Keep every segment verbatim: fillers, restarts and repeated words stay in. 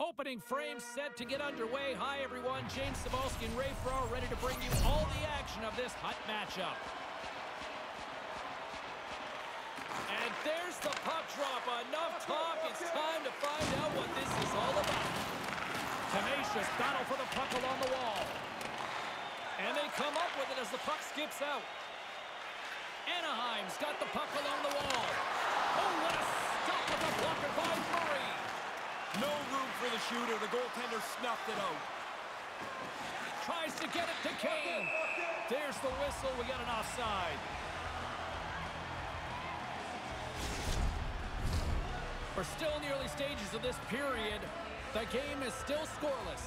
Opening frame set to get underway. Hi, everyone. James Cybulski and Ray Ferraro ready to bring you all the action of this hot matchup. And there's the puck drop. Enough talk. It's time to find out what this is all about. Tenacious battle for the puck along the wall. And they come up with it as the puck skips out. Anaheim's got the puck along the wall. Oh, what a stop with the blocker by Murray. No room for the shooter. The goaltender snuffed it out. Tries to get it to Kane. There's the whistle. We got an offside. We're still in the early stages of this period. The game is still scoreless.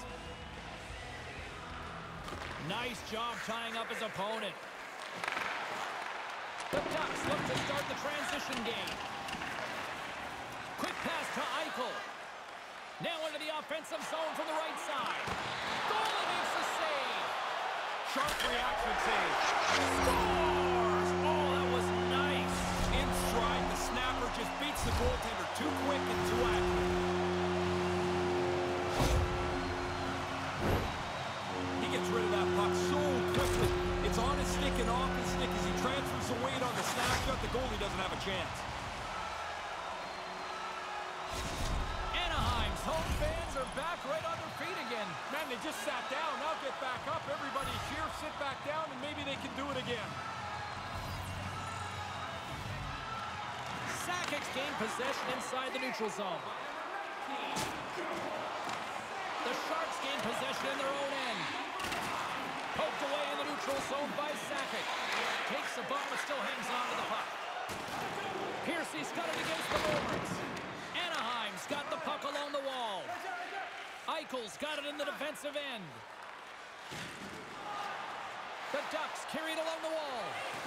Nice job tying up his opponent. The Ducks look to start the transition game. Quick pass to Eichel. Now into the offensive zone from the right side. Goalie makes the save. Sharp reaction save. Scores! Oh, that was nice. In stride, the snapper just beats the goaltender too quick and too accurate. He gets rid of that puck so quickly. It's on his stick and off his stick as he transfers the weight on the snapshot. The goalie doesn't have a chance. Home fans are back right on their feet again. Man, they just sat down. Now get back up. Everybody cheer, sit back down, and maybe they can do it again. Sakic's gained possession inside the neutral zone. The Sharks gain possession in their own end. Poked away in the neutral zone by Sakic. Takes the bump, but still hangs on to the puck. Piercy's got it against the boards. Anaheim's got the puck along the wall. Eichel's got it in the defensive end. The Ducks carry it along the wall.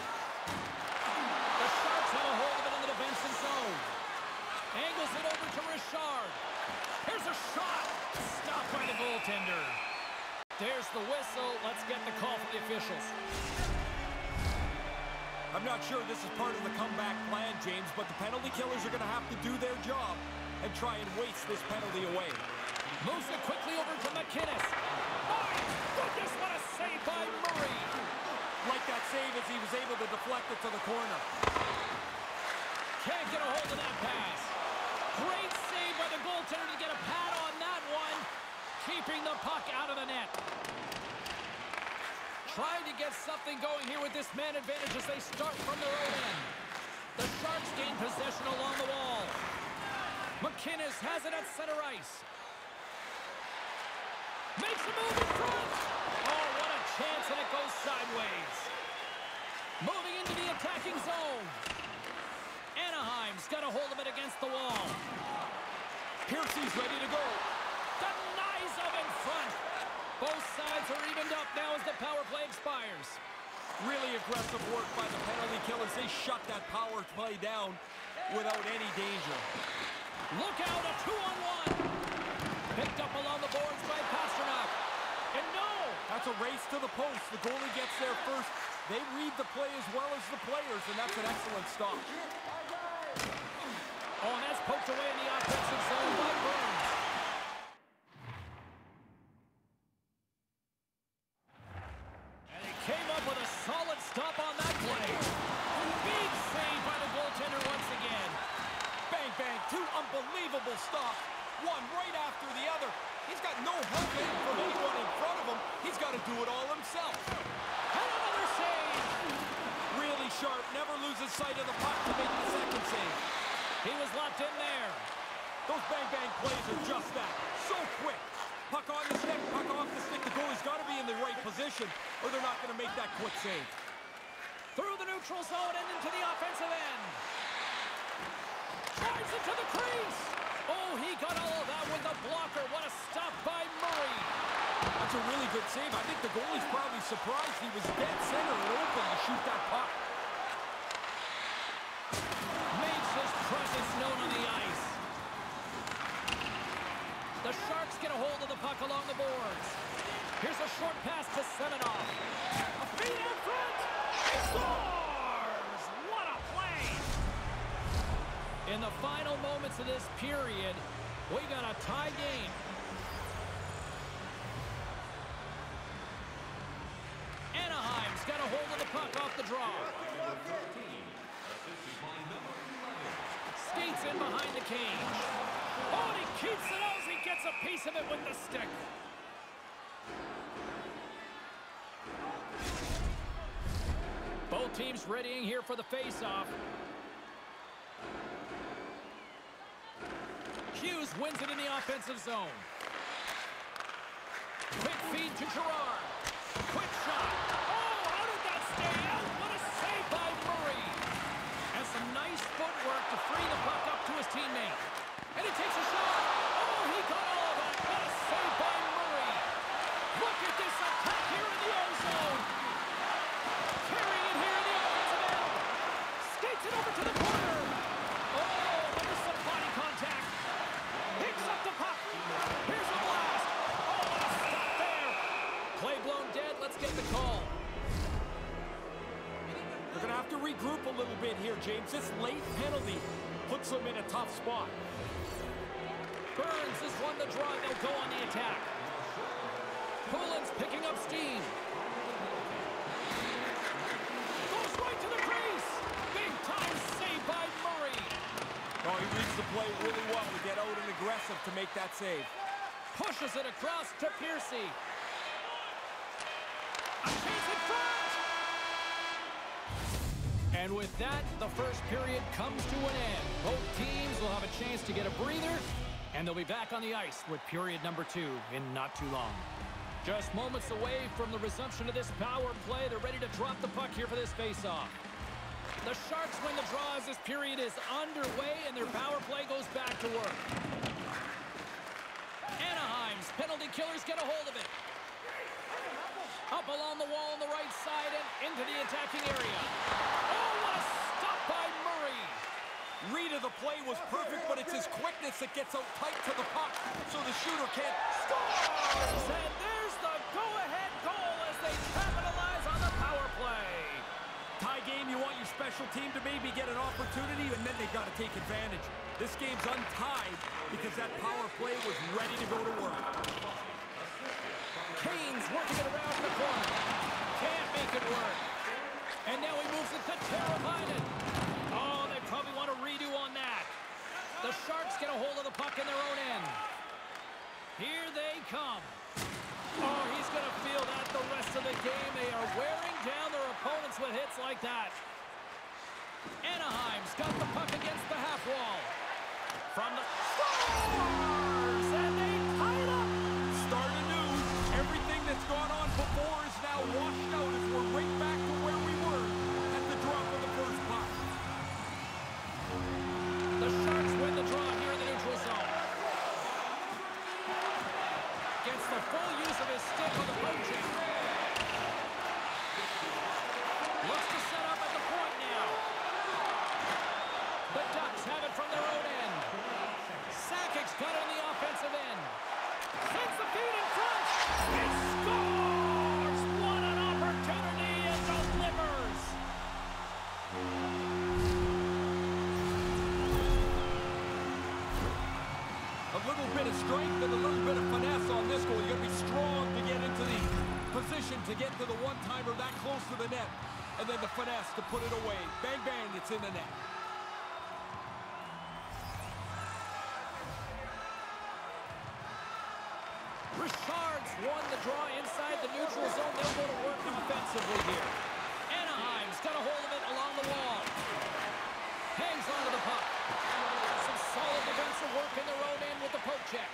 The Sharks have a hold of it in the defensive zone. Angles it over to Richard. Here's a shot. Stopped by the goaltender. There's the whistle. Let's get the call from the officials. I'm not sure this is part of the comeback plan, James, but the penalty killers are going to have to do their job and try and waste this penalty away. Moves it quickly over to McInnes. My goodness, what a save by Murray. Like that save as he was able to deflect it to the corner. Can't get a hold of that pass. Great save by the goaltender to get a pad on that one. Keeping the puck out of the net. Trying to get something going here with this man advantage as they start from their own end. The Sharks gain possession along the wall. McInnes has it at center ice. Makes a move in front. Oh, what a chance, and it goes sideways. Moving into the attacking zone. Anaheim's got a hold of it against the wall. Piercy's ready to go. Denies of in front. Both sides are evened up now as the power play expires. Really aggressive work by the penalty killers. They shut that power play down without any danger. Look out, a two-on-one. Picked up along the boards by Pastrnak. And no! That's a race to the post. The goalie gets there first. They read the play as well as the players, and that's an excellent stop. Oh, and that's poked away in the offensive zone by Burns. And he came up with a solid stop on that play. Big save by the goaltender once again. Bang, bang, two unbelievable stops. One right after the other. He's got no help in from anyone in front of him. He's got to do it all himself. And another save. Really sharp. Never loses sight of the puck to make the second save. He was locked in there. Those bang-bang plays are just that. So quick. Puck on the stick, puck off the stick. The goalie's got to be in the right position or they're not going to make that quick save. Through the neutral zone and into the offensive end. Drives it to the crease. Oh, he got all of that with the blocker. What a stop by Murray. That's a really good save. I think the goalie's probably surprised he was dead center and open to shoot that puck. Makes his presence known on the ice. The Sharks get a hold of the puck along the boards. Here's a short pass to Semenov. A feed in front. Scores! What a play! In the final moments of this period, we got a tie game. puck off the draw. Skates in behind the cage. Oh, and he keeps it as he gets a piece of it with the stick. Both teams readying here for the face-off. Hughes wins it in the offensive zone. Quick feed to Gerard. Quick shot. Oh, how did that stay out? What a save by Murray. And some nice footwork to free the puck up to his teammate. And he takes a shot. Oh, he got all of that. What a save by Murray. Look at this attack here in the own zone. Carrying it here in the offensive end. Skates it over to the corner. Oh, there's some body contact. Picks up the puck. Here's a blast. Oh, what a stop there. Play blown dead. Let's get the call. They're going to have to regroup a little bit here, James. This late penalty puts them in a tough spot. Burns has won the draw. They'll go on the attack. Poulin's picking up steam. Goes right to the crease. Big time save by Murray. Oh, he reads the play really well to get out and aggressive to make that save. Pushes it across to Piercy. A chance in front. And with that, the first period comes to an end. Both teams will have a chance to get a breather, and they'll be back on the ice with period number two in not too long. Just moments away from the resumption of this power play. They're ready to drop the puck here for this face-off. The Sharks win the draw as this period is underway, and their power play goes back to work. Anaheim's penalty killers get a hold of it. Up along the wall on the right side and into the attacking area. Oh, what a stop by Murray. Read of the play was perfect, but it's his quickness that gets out tight to the puck, so the shooter can't Scores! And there's the go-ahead goal as they capitalize on the power play. tie game. You want your special team to maybe get an opportunity, and then they've got to take advantage. This game's untied because that power play was ready to go to work. Kane's working it around the corner. Can't make it work. And now he moves it to Teravainen. Oh, they probably want a redo on that. The Sharks get a hold of the puck in their own end. Here they come. Oh, he's going to feel that the rest of the game. They are wearing down their opponents with hits like that. Anaheim's got the puck against the half wall. From the scores! And they tie it up. Start anew. Everything that's gone on before is now washed out as we're right back to where we were at the drop of the first puck. The Sharks win the draw here in the neutral zone. Gets the full use of his stick on the poke check. Looks to set up at the point now. The Ducks have it from their own end. Sakic's got it on the offensive end. Sends the feed in front. He scores! What an opportunity and delivers! A little bit of strength and a little bit of finesse on this goal. You got to be strong to get into the position to get to the one-timer that close to the net. And then the finesse to put it away. Bang, bang, it's in the net. Richard's won the draw inside the neutral zone. They'll go to work offensively here. Anaheim's got a hold of it along the wall. Hangs onto the puck. Some solid defensive work in their own end with the poke check.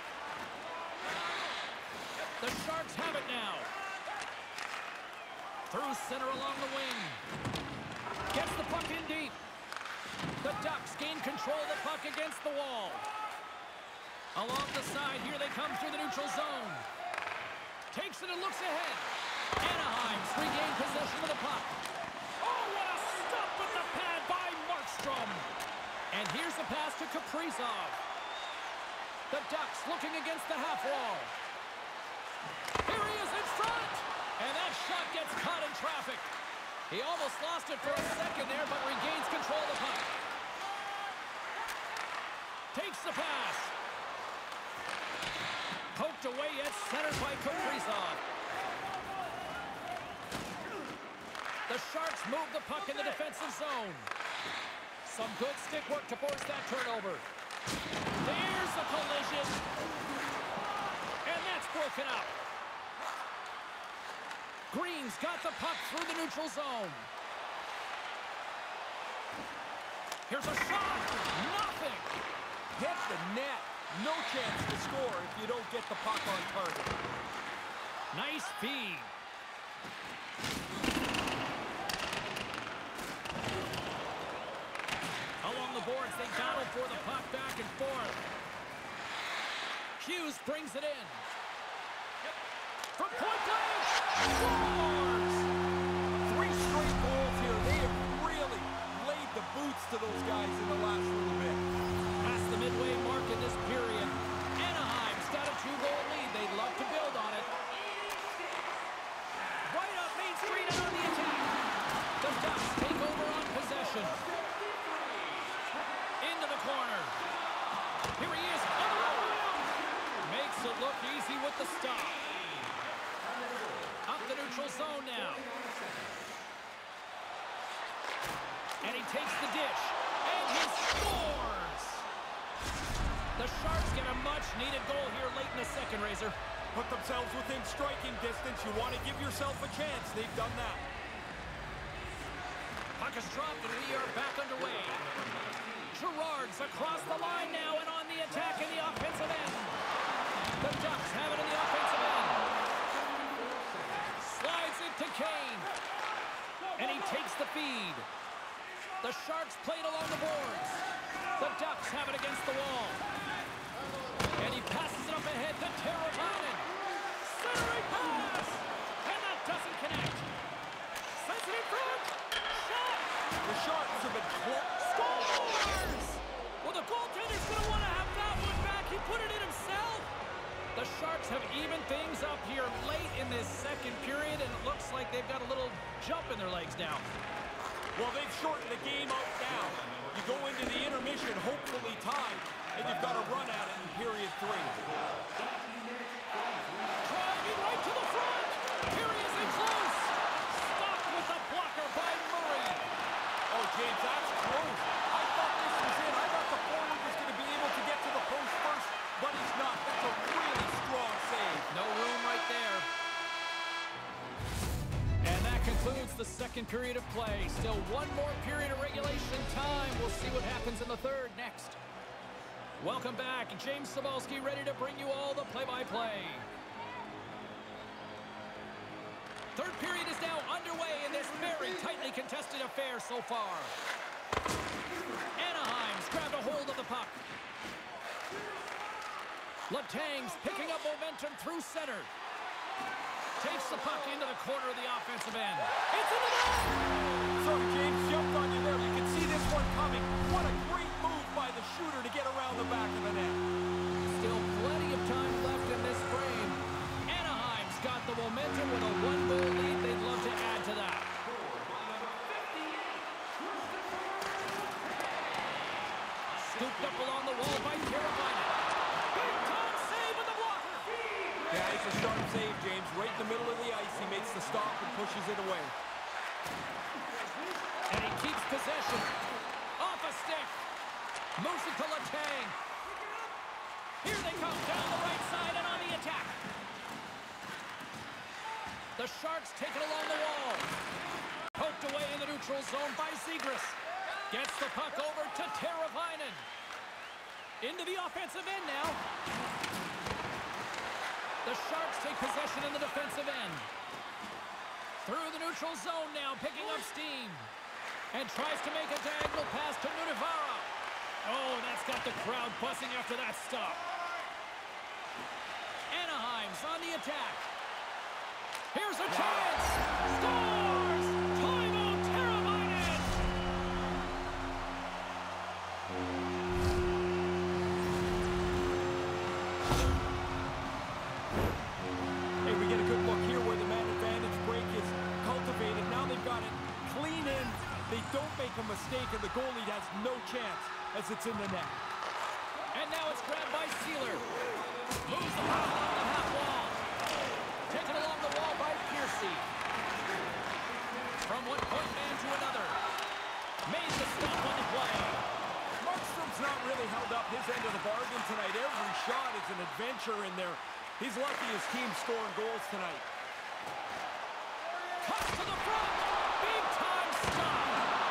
The Sharks have it now. Through center along the wing. Gets the puck in deep. The Ducks gain control of the puck against the wall. Along the side, here they come through the neutral zone. Takes it and looks ahead. Anaheim's regained possession of the puck. Oh, what a stop with the pad by Markstrom. And here's the pass to Kaprizov. The Ducks looking against the half wall. Here he is in front. And that shot gets caught in traffic. He almost lost it for a second there, but regains control of the puck. Takes the pass. Poked away, yet centered by Kaprizov. The The Sharks move the puck in the defensive zone. Some good stick work to force that turnover. There's a collision. And that's broken up. Green's got the puck through the neutral zone. Here's a shot. Nothing. Hit the net. No chance to score if you don't get the puck on target. Nice feed. Along the boards, they battle for the puck back and forth. Hughes brings it in. From point blank, scores! Three straight goals here. They have really laid the boots to those guys in the last little bit. Past the midway mark in this period. Anaheim's got a two-goal lead. They'd love to build on it. Right up Main Street and on the attack. The Ducks take over on possession. Into the corner. Here he is. Oh! Makes it look easy with the stop. Up the neutral zone now. And he takes the dish. And he scores! The Sharks get a much-needed goal here late in the second, Razor. Put themselves within striking distance. You want to give yourself a chance. They've done that. Puck is dropped and we are back underway. Gerard's across the line now and on the attack in the offensive end. The Ducks have it in the offensive end. Slides it to Kane. And he takes the feed. The Sharks played along the boards. The Ducks have it against the wall. And he passes it up ahead to Teravainen. Centering pass! And that doesn't connect. Sends it in front. Shot! The Sharks have been close. Scores! Well, the goaltender's going to want to have that one back. He put it in himself. The Sharks have evened things up here late in this second period, and it looks like they've got a little jump in their legs now. Well, they've shortened the game out now. You go into the intermission, hopefully tied, and you've got to run at it in period three. Driving right to the front. Here he is in close. Stopped with the blocker by Murray. Oh, James, that's close. I thought this was in. I thought the forward was going to be able to get to the post first, but he's not. That's a really strong save. No room right there. And that concludes the second period of play. Still one more period of regulation time. We'll see what happens in the third next. Welcome back. James Cybulski ready to bring you all the play-by-play. Third period is now underway in this very tightly contested affair so far. Anaheim's grabbed a hold of the puck. Letang's picking up momentum through center. Takes the puck into the corner of the offensive end. It's in the net! Sorry, James, jumped on you there. You can see this one coming. What a great move by the shooter to get around the back of the net. Still plenty of time left in this frame. Anaheim's got the momentum with a one-goal lead. They'd love to add to that. Scooped up along the wall by Teravainen. Big time save with the blocker. Yeah, it's a sharp save, James. Right in the middle of the ice. He makes the stop and pushes it away. And he keeps possession. Off a stick. Moves it to Letang. Here they come down the right side and on the attack. The Sharks take it along the wall. Poked away in the neutral zone by Zegras. Gets the puck over to Teravainen. Into the offensive end now. The Sharks take possession in the defensive end. Through the neutral zone now, picking up steam. And tries to make a diagonal pass to Nunivara. Oh, that's got the crowd buzzing after that stop. Anaheim's on the attack. Here's a chance. Scores! Teuvo Teravainen! Hey, we get a good look here where the man advantage break is cultivated. Now they've got it clean in. They don't make a mistake, and the goalie has no chance as it's in the net. And now it's grabbed by Sealer. Moves the puck along the half wall. Taken along the wall by Piercy. From one point man to another. Made the stop on the play. Markstrom's not really held up his end of the bargain tonight. Every shot is an adventure in there. He's lucky his team's scoring goals tonight. Toss to the front. Big time stop.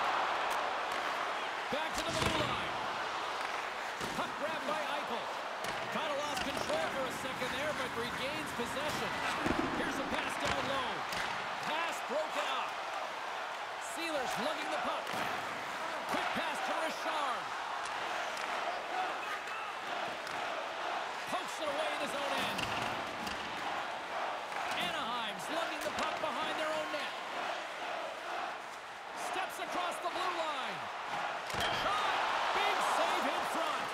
Back to the blue line. Puck grabbed by Eichel. Kind of lost control for a second there, but regains possession. Here's a pass down low. Pass broken up. Sealers lugging the puck. Quick pass to Richard. Pokes it away in his own end. Anaheim's lugging the puck behind their own net. Steps across the blue line. Shot! Big save in front.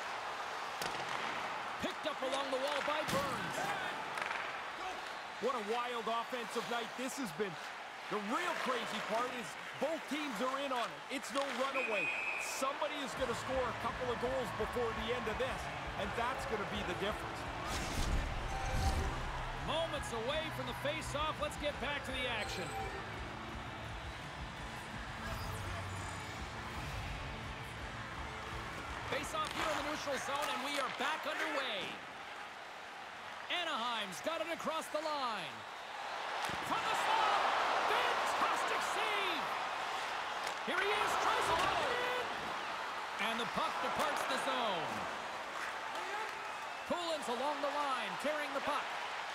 Picked up along the wall by Burns. What a wild offensive night this has been. The real crazy part is both teams are in on it. It's no runaway. Somebody is going to score a couple of goals before the end of this, and that's going to be the difference. Moments away from the face-off. Let's get back to the action. Face-off here in the neutral zone, and we are back underway. Anaheim's got it across the line. From the slot! Fantastic save! Here he is, tries to lock it in! And the puck departs the zone. Poulin's along the line, carrying the puck.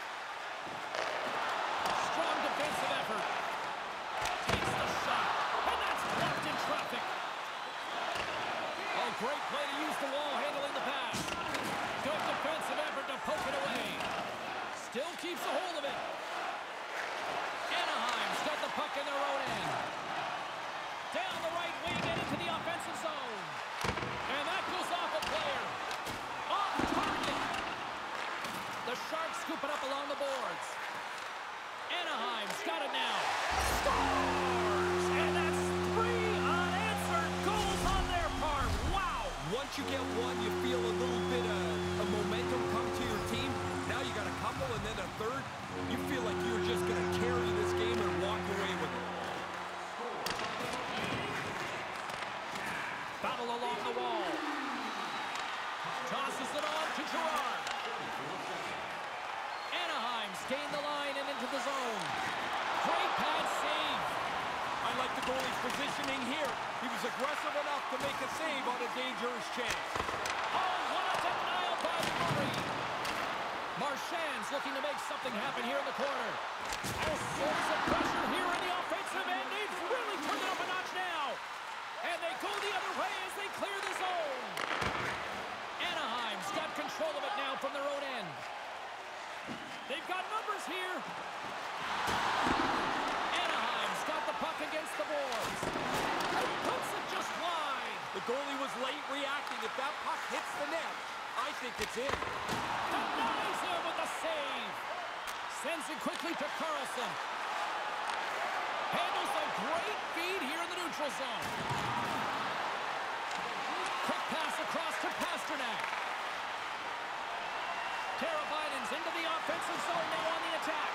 Strong defensive effort. Takes the shot, and that's blocked in traffic. Oh, great play to use the wall, handling the pass. Good defensive effort to poke it away. Still keeps a hold of it. Anaheim's got the puck in their own end. Down the right wing and into the offensive zone. And that goes off a player. Off target. The Sharks scoop it up along the boards. Anaheim's got it now. Scores! And that's three unanswered goals on their part. Wow! Once you get one, you feel a little bit of, of momentum come to your team. Now you got a couple and then a third. You feel like you're just going to carry this game and walk away with it. Battle along the wall. Tosses it on to Gerard. Anaheim's gained the line and into the zone. Great pad save. I like the goalie's positioning here. He was aggressive enough to make a save on a dangerous chance. Oh, what a denial by Murray. Marchand's looking to make something happen here in the corner. All sorts of pressure here in the offensive end. They've really turned it up a notch now. And they go the other way as they clear the zone. Anaheim's got control of it now from their own end. They've got numbers here. Anaheim's got the puck against the boards. Puts it just wide. The goalie was late reacting. If that puck hits the net, I think it's in. Denies him with the save. Sends it quickly to Carlson. Handles a great feed here in the neutral zone. Quick pass across to Pasternak. Teravainen's into the offensive zone now on the attack.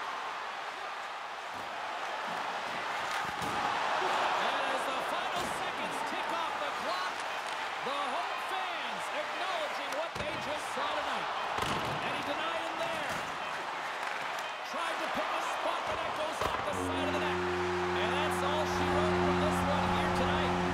And as the final seconds tick off the clock, the home fans acknowledging what they just saw tonight. And he denied him there. Tried to pick a spot, but that goes off the side of the net. And that's all she wrote from this one here tonight.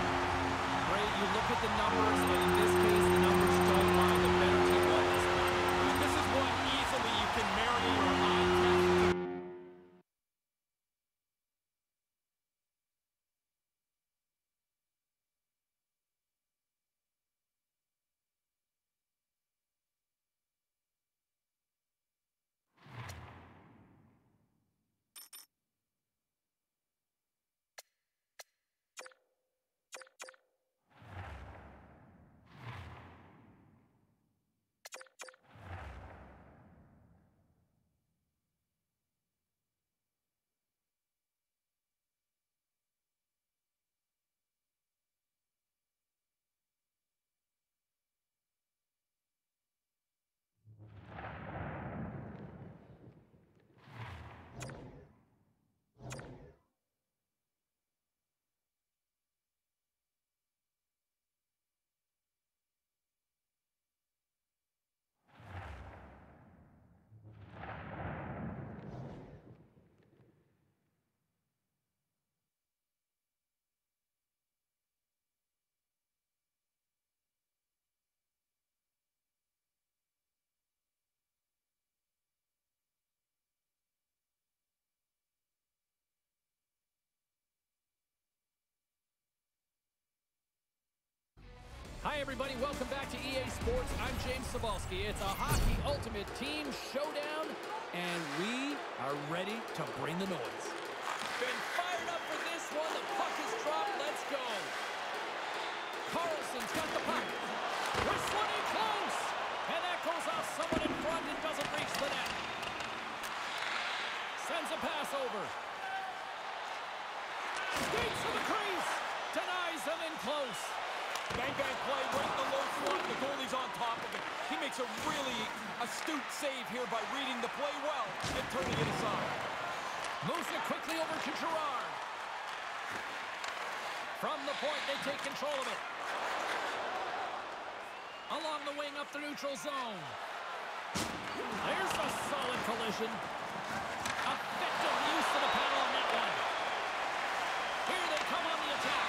everybody, welcome back to E A Sports. I'm James Cybulski. It's a Hockey Ultimate Team Showdown, and we are ready to bring the noise. Been fired up for this one. The puck is dropped. Let's go. Carlson's got the puck. Whistling in close. And that goes off someone in front and doesn't reach the net. Sends a pass over. Skates to the crease. Denies him in close. Bang, bang play right in the low slot. The goalie's on top of it. He makes a really astute save here by reading the play well and turning it aside. Moves it quickly over to Girard. From the point, they take control of it. Along the wing up the neutral zone. There's a solid collision. Effective use of the paddle on that one. Here they come on the attack.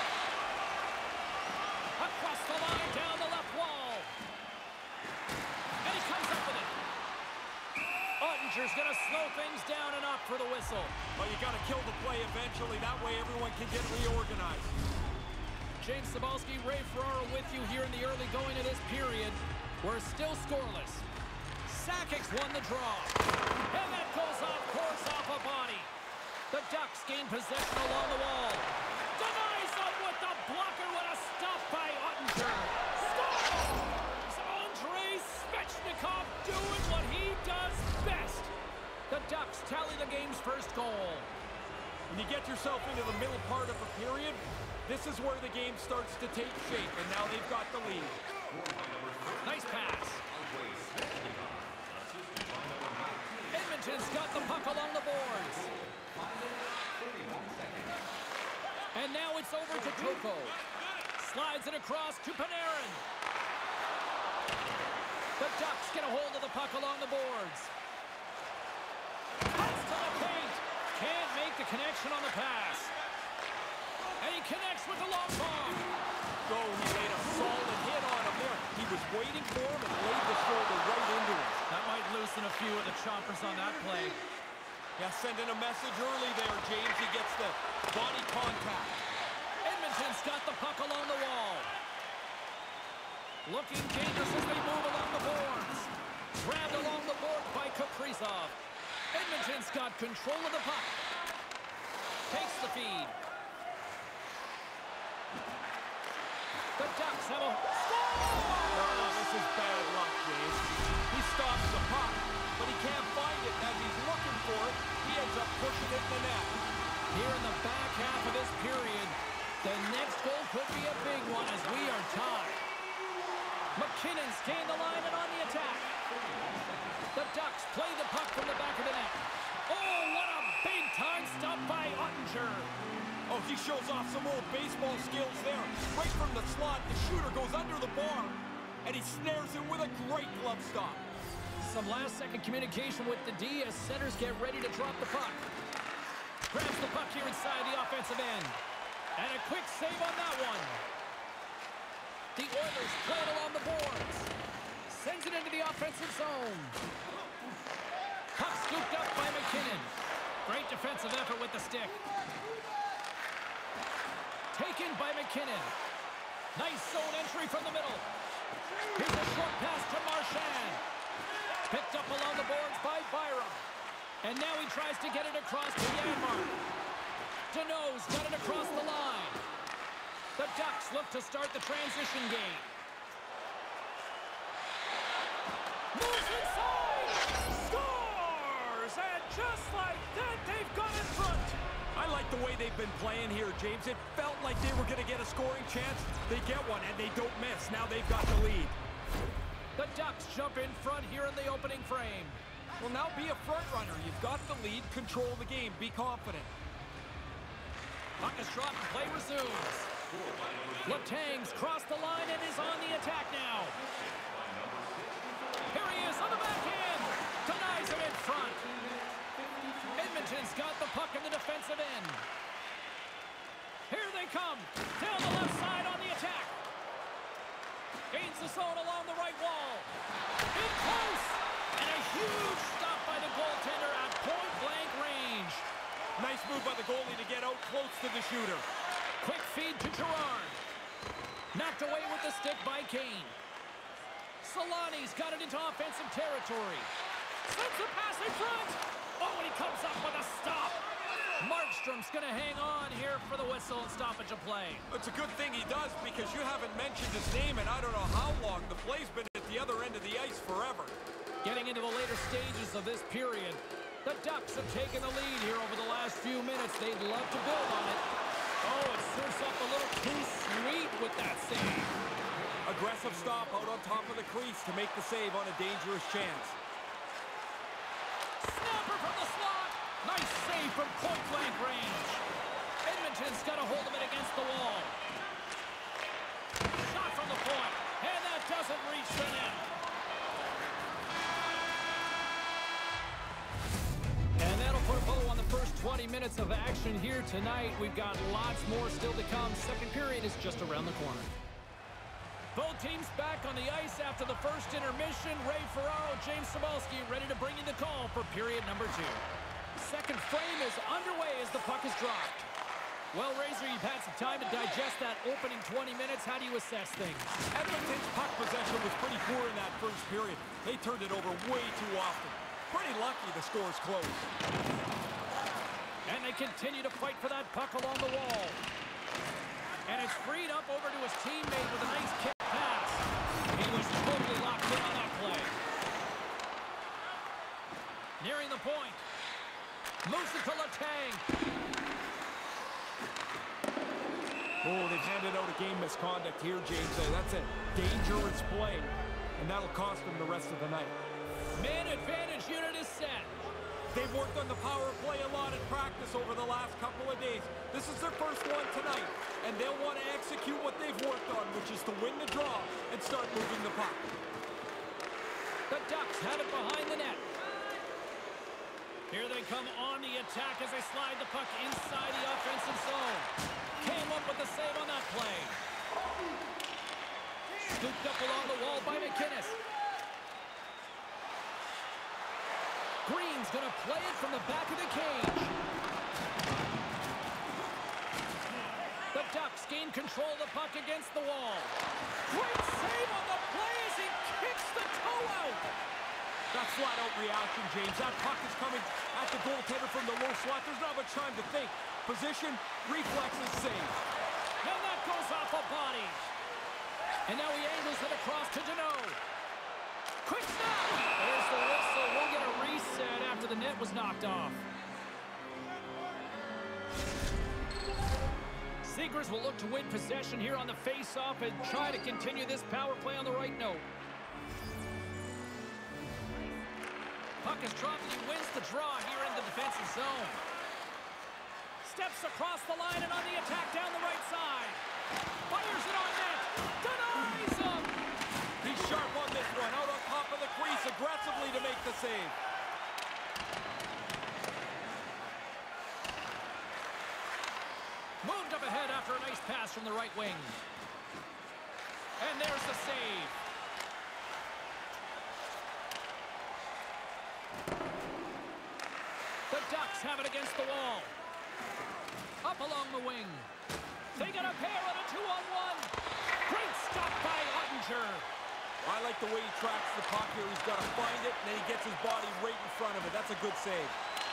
Across the line, down the left wall. And he comes up with it. Ottinger's going to slow things down and up for the whistle. Well, you got to kill the play eventually. That way everyone can get reorganized. James Cybulski, Ray Ferraro with you here in the early going of this period. We're still scoreless. Sakic's won the draw. And that goes off course off a body. The Ducks gain possession along the wall. Denies him with the blocker. What a stop by Ottinger. Scores! Andrei Svechnikov doing what he does best. The Ducks tally the game's first goal. When you get yourself into the middle part of a period, this is where the game starts to take shape, and now they've got the lead. Nice pass. Edmonton's got the puck along the boards. And now it's over to Toko. Slides it across to Panarin. The Ducks get a hold of the puck along the boards. Pass to the paint. Can't make the connection on the pass. And he connects with the long bomb. Go, he made a solid hit on him there. He was waiting for him and laid the shoulder right into him. That might loosen a few of the chompers on that play. Yeah, sending a message early there, James. He gets the body contact. Edmonton's got the puck along the wall. Looking dangerous as they move along the boards. Grabbed along the board by Kaprizov. Edmonton's got control of the puck. Takes the feed. The Ducks have a... Oh, this is bad luck, James. He stops the puck, but he can't find it. As he's looking for it, he ends up pushing it in the net. Here in the back half of this period, the next goal could be a big one as we are tied. McKinnon's gained the line and on the attack. The Ducks play the puck from the back of the net. Oh, what a big-time stop by Ottinger. Oh, he shows off some old baseball skills there. Right from the slot, the shooter goes under the bar, and he snares it with a great glove stop. Some last-second communication with the D as centers get ready to drop the puck. Grabs the puck here inside the offensive end. And a quick save on that one. The Oilers play it along the boards. Sends it into the offensive zone. Puck scooped up by McKinnon. Great defensive effort with the stick. Taken by McKinnon. Nice zone entry from the middle. Here's a short pass to Marchand. Picked up along the boards by Byram. And now he tries to get it across to Janmark. Deneau's got it across the line. The Ducks look to start the transition game. Moves inside! Scores! And just like that, they've got in front. I like the way they've been playing here, James. It felt like they were going to get a scoring chance. They get one, and they don't miss. Now they've got the lead. The Ducks jump in front here in the opening frame. Well, now be a front runner. You've got the lead. Control the game. Be confident. Puck is dropped. Play resumes. Letang's crossed the line and is on the attack now. Here he is on the backhand. Denies him in front. Edmonton's got the puck in the defensive end. Here they come. Down the left side on the attack. Gains the zone along the right wall. In close. And a huge stop by the goaltender at point-blank range. Nice move by the goalie to get out close to the shooter. Quick feed to Girard. Knocked away with the stick by Kane. Solani's got it into offensive territory. Sends the pass in front. Oh, and he comes up with a stop. Markstrom's going to hang on here for the whistle and stoppage of play. It's a good thing he does because you haven't mentioned his name in I don't know how long. The play's been at the other end of the ice forever. Getting into the later stages of this period, the Ducks have taken the lead here over the last few minutes. They'd love to build on it. Oh, it serves up a little too sweet with that save. Aggressive stop out on top of the crease to make the save on a dangerous chance. Snapper from the slot. Nice save from point-blank range. Edmonton's got a hold of it against the wall. Shot from the point, and that doesn't reach the net. And that'll put a bow on the first twenty minutes of action here tonight. We've got lots more still to come. Second period is just around the corner. Both teams back on the ice after the first intermission. Ray Ferraro, James Cybulski ready to bring you the call for period number two. Second frame is underway as the puck is dropped. Well, Razor, you've had some time to digest that opening twenty minutes. How do you assess things? Edmonton's puck possession was pretty poor in that first period. They turned it over way too often. Pretty lucky the score's closed. And they continue to fight for that puck along the wall. And it's freed up over to his teammate with a nice kick pass. He was totally locked in on that play. Nearing the point. Moves it to Letang. Oh, they've handed out a game misconduct here, James. That's a dangerous play, and that'll cost them the rest of the night. Man advantage unit is set. They've worked on the power play a lot in practice over the last couple of days. This is their first one tonight, and they'll want to execute what they've worked on, which is to win the draw and start moving the puck. The Ducks have it behind the net. Here they come on the attack as they slide the puck inside the offensive zone. Came up with the save on that play. Scooped up along the wall by McInnes. Green's going to play it from the back of the cage. The Ducks gain control of the puck against the wall. Great save on the play as he kicks the toe out. That's flat-out reaction, James. That puck is coming at the goaltender from the low slot. There's not much time to think. Position, reflexes, save. And that goes off a body. And now he angles it across to Deneau. Quick snap! There's the whistle. We'll get a reset after the net was knocked off. Seegers will look to win possession here on the face-off and try to continue this power play on the right note. Puck is dropped and he wins the draw here in the defensive zone. Steps across the line and on the attack down the right side. Fires it on net. Denies him. He's sharp on this one. Out on top of the crease aggressively to make the save. Moved up ahead after a nice pass from the right wing. And there's the save. The Ducks have it against the wall. Up along the wing. They got a pair on a two-on-one. Great stop by Ottinger. I like the way he tracks the puck here. He's got to find it, and then he gets his body right in front of it. That's a good save.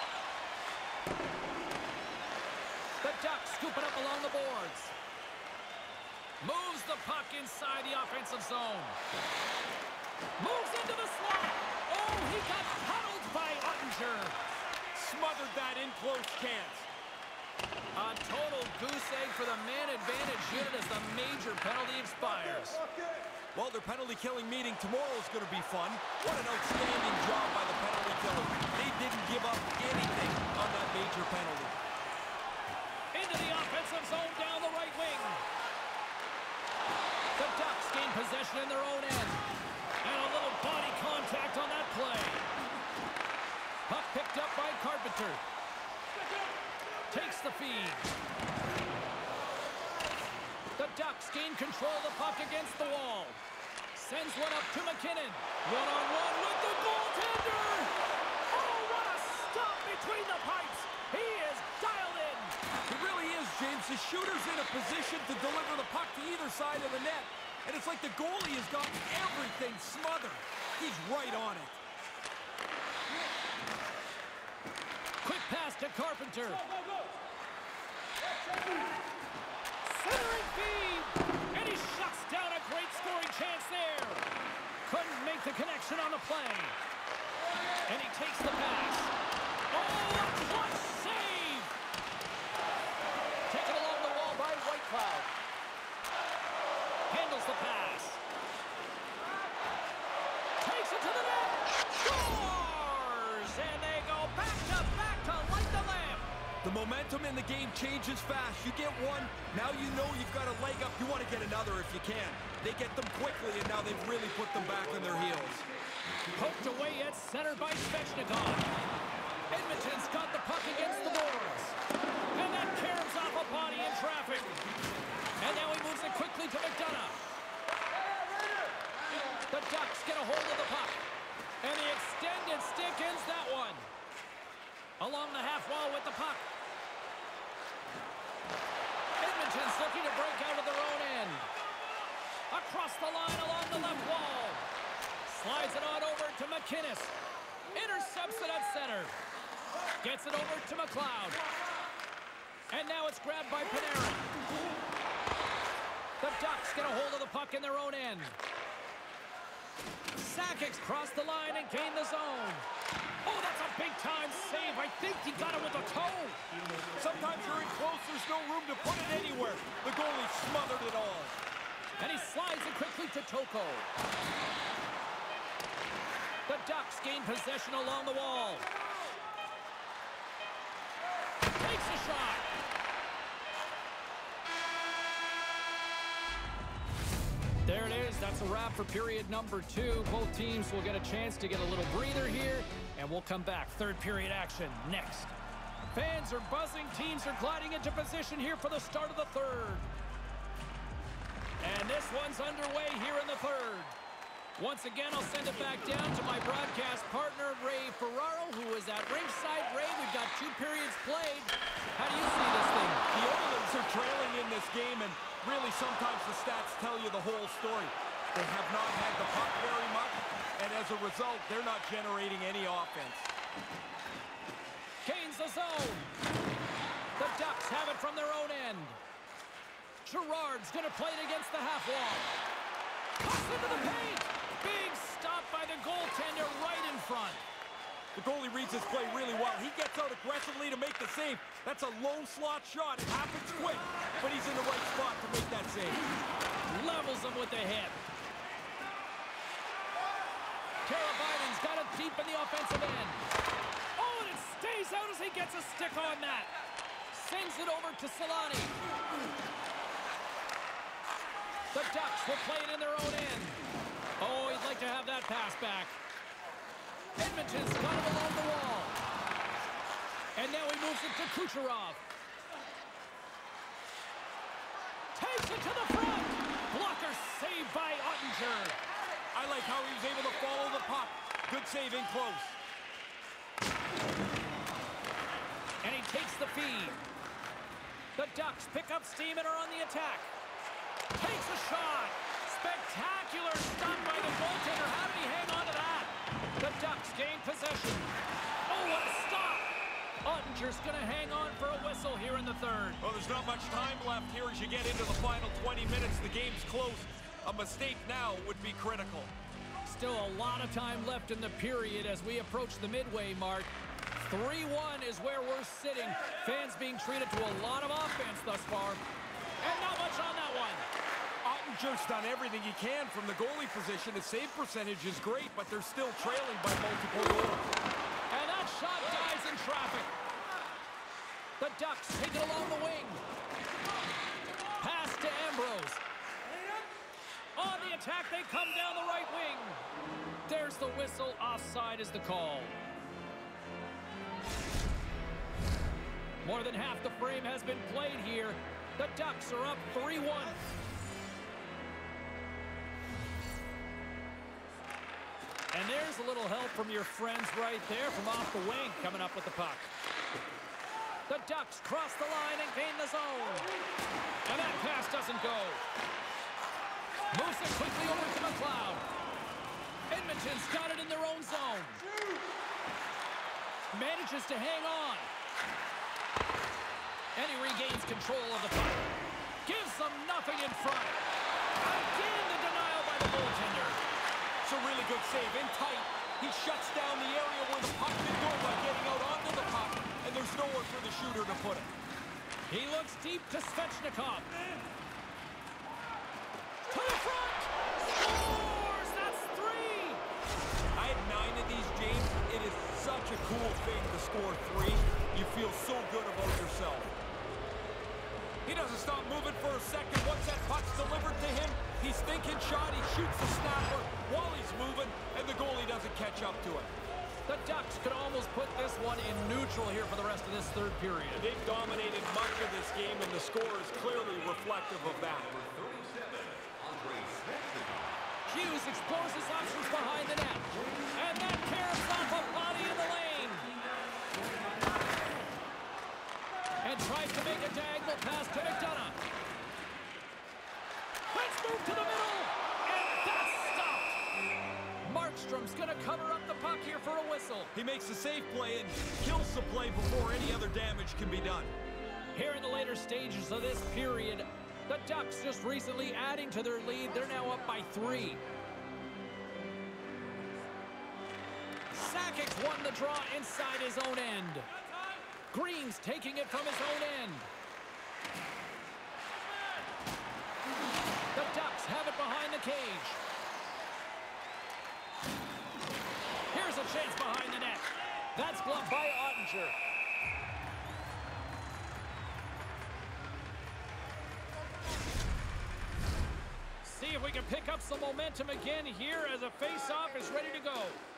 The Ducks scoop it up along the boards. Moves the puck inside the offensive zone. Moves into the slot. Oh, he got puddled by Ottinger. Smothered that in close chance. A total goose egg for the man advantage unit as the major penalty expires. Well, their penalty-killing meeting tomorrow is going to be fun. What an outstanding job by the penalty killer. They didn't give up anything on that major penalty. Into the offensive zone down the right wing. The Ducks gain possession in their own end. And a little body contact on that play. Puck picked up by Carpenter. Takes the feed. The Ducks gain control of the puck against the wall. Sends one up to McKinnon. One-on-one with the goaltender. Oh, what a stop between the pipes. He is dialed in. He really is, James, the shooter's in a position to deliver the puck to either side of the net. And it's like the goalie has got everything smothered. He's right on it. Quick pass to Carpenter. Centering feed. And he shuts down a great scoring chance there. Couldn't make the connection on the play. And he takes the pass. Oh, a clutch save! Taken along the wall by Whitecloud. Handles the pass. Takes it to the net. Scores! And they go back to back to light the lamp. The momentum in the game changes fast. You get one, now you know you've got a leg up. You want to get another if you can. They get them quickly, and now they've really put them back on their heels. Poked away at center by Svechnikov. Edmonton's got the puck against the boards. And that caroms off a body in traffic. And now he moves it quickly to McDonough. The Ducks get a hold of the puck. And the extended stick ends that one. Along the half wall with the puck. Edmonton's looking to break out of their own end. Across the line along the left wall. Slides it on over to McInnes. Intercepts it at center. Gets it over to McLeod. And now it's grabbed by Panarin. The Ducks get a hold of the puck in their own end. Sakic's crossed the line and gained the zone. Oh, that's a big-time save. I think he got it with a toe. Sometimes you're in close, there's no room to put it anywhere. The goalie smothered it all. And he slides it quickly to Toko. The Ducks gain possession along the wall. Takes a shot. There it is. That's a wrap for period number two. Both teams will get a chance to get a little breather here, and we'll come back. Third period action next. Fans are buzzing. Teams are gliding into position here for the start of the third. And this one's underway here in the third. Once again, I'll send it back down to my broadcast partner, Ray Ferraro, who is at ringside. Ray, we've got two periods played. How do you see this thing? The Oilers are trailing in this game, and really sometimes the stats tell you the whole story. They have not had the puck very much, and as a result, they're not generating any offense. Gains the zone. The Ducks have it from their own end. Gerard's going to play it against the half wall. Pucks into the paint. Big stop by the goaltender right in front. The goalie reads his play really well. He gets out aggressively to make the save. That's a low slot shot. It happens quick, but he's in the right spot to make that save. Levels him with the hit. Teravainen's got it deep in the offensive end. Oh, and it stays out as he gets a stick on that. Sends it over to Solani. The Ducks will play it in their own end. Oh, he'd like to have that pass back. Edmonton's got him along the wall. And now he moves it to Kucherov. Takes it to the front. Blocker saved by Ottinger. I like how he was able to follow the puck. Good save in close. And he takes the feed. The Ducks pick up steam and are on the attack. Takes a shot. Spectacular stop by the goaltender. How did he hang on to that? The Ducks gain possession. Oh, what a stop. Ottinger's going to hang on for a whistle here in the third. Well, there's not much time left here as you get into the final twenty minutes. The game's close. A mistake now would be critical. Still a lot of time left in the period as we approach the midway mark. three one is where we're sitting. Fans being treated to a lot of offense thus far. And not much on that one. Ottinger's done everything he can from the goalie position. His save percentage is great, but they're still trailing by multiple goals. And that shot dies in traffic. The Ducks take it along the wing. Pass to Ambrose. On the attack, they come down the right wing. There's the whistle. Offside is the call. More than half the frame has been played here. The Ducks are up three one. And there's a little help from your friends right there from off the wing coming up with the puck. The Ducks cross the line and gain the zone. And that pass doesn't go. Moves it quickly over to McLeod. Edmonton's got it in their own zone. Manages to hang on. And he regains control of the puck. Gives them nothing in front. Again, the denial by the goaltender. It's a really good save. In tight, he shuts down the area where the puck can go by getting out onto the puck, and there's nowhere for the shooter to put it. He looks deep to Svechnikov. To the front! Scores! That's three! I had nine of these, James. It is such a cool thing to score three. You feel so good about yourself. He doesn't stop moving for a second. Once that puck's delivered to him, he's thinking shot. He shoots the snapper while he's moving, and the goalie doesn't catch up to it. The Ducks could almost put this one in neutral here for the rest of this third period. They've dominated much of this game, and the score is clearly reflective of that. Hughes explores his options behind the net. And that caroms off a body in the lane. And tries to make a diagonal pass to McDonough. Let's move to the middle. And that's stopped. Markstrom's going to cover up the puck here for a whistle. He makes a safe play and kills the play before any other damage can be done. Here in the later stages of this period, the Ducks just recently adding to their lead. They're now up by three. Sakic's won the draw inside his own end. Green's taking it from his own end. The Ducks have it behind the cage. Here's a chance behind the net. That's blocked by Ottinger. See if we can pick up some momentum again here as a face-off is ready to go.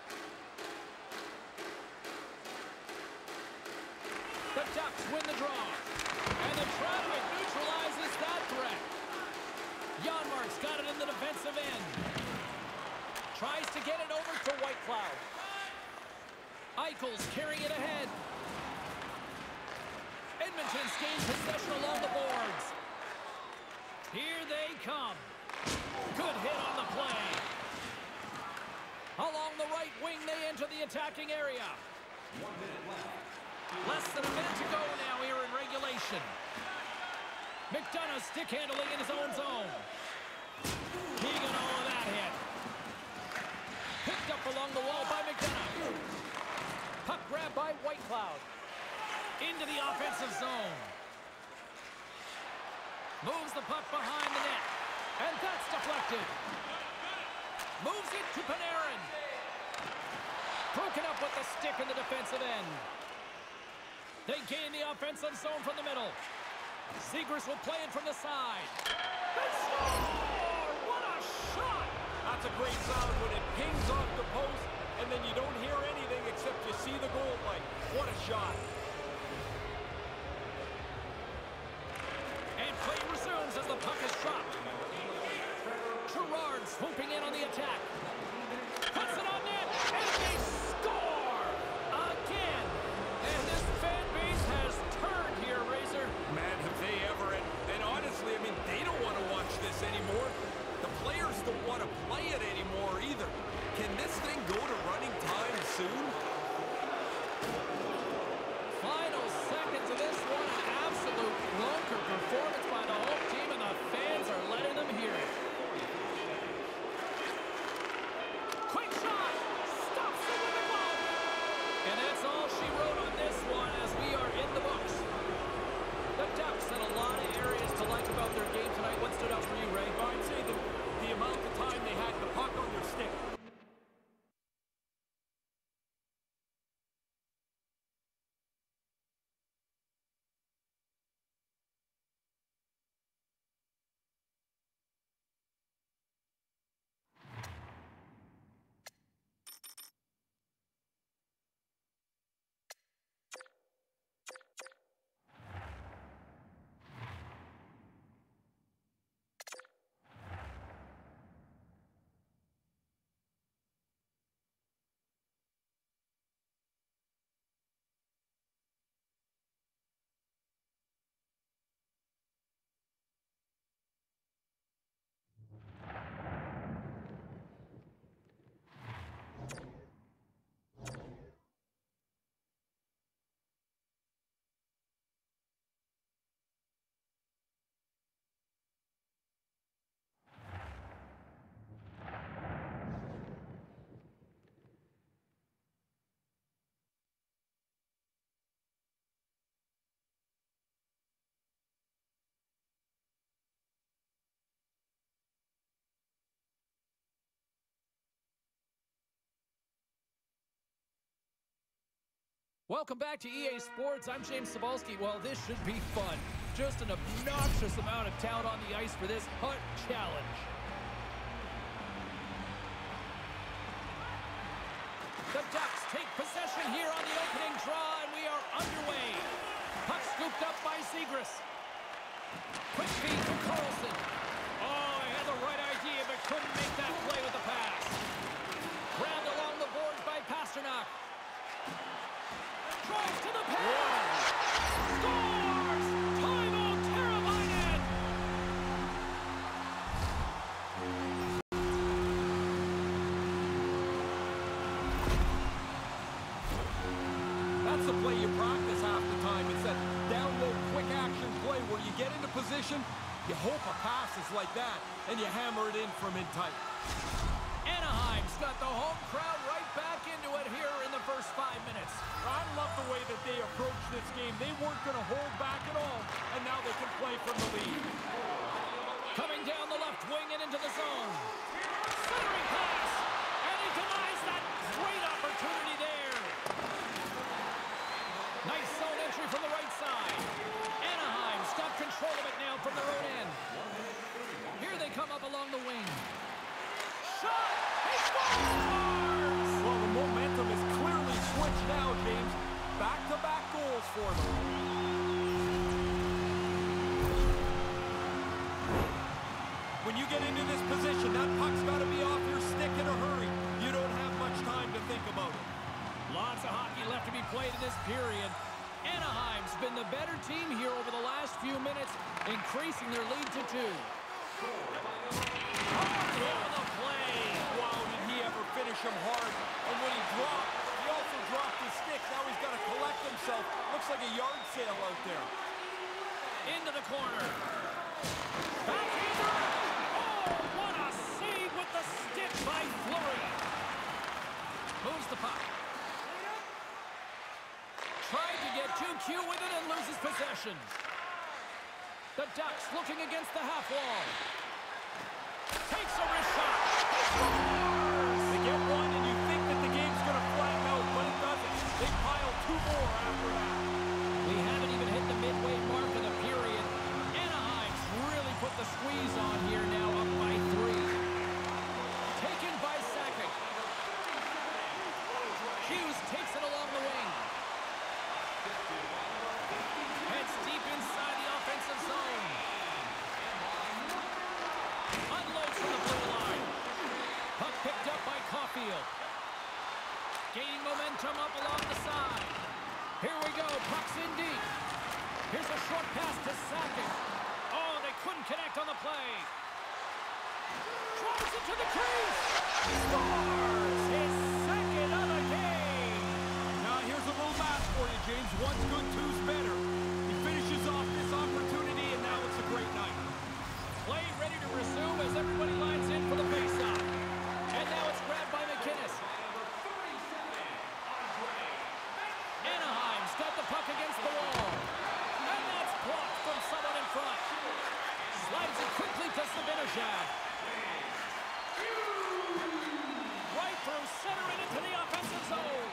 The Ducks win the draw. And the traffic neutralizes that threat. Janmark's got it in the defensive end. Tries to get it over to Whitecloud. Eichel's carrying it ahead. Edmonton's gained possession along the boards. Here they come. Good hit on the play. Along the right wing, they enter the attacking area. One minute left. Less than a minute to go now here in regulation. McDonough stick handling in his own zone. Keegan all of that hit. Picked up along the wall by McDonough. Puck grab by Whitecloud. Into the offensive zone. Moves the puck behind the net. And that's deflected. Moves it to Panarin. Broken up with the stick in the defensive end. They gain the offensive zone from the middle. Zegras will play it from the side. They score! What a shot! That's a great sound when it pings off the post, and then you don't hear anything except you see the goal light. What a shot. And play resumes as the puck is dropped. Gerard swooping in on the attack. Puts it on net, and they score! Again! And this fan base has turned here, Razor. Man, have they ever. And, and honestly, I mean, they don't want to watch this anymore. The players don't want to play it anymore either. Can this thing go to running time soon? Final seconds of this one, an absolute clunker performance by the home team, and the fans are letting them hear it. Welcome back to E A Sports. I'm James Cebulski. Well, this should be fun. Just an obnoxious amount of talent on the ice for this Hut Challenge. The Ducks take possession here on the opening draw, and we are underway. Puck scooped up by Zegras. Quick feed to Carlson. Oh, he had the right idea, but couldn't make that play with the pass. Round along the boards by Pasternak. Drives to the pass. Scores! Timo Teravainen! That's the play you practice half the time. It's that down low, quick action play where you get into position, you hope a pass is like that, and you hammer it in from in tight. Anaheim's got the home crowd right back into it here in the first five minutes. I love the way that they approached this game. They weren't going to hold back at all, and now they can play from the lead. Coming down the left wing and into the zone. Centering pass, and he denies that great opportunity there. Nice zone entry from the right side. Anaheim's got control of it now from their own end. Here they come up along the wing. Shot! He scores! Well, the momentum is clearly switched now, James. Back-to-back goals for them. When you get into this position, that puck's got to be off your stick in a hurry. You don't have much time to think about it. Lots of hockey left to be played in this period. Anaheim's been the better team here over the last few minutes, increasing their lead to two. Hard on the play. Wow, did he ever finish him hard. And when he dropped, he also dropped his stick. Now he's got to collect himself. Looks like a yard sale out there. Into the corner. Backhander. Oh, what a save with the stick by Fleury. Moves the puck. Tried to get too cute with it and loses possession. The Ducks looking against the half wall. Takes a wrist shot. They get one, and you think that the game's going to flatten out, but it doesn't. They pile two more after that. We haven't even hit the midway mark of the period. Anaheim's really put the squeeze on here now, up by three. Taken by Sakic. Hughes takes it along the wing. Heads deep inside the offensive zone. Unloads from the blue line. Puck picked up by Caulfield. Gaining momentum up along the side. Here we go. Puck's in deep. Here's a short pass to Sakic. Oh, they couldn't connect on the play. Drives it to the crease. Scores his second of the game. Now here's a little math for you, James. One's good, two's better. He finishes off this opportunity, and now it's a great night. Play ready to resume as everybody lines in for the faceoff. And now it's grabbed by McInnes. Anaheim's got the puck against the wall. And that's blocked from someone in front. Slides it quickly to Zibanejad. Right through center and into the offensive zone.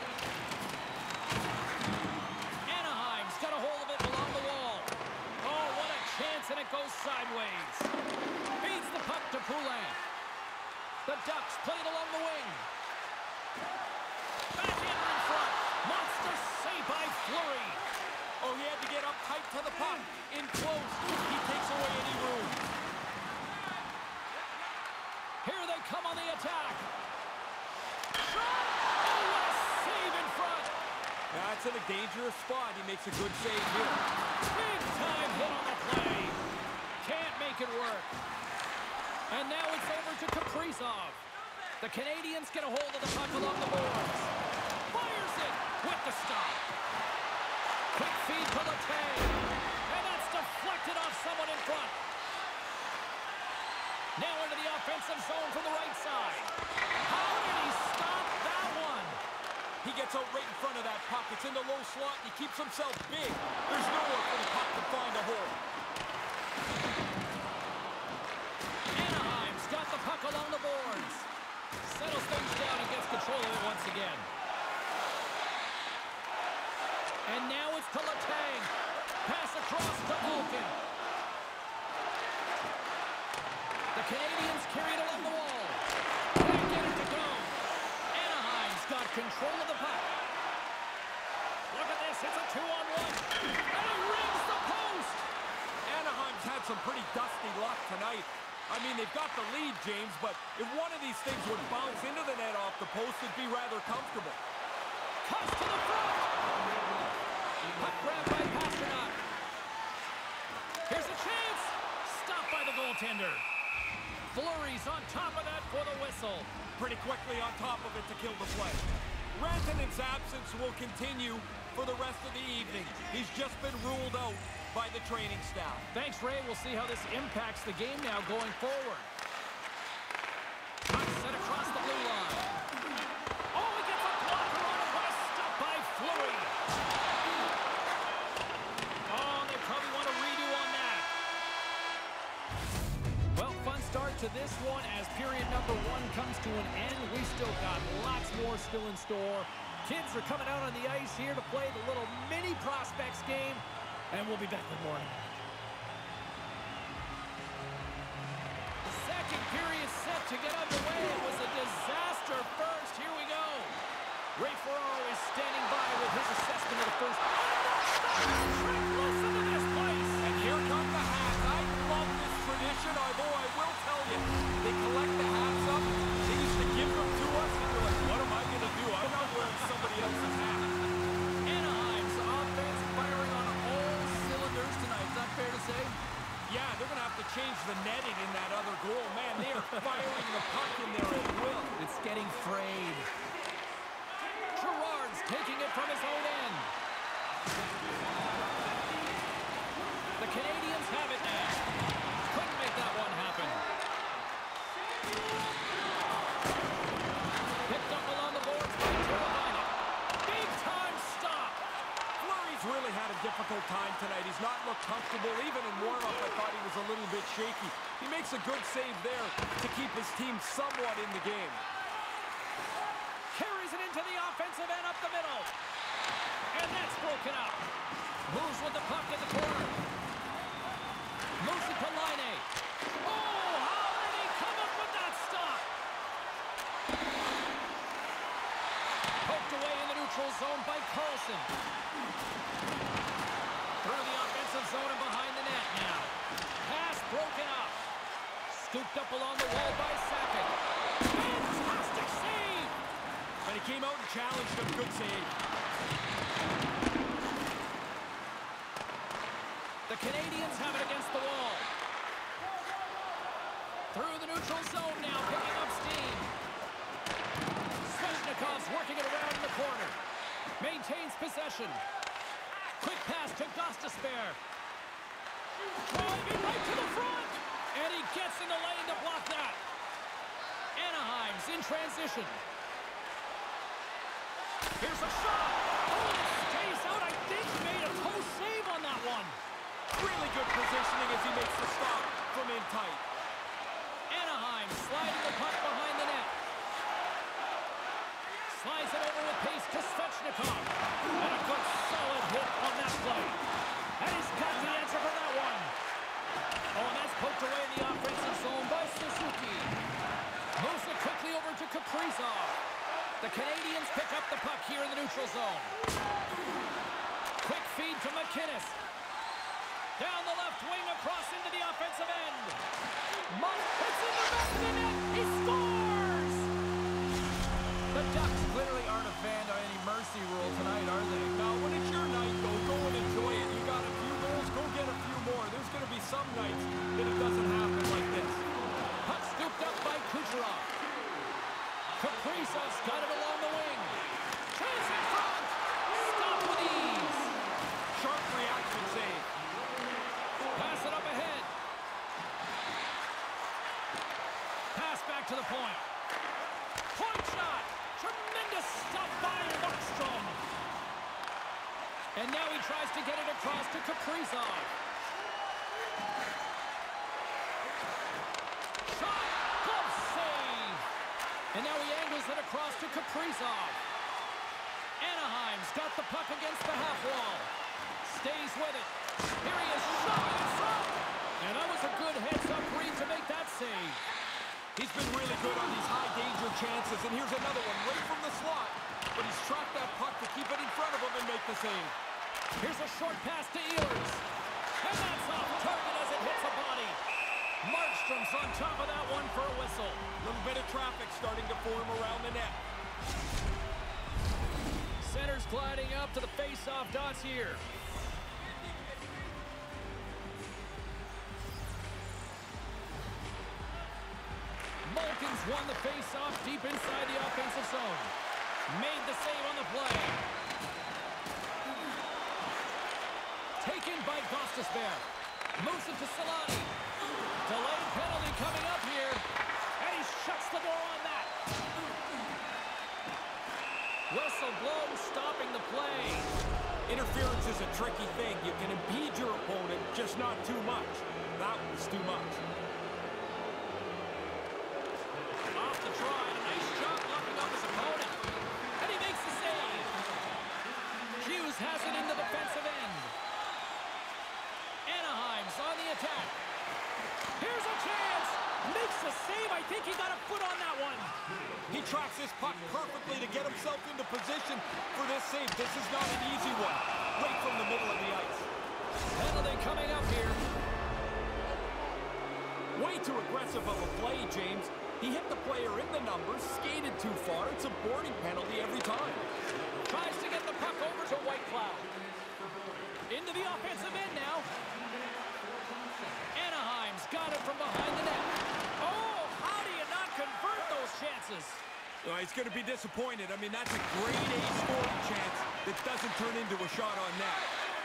Anaheim's got a hold of it along the wall. Oh, what a chance, and it goes sideways. Feeds the puck to Poulin. The Ducks play it along the wing. Backhander in front. Monster save by Fleury. Oh, he had to get up tight to the puck. In close. He takes away any room. Here they come on the attack. Shot! Oh, what a save in front. That's in a dangerous spot. He makes a good save here. Big time hit on the play. Can't make it work. And now it's over to Kaprizov. The Canadians get a hold of the puck along the boards. Fires it with the stop. Quick feed to Letang. And that's deflected off someone in front. Now into the offensive zone from the right side. How did he stop that one? He gets out right in front of that puck. It's in the low slot, and he keeps himself big. There's nowhere for the puck to find a hole. Anaheim's got the puck along the boards. Settles things down and gets control of it once again. Canadians carry it along the wall. Can't get it to go. Anaheim's got control of the puck. Look at this. It's a two-on-one. And he rings the post. Anaheim's had some pretty dusty luck tonight. I mean, they've got the lead, James, but if one of these things would bounce into the net off the post, it'd be rather comfortable. Cuts to the front. Puck grabbed by Pastrnak. Here's a chance. Stopped by the goaltender. Fleury's on top of that for the whistle. Pretty quickly on top of it to kill the play. Rantanen's absence will continue for the rest of the evening. He's just been ruled out by the training staff. Thanks, Ray. We'll see how this impacts the game now going forward. Puck set across the blue line. Oh, he gets a blocker on it. What a stop by Fleury. Oh, they probably want a redo on that. Well, fun start to this one as period number one comes to an end. We still got lots more still in store. Kids are coming out on the ice here to play the little mini prospects game. And we'll be back in the morning. The second period set to get underway. It was a disaster first. Here we go. Ray Ferraro is standing by with his assessment of the first. Listen to this place. And here come the hats. I love this tradition, although I will tell you, they collect the hats up. They used to give them to us, and you're like, what am I going to do? I'm not wearing somebody else's hat. Anaheim's offense firing on all cylinders tonight. Is that fair to say? Yeah, they're going to have to change the netting in that other goal. Man, they are firing the puck in there at will. It's getting frayed. Gerard's taking it from his own end. The Canadians have it now. Couldn't make that one happen. Picked up along the boards by Carolina. Big time stop. Fleury's really had a difficult time tonight. He's not looked comfortable. Even in warm-up, I thought he was a little bit shaky. He makes a good save there to keep his team somewhat in the game. Carries it into the offensive end up the middle. And that's broken up. Moves with the puck in the corner. Moves it to Laine. Oh, how did he come up with that stop? Poked away in the neutral zone by Carlson. Through the offensive zone and behind the net now. Pass broken up. Scooped up along the wall by Sakic. Fantastic save! And he came out and challenged him. Good save. The Canadians have it against the wall. Through the neutral zone now, picking up steam. Svechnikov's working it around in the corner. Maintains possession. Quick pass to Gostisbehere. Driving right to the front. And he gets in the lane to block that. Anaheim's in transition. Here's a shot. Oh, it stays out. I think he made a toe save on that one. Really good positioning as he makes the stop from in tight. Anaheim sliding the puck behind the net. Slides it over with pace to Svechnikov. And a good solid hit on that play. And he's got the answer for that one. Oh, and that's poked away in the offensive zone by Suzuki. Moves it quickly over to Kaprizov. The Canadians pick up the puck here in the neutral zone. Quick feed to McInnes. Down the left wing across into the offensive end. Monk hits in the back of the net. He scores! The Ducks clearly aren't a fan of any mercy rule tonight, are they? Now, when it's your night, though, go and enjoy it. You got a few goals, go get a few more. There's going to be some nights that it doesn't happen like this. Puck scooped up by Kucherov. Kaprizov's got it along the wing. Chase in front. Stop with ease. Sharp reaction save. Pass it up ahead. Pass back to the point. Point shot. Tremendous stop by Markstrom. And now he tries to get it across to Kaprizov. Shot. Glove save. And now he angles it across to Kaprizov. Anaheim's got the puck against the half wall. Stays with it. Here he is, shot in front. And that was a good heads-up read to make that save. good on these high-danger chances. And here's another one right from the slot. But he's tracked that puck to keep it in front of him and make the save. Here's a short pass to Ehlers. And that's off target as it hits a body. Markstrom's on top of that one for a whistle. A little bit of traffic starting to form around the net. Center's gliding up to the face-off dots here. Malkin's won the face-off deep inside the offensive zone. Made the save on the play. Taken by Gostisbehere. Moves it to Solani. Delayed penalty coming up here. And he shuts the door on that. Whistle blows, stopping the play. Interference is a tricky thing. You can impede your opponent, just not too much. That was too much. Off the try, and a nice job locking up his opponent. And he makes the save. Hughes has it in the defensive end. Anaheim's on the attack. Here's a chance. Makes the save. I think he got a foot on that one. He tracks this puck perfectly to get himself into position for this save. This is not an easy one. Right from the middle of the ice. Penalty coming up here. Way too aggressive of a play, James. He hit the player in the numbers, skated too far. It's a boarding penalty every time. Tries to get the puck over to Whitecloud. Into the offensive end now. Anaheim's got it from behind the net. Oh, how do you not convert those chances? Well, he's going to be disappointed. I mean, that's a grade A scoring chance that doesn't turn into a shot on net.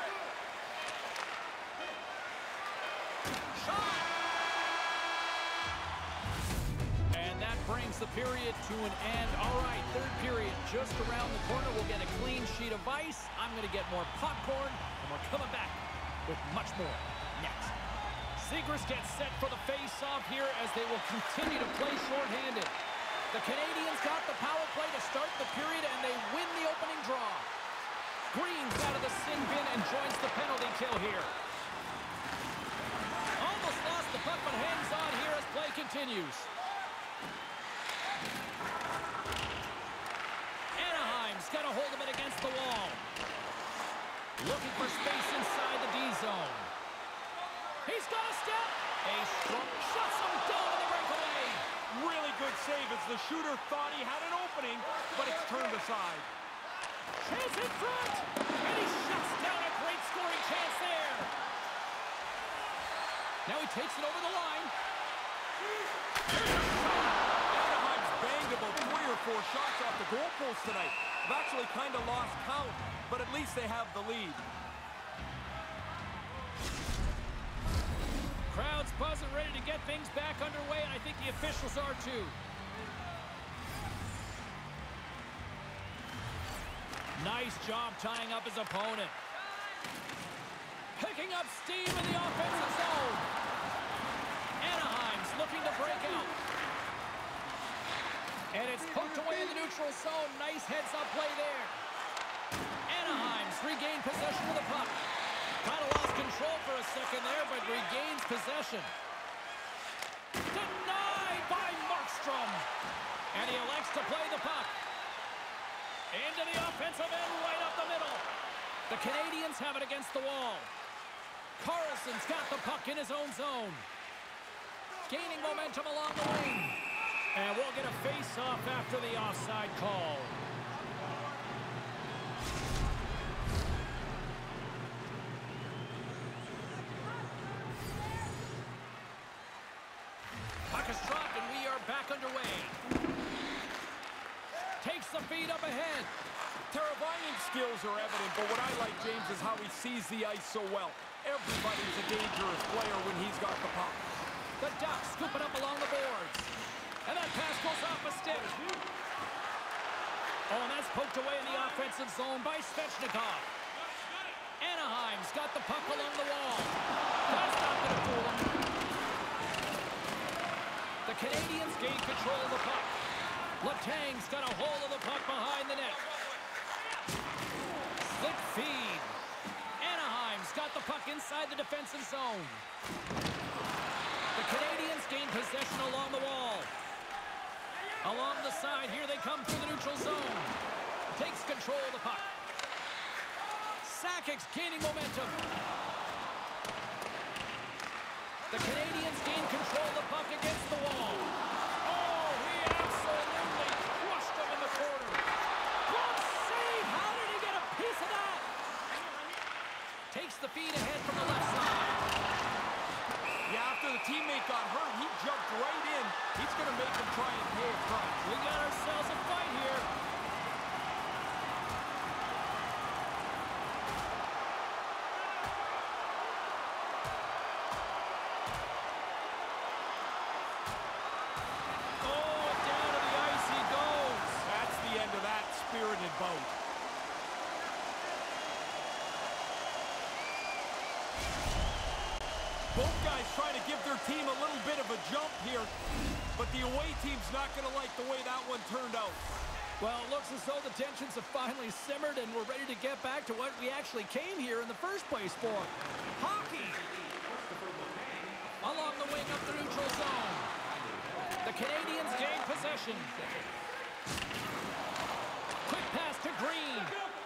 Shot! And that brings the period to an end. All right, third period just around the corner. We'll get a clean sheet of ice. I'm going to get more popcorn, and we're coming back with much more next. Zegras gets set for the face-off here as they will continue to play shorthanded. The Canadians got the power play to start the period, and they win the opening draw. Green's out of the sin bin and joins the penalty kill here. Almost lost the puck, but hangs on here as play continues. Anaheim's got a hold of it against the wall. Looking for space inside the D zone. He's got a step. A strong shuts him down in the breakaway. Really good save as the shooter thought he had an opening, but it's turned aside. Chance in front. And he shuts down a great scoring chance there. Now he takes it over the line. Anaheim's banged about three or four shots off the goalpost tonight. They've actually kind of lost count, but at least they have the lead. Crowd's buzzing, ready to get things back underway, and I think the officials are too. Nice job tying up his opponent. Picking up steam in the offensive zone. Anaheim's looking to break out. And it's poked away in the neutral zone. Nice heads-up play there. Anaheim's regained possession of the puck. Kind of lost control for a second there, but regains possession. Denied by Markstrom. And he elects to play the puck. Into the offensive end, right up the middle. The Canadians have it against the wall. Carlson's got the puck in his own zone. Gaining momentum along the wing. And we'll get a face-off after the offside call. Puck is dropped, and we are back underway. Takes the feed up ahead. Teravainen's skills are evident, but what I like, James, is how he sees the ice so well. Everybody's a dangerous player when he's got the puck. The Ducks scoop it up along the boards. And that pass goes off a stick. Oh, and that's poked away in the offensive zone by Svechnikov. Anaheim's got the puck along the wall. That's not going to fool them. The Canadians gain control of the puck. Letang's got a hold of the puck behind the net. Slick feed. Anaheim's got the puck inside the defensive zone. The Canadians gain possession along the wall. kicks gaining momentum. The Canadians gain control of the puck against the wall. Oh, he absolutely crushed him in the corner. Good save. How did he get a piece of that? Takes the feed ahead from the left side. Yeah, after the teammate got hurt, he jumped right in. He's going to make him try and pay a price. We got ourselves a fight here. Spirited boat. Both guys trying to give their team a little bit of a jump here, but the away team's not going to like the way that one turned out. Well, it looks as though the tensions have finally simmered and we're ready to get back to what we actually came here in the first place for. Hockey! Along the wing up the neutral zone. The Canadians gain possession. Quick pass to Green.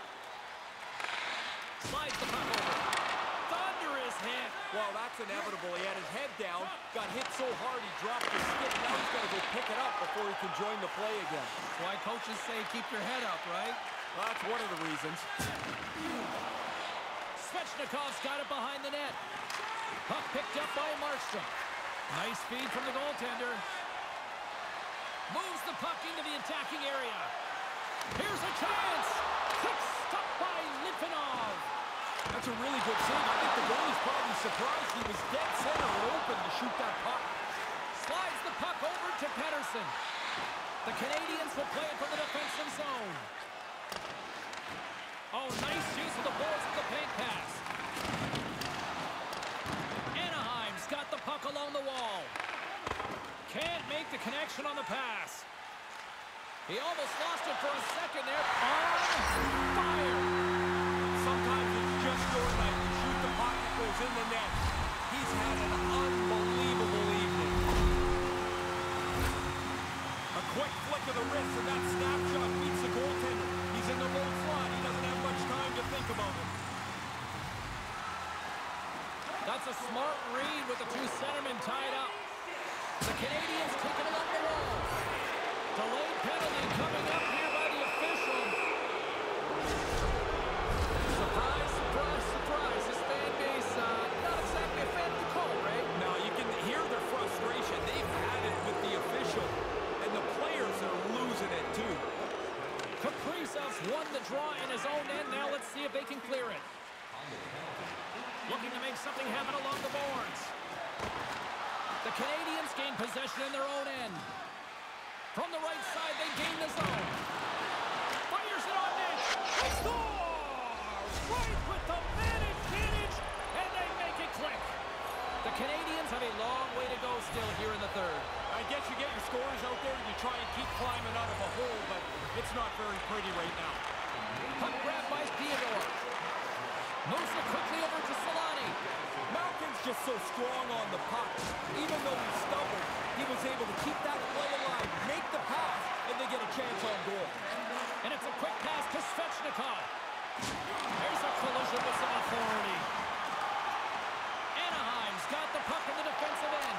Slides the puck over. Thunderous hit. Well, that's inevitable. He had his head down, got hit so hard he dropped his stick. Now he's got to go pick it up before he can join the play again. That's why coaches say keep your head up, right? Well, that's one of the reasons. Svechnikov's got it behind the net. Puck picked up by Markstrom. Nice feed from the goaltender. Moves the puck into the attacking area. Here's a chance! Quick stop by Litvinov. That's a really good save. I think the goalie's probably surprised. He was dead center and open to shoot that puck. Slides the puck over to Pettersson. The Canadians will play it from the defensive zone. Oh, nice use of the boards with the paint pass. Anaheim's got the puck along the wall. Can't make the connection on the pass. He almost lost it for a second there. On fire. Sometimes it's just your night. You shoot the puck, it goes in the net. He's had an unbelievable evening. A quick flick of the wrist, and that snapshot beats the goaltender. He's in the low slot. He doesn't have much time to think about it. That's a smart read with the two centermen tied up. The Canadians take it along the wall. Delayed penalty coming up here by the official. Surprise, surprise, surprise. This fan base, uh, not exactly a fan of the call, right? Now, you can hear their frustration. They've had it with the official, and the players are losing it, too. Kaprizov's won the draw in his own end. Now let's see if they can clear it. Looking to make something happen along the boards. The Canadians gain possession in their own end. From the right side, they gain the zone. Fires it on net. They score! Right with the man advantage, and they make it click. The Canadians have a long way to go still here in the third. I guess you get your scores out there and you try and keep climbing out of a hole, but it's not very pretty right now. Puck grab by Theodore. Moves it quickly over to Solani. Malkin's just so strong on the puck. Even though he stumbled, he was able to keep that play alive, make the pass, and they get a chance on goal. And it's a quick pass to Svechnikov. There's a collision with some authority. Anaheim's got the puck in the defensive end.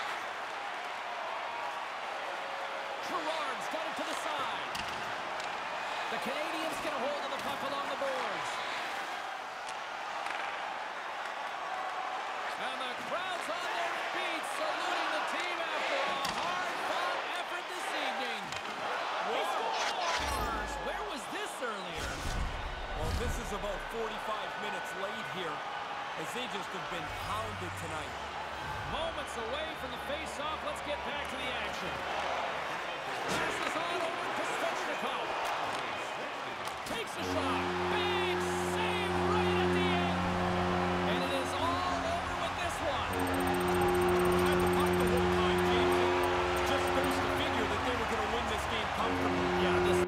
Gerard's got it to the side. The Canadians get a hold of the puck along the boards. And the crowd's on their feet, saluting the team after a hard-fought effort this evening. He scores! Where was this earlier? Well, this is about forty-five minutes late here, as they just have been pounded tonight. Moments away from the face-off. Let's get back to the action. Passes on over to Svechnikov. Takes a shot. Big save right at the end. And it is all over with this one. Had the puck the whole time, James. Just goes to figure that they were going to win this game comfortably. Yeah, this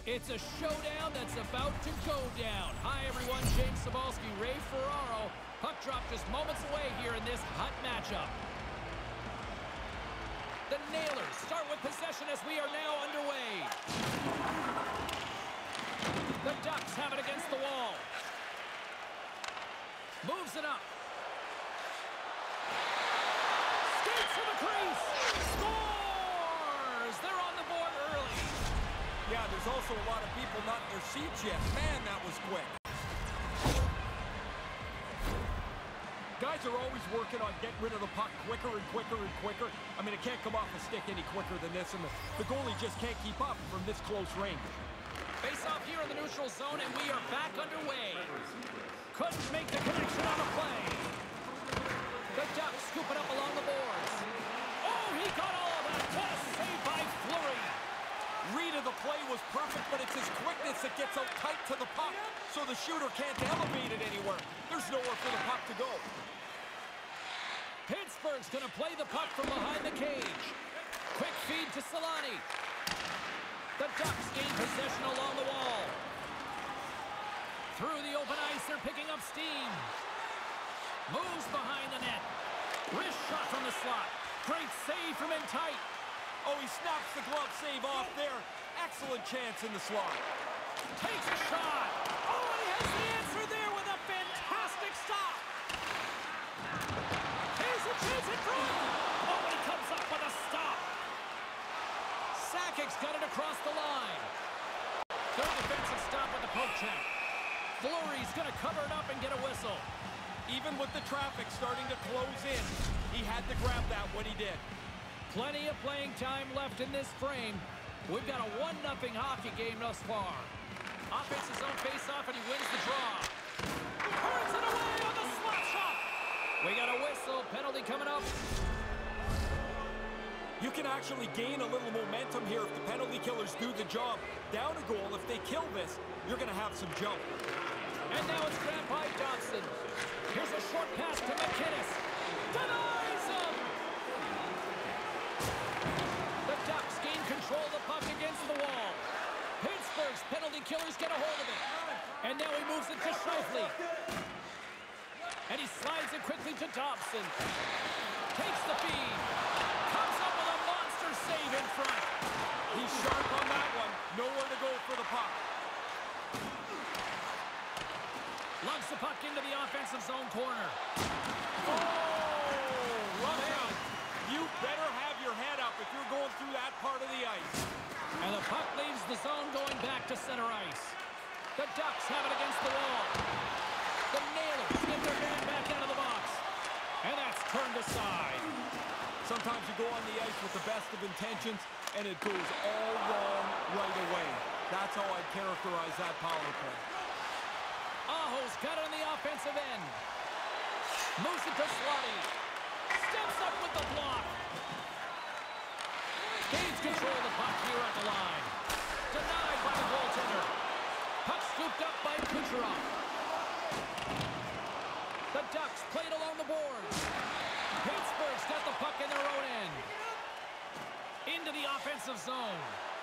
It's a showdown that's about to go down. Hi, everyone. James Cybulski, Ray Ferraro. Puck drop just moments away here in this hot matchup. The Nailers start with possession as we are now underway. The Ducks have it against the wall. Moves it up. Skates to the crease. Scores! They're on the board early. Yeah, there's also a lot of people not in their seats yet. Man, that was quick. Guys are always working on getting rid of the puck quicker and quicker and quicker. I mean, it can't come off a stick any quicker than this, and the, the goalie just can't keep up from this close range. Face off here in the neutral zone, and we are back underway. Couldn't make the connection on the play. The Ducks scoop it up along the boards. Oh, he got all of that. What a save by Fleury. Read of the play was perfect, but it's his quickness that gets out tight to the puck, so the shooter can't elevate it anywhere. There's nowhere for the puck to go. Pittsburgh's going to play the puck from behind the cage. Quick feed to Solani. The Ducks gain possession along the wall. Through the open ice, they're picking up steam. Moves behind the net. Wrist shot from the slot. Great save from in tight. Oh, he snaps the glove save off there. Excellent chance in the slot. Takes a shot. Oh, and he has the answer there with a fantastic stop. Here's a chance in front. Oh, and he comes up with a stop. Sakic's got it across the line. Good defensive stop with the poke check. Fleury's going to cover it up and get a whistle. Even with the traffic starting to close in, he had to grab that when he did. Plenty of playing time left in this frame. We've got a one nothing hockey game thus far. Offense his own face-off, and he wins the draw. Turns it away on the slap shot. We got a whistle. Penalty coming up. You can actually gain a little momentum here if the penalty killers do the job. Down a goal, if they kill this, you're going to have some jump. And now it's grabbed by Johnson. Here's a short pass to McKinnis. Denies him! The Ducks gain control of the puck against the wall. Pittsburgh's penalty killers get a hold of it. And now he moves it to Scheifele. And he slides it quickly to Dobson. Takes the feed. Comes up with a monster save in front. He's sharp on that one. Nowhere to go for the puck. Lugs the puck into the offensive zone corner. Oh! Russia, you better have your head up if you're going through that part of the ice. And the puck leaves the zone going back to center ice. The Ducks have it against the wall. The Nailers get their man back out of the box. And that's turned aside. Sometimes you go on the ice with the best of intentions, and it goes all wrong right away. That's how I'd characterize that power play. Aho's got it on the offensive end. Moves it to Slotty. Steps up with the block. Gains control of the puck here at the line. Denied by the goaltender. Puck scooped up by Kucherov. The Ducks played along the boards. Pittsburgh's got the puck in their own end. Into the offensive zone.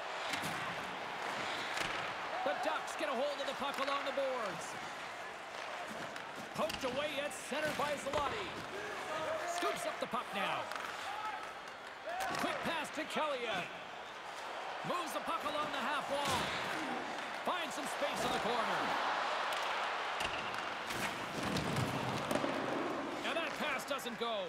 The Ducks get a hold of the puck along the boards. Poked away at center by Zalotti. Scoops up the puck now. Quick pass to Kelly. Moves the puck along the half wall. Finds some space in the corner. And that pass doesn't go.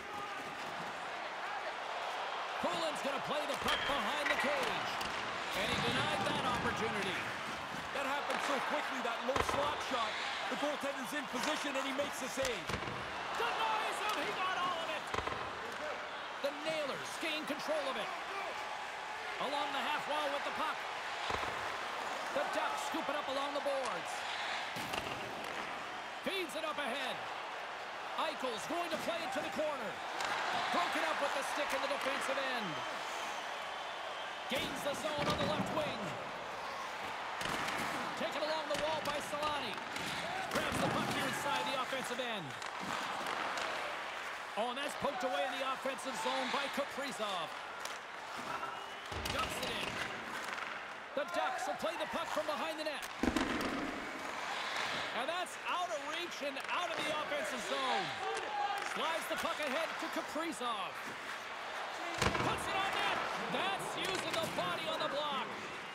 Poulin's going to play the puck behind the cage. And he denied that opportunity. That happened so quickly, that low slot shot. The goaltender's in position, and he makes the save. Denies him! He got all of it! The Nailers gain control of it. Along the half wall with the puck. The Ducks scoop it up along the boards. Feeds it up ahead. Eichel's going to play it to the corner. Broken up with the stick in the defensive end. Gains the zone on the left wing. Taken along the wall by Solani. Grabs the puck here inside the offensive end. Oh, and that's poked away in the offensive zone by Kaprizov. Dumps it in. The The Ducks will play the puck from behind the net. And that's out of reach and out of the offensive zone. Slides the puck ahead to Kaprizov. Puts it on net. That's using the body on the block.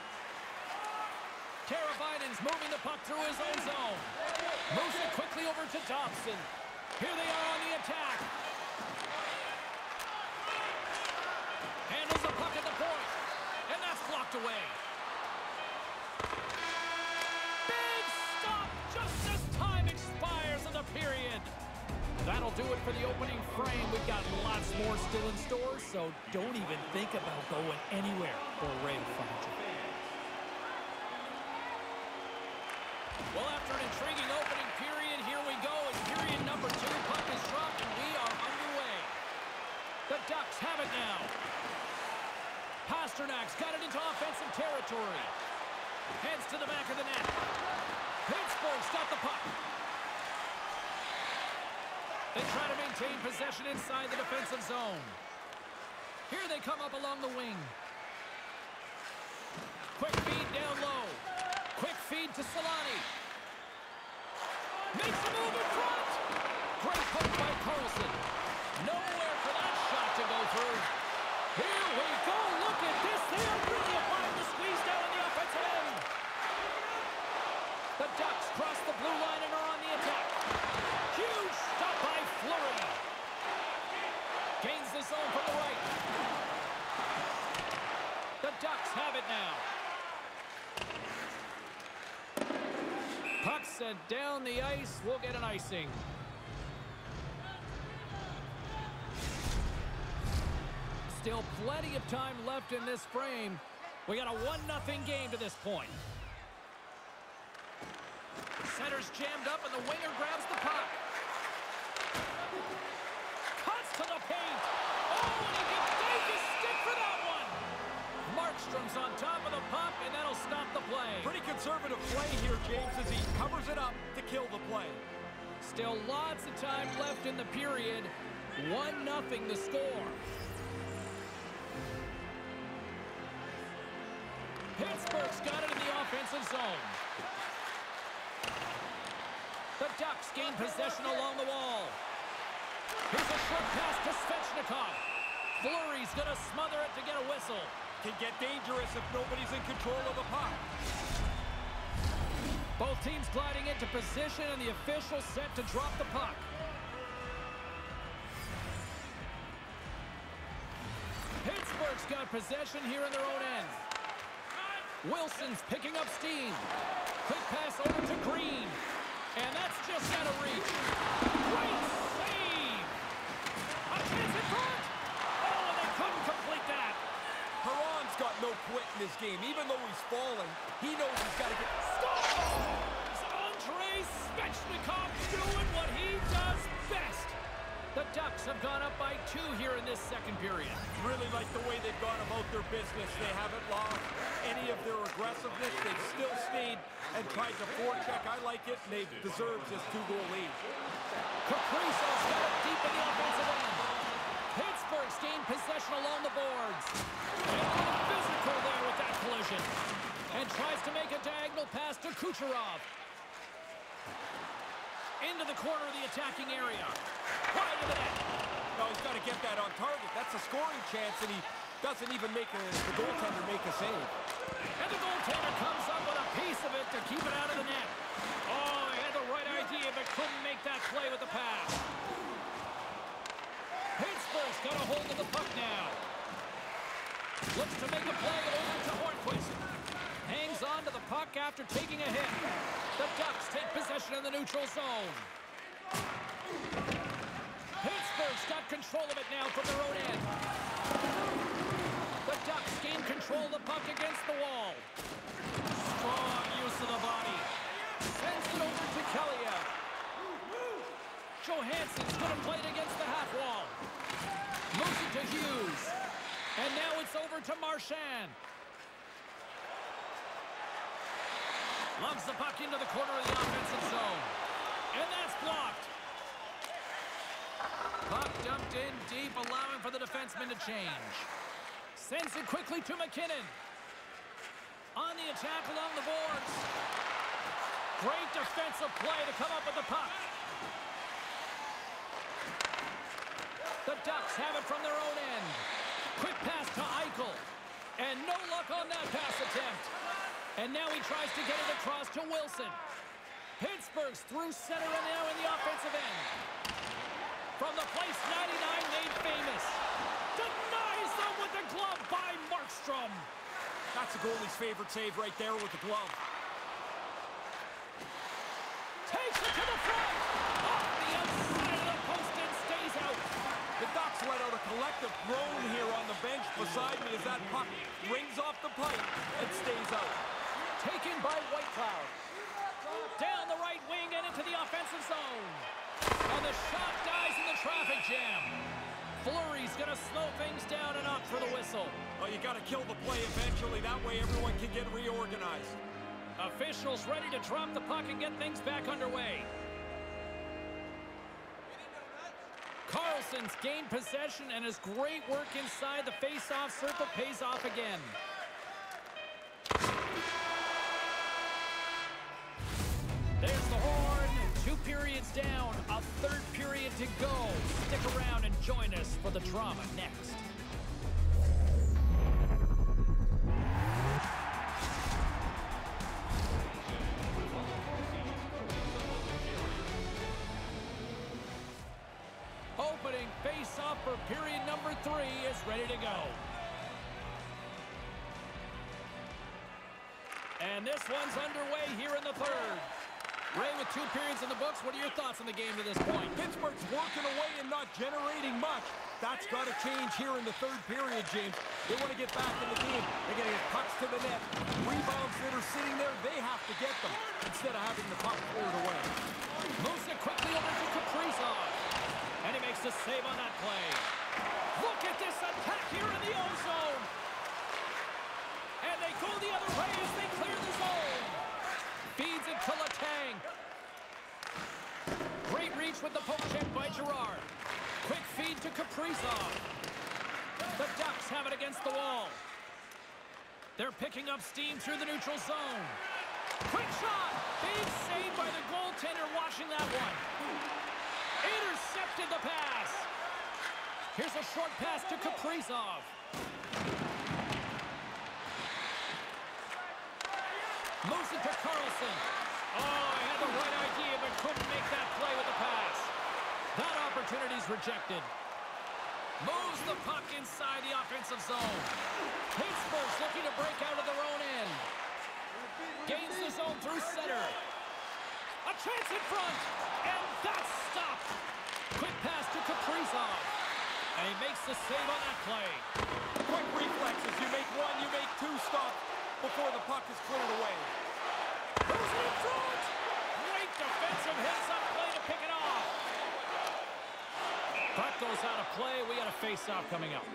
Teravainen's moving the puck through his own zone. Moves it quickly over to Dobson. Here they are on the attack. Handles the puck at the point. And that's blocked away. Big stop just as time expires in the period. That'll do it for the opening frame. We've got lots more still in store, so don't even think about going anywhere for Ray Fletcher. Well, after an intriguing opening period, here we go. In period number two, puck is dropped, and we are underway. The Ducks have it now. Pasternak's got it into offensive territory. Heads to the back of the net. Pittsburgh's got the puck. They try to maintain possession inside the defensive zone. Here they come up along the wing. Quick feed down low. Quick feed to Solani. Makes a move in front. Great poke by Carlson. Nowhere for that shot to go through. Here we go. Look at this. They are really applying the squeeze down on the offensive end. The Ducks cross the blue line and are on the attack. Huge stop by Fleury. Gains the zone from the right. The Ducks have it now. Puck sent down the ice. We'll get an icing. Still plenty of time left in this frame. We got a one nothing game to this point. Center's jammed up and the winger grabs the puck. Cuts to the paint. Oh, and he can take his stick for that one. Markstrom's on top of the puck, and that'll stop the play. Pretty conservative play here, James, as he covers it up to kill the play. Still lots of time left in the period. one nothing the score. Pittsburgh's got it in the offensive zone. The Ducks gain possession along the wall. Here's a short pass to Svechnikov. Fleury's going to smother it to get a whistle. Can get dangerous if nobody's in control of the puck. Both teams gliding into position, and the official set to drop the puck. Pittsburgh's got possession here in their own end. Wilson's picking up steam. Quick pass over to Green. And that's just out of reach. Great save! A chance in front! Oh, and they couldn't complete that. Perron's got no quit in this game. Even though he's falling, he knows he's got to get... Scores! Andrei Svechnikov doing what he does best. The Ducks have gone up by two here in this second period. Really like the way they've gone about their business. They haven't lost any of their aggressiveness. They've still stayed and tried to forecheck. I like it, and they've deserved this two-goal lead. Kaprizov's got it deep in the offensive end. Pittsburgh's gained possession along the boards. And getting physical there with that collision. And tries to make a diagonal pass to Kucherov. Into the corner of the attacking area. Wide of the net. No, he's got to get that on target. That's a scoring chance, and he doesn't even make a, the goaltender make a save. And the goaltender comes up with a piece of it to keep it out of the net. Oh, he had the right idea, but couldn't make that play with the pass. Pittsburgh's got a hold of the puck now. Looks to make a play over to Hornquist. Hangs on to the puck after taking a hit. The Ducks take possession in the neutral zone. Pittsburgh's got control of it now from their own end. The Ducks gain control of the puck against the wall. Strong use of the body. Sends it over to Kaliev. Johansson's going to play it against the half wall. Moves it to Hughes. And now it's over to Marchand. Lugs the puck into the corner of the offensive zone. And that's blocked. Puck dumped in deep, allowing for the defenseman to change. Sends it quickly to McKinnon. On the attack along the boards. Great defensive play to come up with the puck. The Ducks have it from their own end. Quick pass to Eichel. And no luck on that pass attempt. And now he tries to get it across to Wilson. Pittsburgh's through center and now in the offensive end. From the place ninety-nine made famous. Denies them with the glove by Markstrom. That's the goalie's favorite save right there with the glove. Takes it to the front. Off the outside of the post and stays out. The Ducks let out a collective groan here on the bench beside me as that puck rings off the pipe and stays out. Taken by Whitecloud. Down the right wing and into the offensive zone. And the shot dies in the traffic jam. Fleury's going to slow things down and up for the whistle. Well, you got to kill the play eventually. That way everyone can get reorganized. Officials ready to drop the puck and get things back underway. Carlson's gained possession and his great work inside the face-off circle pays off again. There's the horn. Two periods down. A third period to go. Stick around and join us for the drama next. Opening face-off for period number three is ready to go. And this one's underway here in the third. Ray, with two periods in the books, what are your thoughts on the game to this point? Pittsburgh's working away and not generating much. That's got to change here in the third period, James. They want to get back in the game. They're going to get pucks to the net. Rebounds that are sitting there, they have to get them instead of having the puck cleared away. Moves it quickly over to Kaprizov. And he makes the save on that play. Look at this attack here in the O-zone. And they go the other way as they clear the zone. Feeds it to Letang. Great reach with the poke check by Girard. Quick feed to Kaprizov. The Ducks have it against the wall. They're picking up steam through the neutral zone. Quick shot. Big save by the goaltender watching that one. Intercepted the pass. Here's a short pass to Kaprizov. Moves it to Carlson. Oh, he had the right idea, but couldn't make that play with the pass. That opportunity's rejected. Moves the puck inside the offensive zone. Pittsburgh's looking to break out of their own end. Gains the zone through center. A chance in front, and that's stopped. Quick pass to Kaprizov. And he makes the save on that play. Quick reflexes. You make one, you make two stops before the puck is cleared away. Who's in front? Great defensive heads-up play to pick it off. Puck goes out of play. We got a face-off coming up.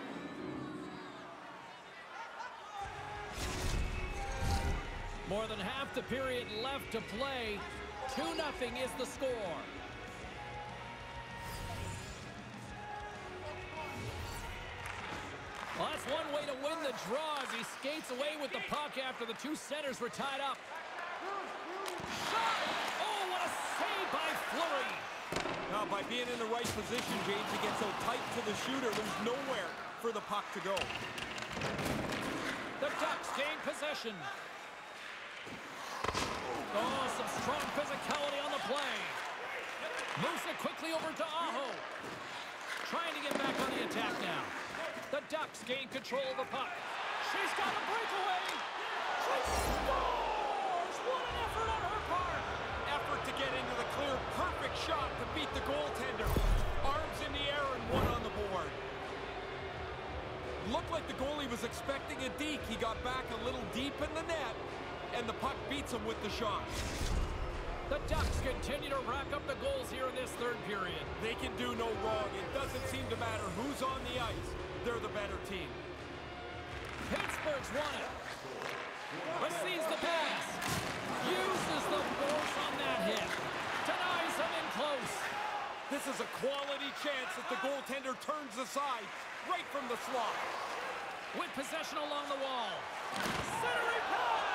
More than half the period left to play. two nothing is the score. Well, that's one way to win the draw as he skates away with the puck after the two centers were tied up. Shot! Oh, what a save by Fleury! Now, by being in the right position, James, he gets so tight to the shooter, there's nowhere for the puck to go. The Ducks gain possession. Oh, some strong physicality on the play. Moves it quickly over to Aho. Trying to get back on the attack now. The Ducks gain control of the puck. She's got a breakaway. She scores! What an effort on her part. Effort to get into the clear, perfect shot to beat the goaltender. Arms in the air and one on the board. Looked like the goalie was expecting a deke. He got back a little deep in the net, and the puck beats him with the shot. The Ducks continue to rack up the goals here in this third period. They can do no wrong. It doesn't seem to matter who's on the ice. They're the better team. Pittsburgh's won it. Receives the pass. Uses the force on that hit. Denies him in close. This is a quality chance that the goaltender turns aside right from the slot. With possession along the wall. Centering pass!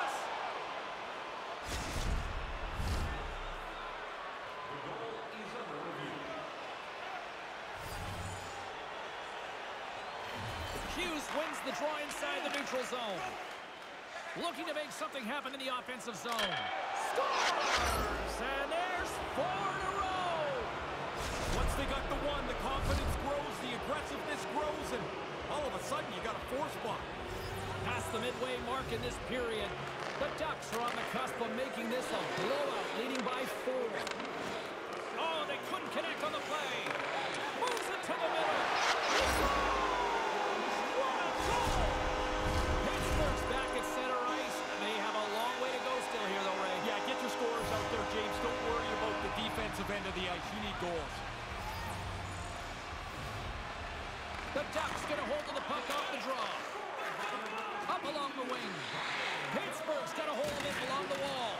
wins the draw inside the neutral zone. Looking to make something happen in the offensive zone. Scores! And there's four in a row. Once they got the one, the confidence grows, the aggressiveness grows, and all of a sudden you got a four spot. Past the midway mark in this period, the Ducks are on the cusp of making this a blowout, leading by four. Oh, they couldn't connect on the play. Moves it to the middle. What a goal! Pittsburgh's back at center ice. They have a long way to go still here, though, Ray. Yeah, get your scorers out there, James. Don't worry about the defensive end of the ice. You need goals. The Ducks get a hold of the puck off the draw. Up along the wing. Pittsburgh's got a hold of it along the wall.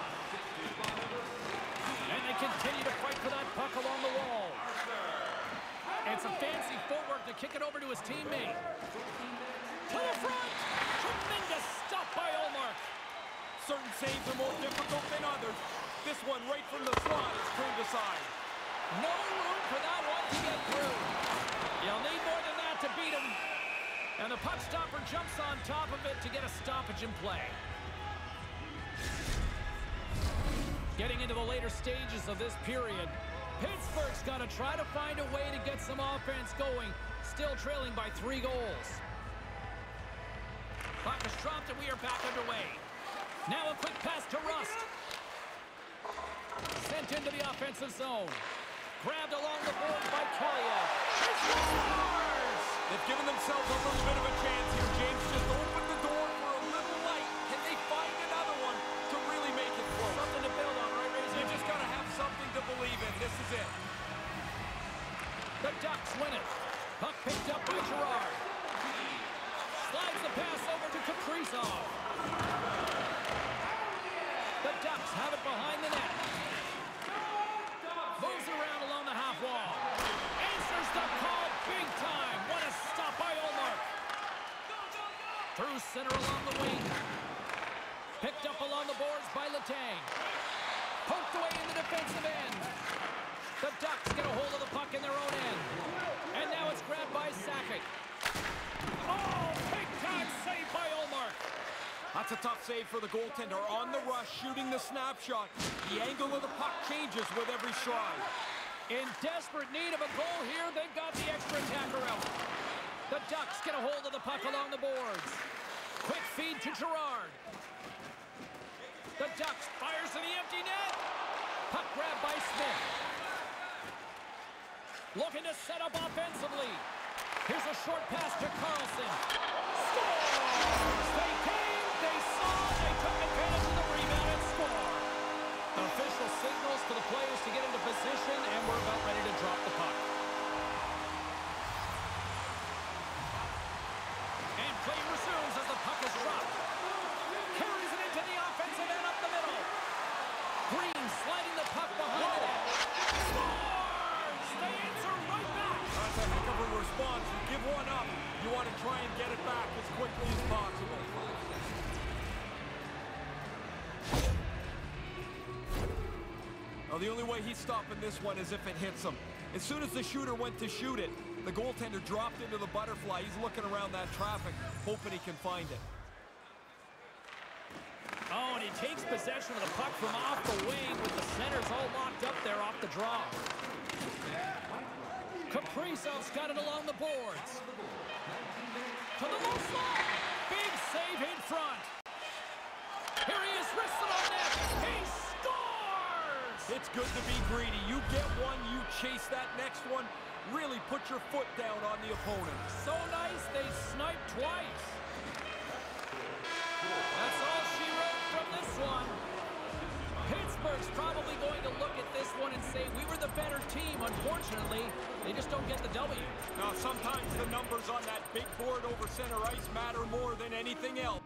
And they continue to fight for that puck along the wall. And some fancy footwork to kick it over to his teammate. To the front. Tremendous stop by Ullmark. Certain saves are more difficult than others. This one right from the slot is turned aside. No room for that one to get through. You'll need more than that to beat him. And the puck stopper jumps on top of it to get a stoppage in play. Getting into the later stages of this period, Pittsburgh's got to try to find a way to get some offense going, still trailing by three goals. Puck is dropped and we are back underway. Now a quick pass to Rust. Sent into the offensive zone. Grabbed along the boards by Kaliyev. He scores! They've given themselves a little bit of a chance here, James. Just open the door for a little light. Can they find another one to really make it close? Something to build on, right, Razor? You just got to have something to believe in. This is it. The Ducks win it. Puck picked up by Girard. Slides the pass over to Kaprizov. The Ducks have it behind the net. Moves around along the half wall. Answers the call big time. What a stop by Ullmark. Through center along the wing. Picked up along the boards by Letang. Poked away in the defensive end. The Ducks get a hold of the puck in their own end. And now it's grabbed by Sakic. Oh, big time save by Ullmark. That's a tough save for the goaltender. On the rush, shooting the snapshot. The angle of the puck changes with every stride. In desperate need of a goal here, they've got the extra attacker out. The Ducks get a hold of the puck along the boards. Quick feed to Girard. The Ducks fires to the empty net. Puck grab by Smith. Looking to set up offensively. Here's a short pass to Carlson. Scores! They came, they saw, they took advantage of the rebound and score. Official signals for the players to get into position, and we're about ready to drop the puck. And play resumes as the puck is dropped. Carries it into the offensive end up the middle. Green sliding the puck behind the net. Scores! They answer right back. That's a heck of a response. You give one up, you want to try and get it back as quickly as possible. Now, the only way he's stopping this one is if it hits him. As soon as the shooter went to shoot it, the goaltender dropped into the butterfly. He's looking around that traffic, hoping he can find it. Oh, and he takes possession of the puck from off the wing with the centers all locked up there off the draw. Kaprizov's got it along the boards. To the low slot. Big save in front. Here he is, wristed on net. He scores! It's good to be greedy. You get one, you chase that next one. Really put your foot down on the opponent. So nice, they sniped twice. That's all she wrote from this one. Pittsburgh's probably going to look at this one and say, we were the better team. Unfortunately, they just don't get the W. Now, sometimes the numbers on that big board over center ice matter more than anything else.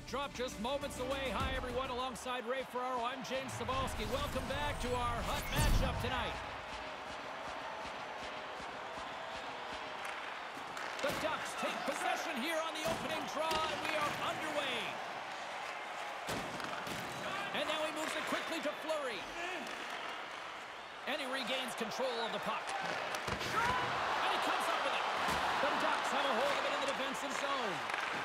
Puck drop just moments away. Hi, everyone. Alongside Ray Ferraro, I'm James Cybulski. Welcome back to our hot matchup tonight. The Ducks take possession here on the opening draw, and we are underway. And now he moves it quickly to Fleury. And he regains control of the puck. And he comes up with it. The Ducks have a hold of it in the defensive zone.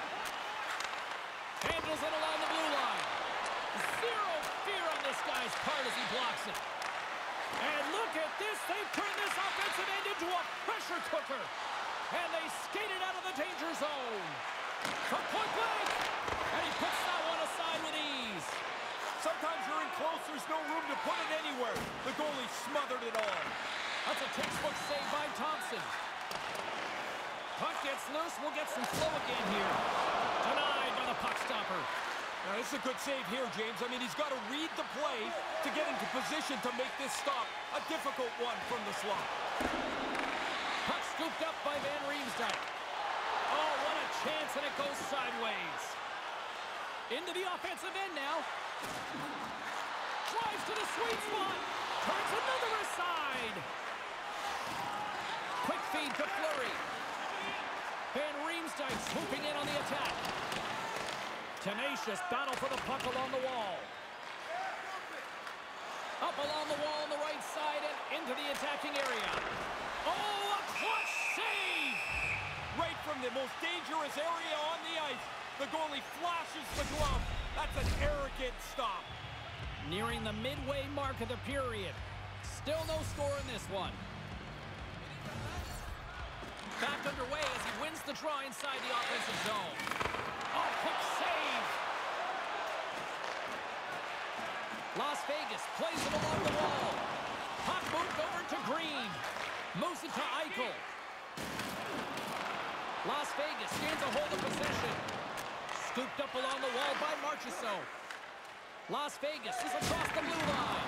Handles it along the blue line. Zero fear on this guy's part as he blocks it. And look at this. They've turned this offensive end into a pressure cooker. And they skate it out of the danger zone. From point blank. And he puts that one aside with ease. Sometimes you're in close, there's no room to put it anywhere. The goalie smothered it all. That's a textbook save by Thompson. Puck gets loose. We'll get some flow again here. Denied by the puck stopper. Now, this is a good save here, James. I mean, he's got to read the play to get into position to make this stop. A difficult one from the slot. Puck scooped up by Van Riemsdyk. Oh, what a chance, and it goes sideways. Into the offensive end now. Drives to the sweet spot. Turns another aside. Quick feed to Fleury. Van Riemsdyk swooping in on the attack. Tenacious battle for the puck along the wall. Up along the wall on the right side and into the attacking area. Oh, a clutch save! Right from the most dangerous area on the ice. The goalie flashes the glove. That's an arrogant stop. Nearing the midway mark of the period. Still no score in this one. Back underway as he wins the draw inside the offensive zone. Oh, quick save! Las Vegas plays it along the wall. Puck moved over to Green. Moves it to Eichel. Las Vegas gains a hold of possession. Scooped up along the wall by Marchessault. Las Vegas is across the blue line.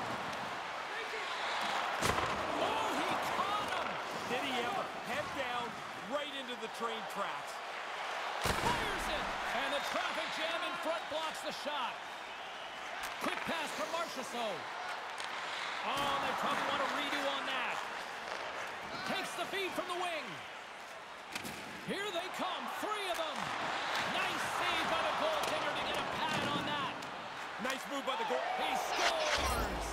Oh, he caught him! Did he ever? Head down, right into the train tracks. Fires it! And the traffic jam in front blocks the shot. Quick pass from Marchessault. Oh, they probably want a redo on that. Takes the feed from the wing. Here they come, three of them. Nice save by the goaltender to get a pad on that. Nice move by the goal. He scores!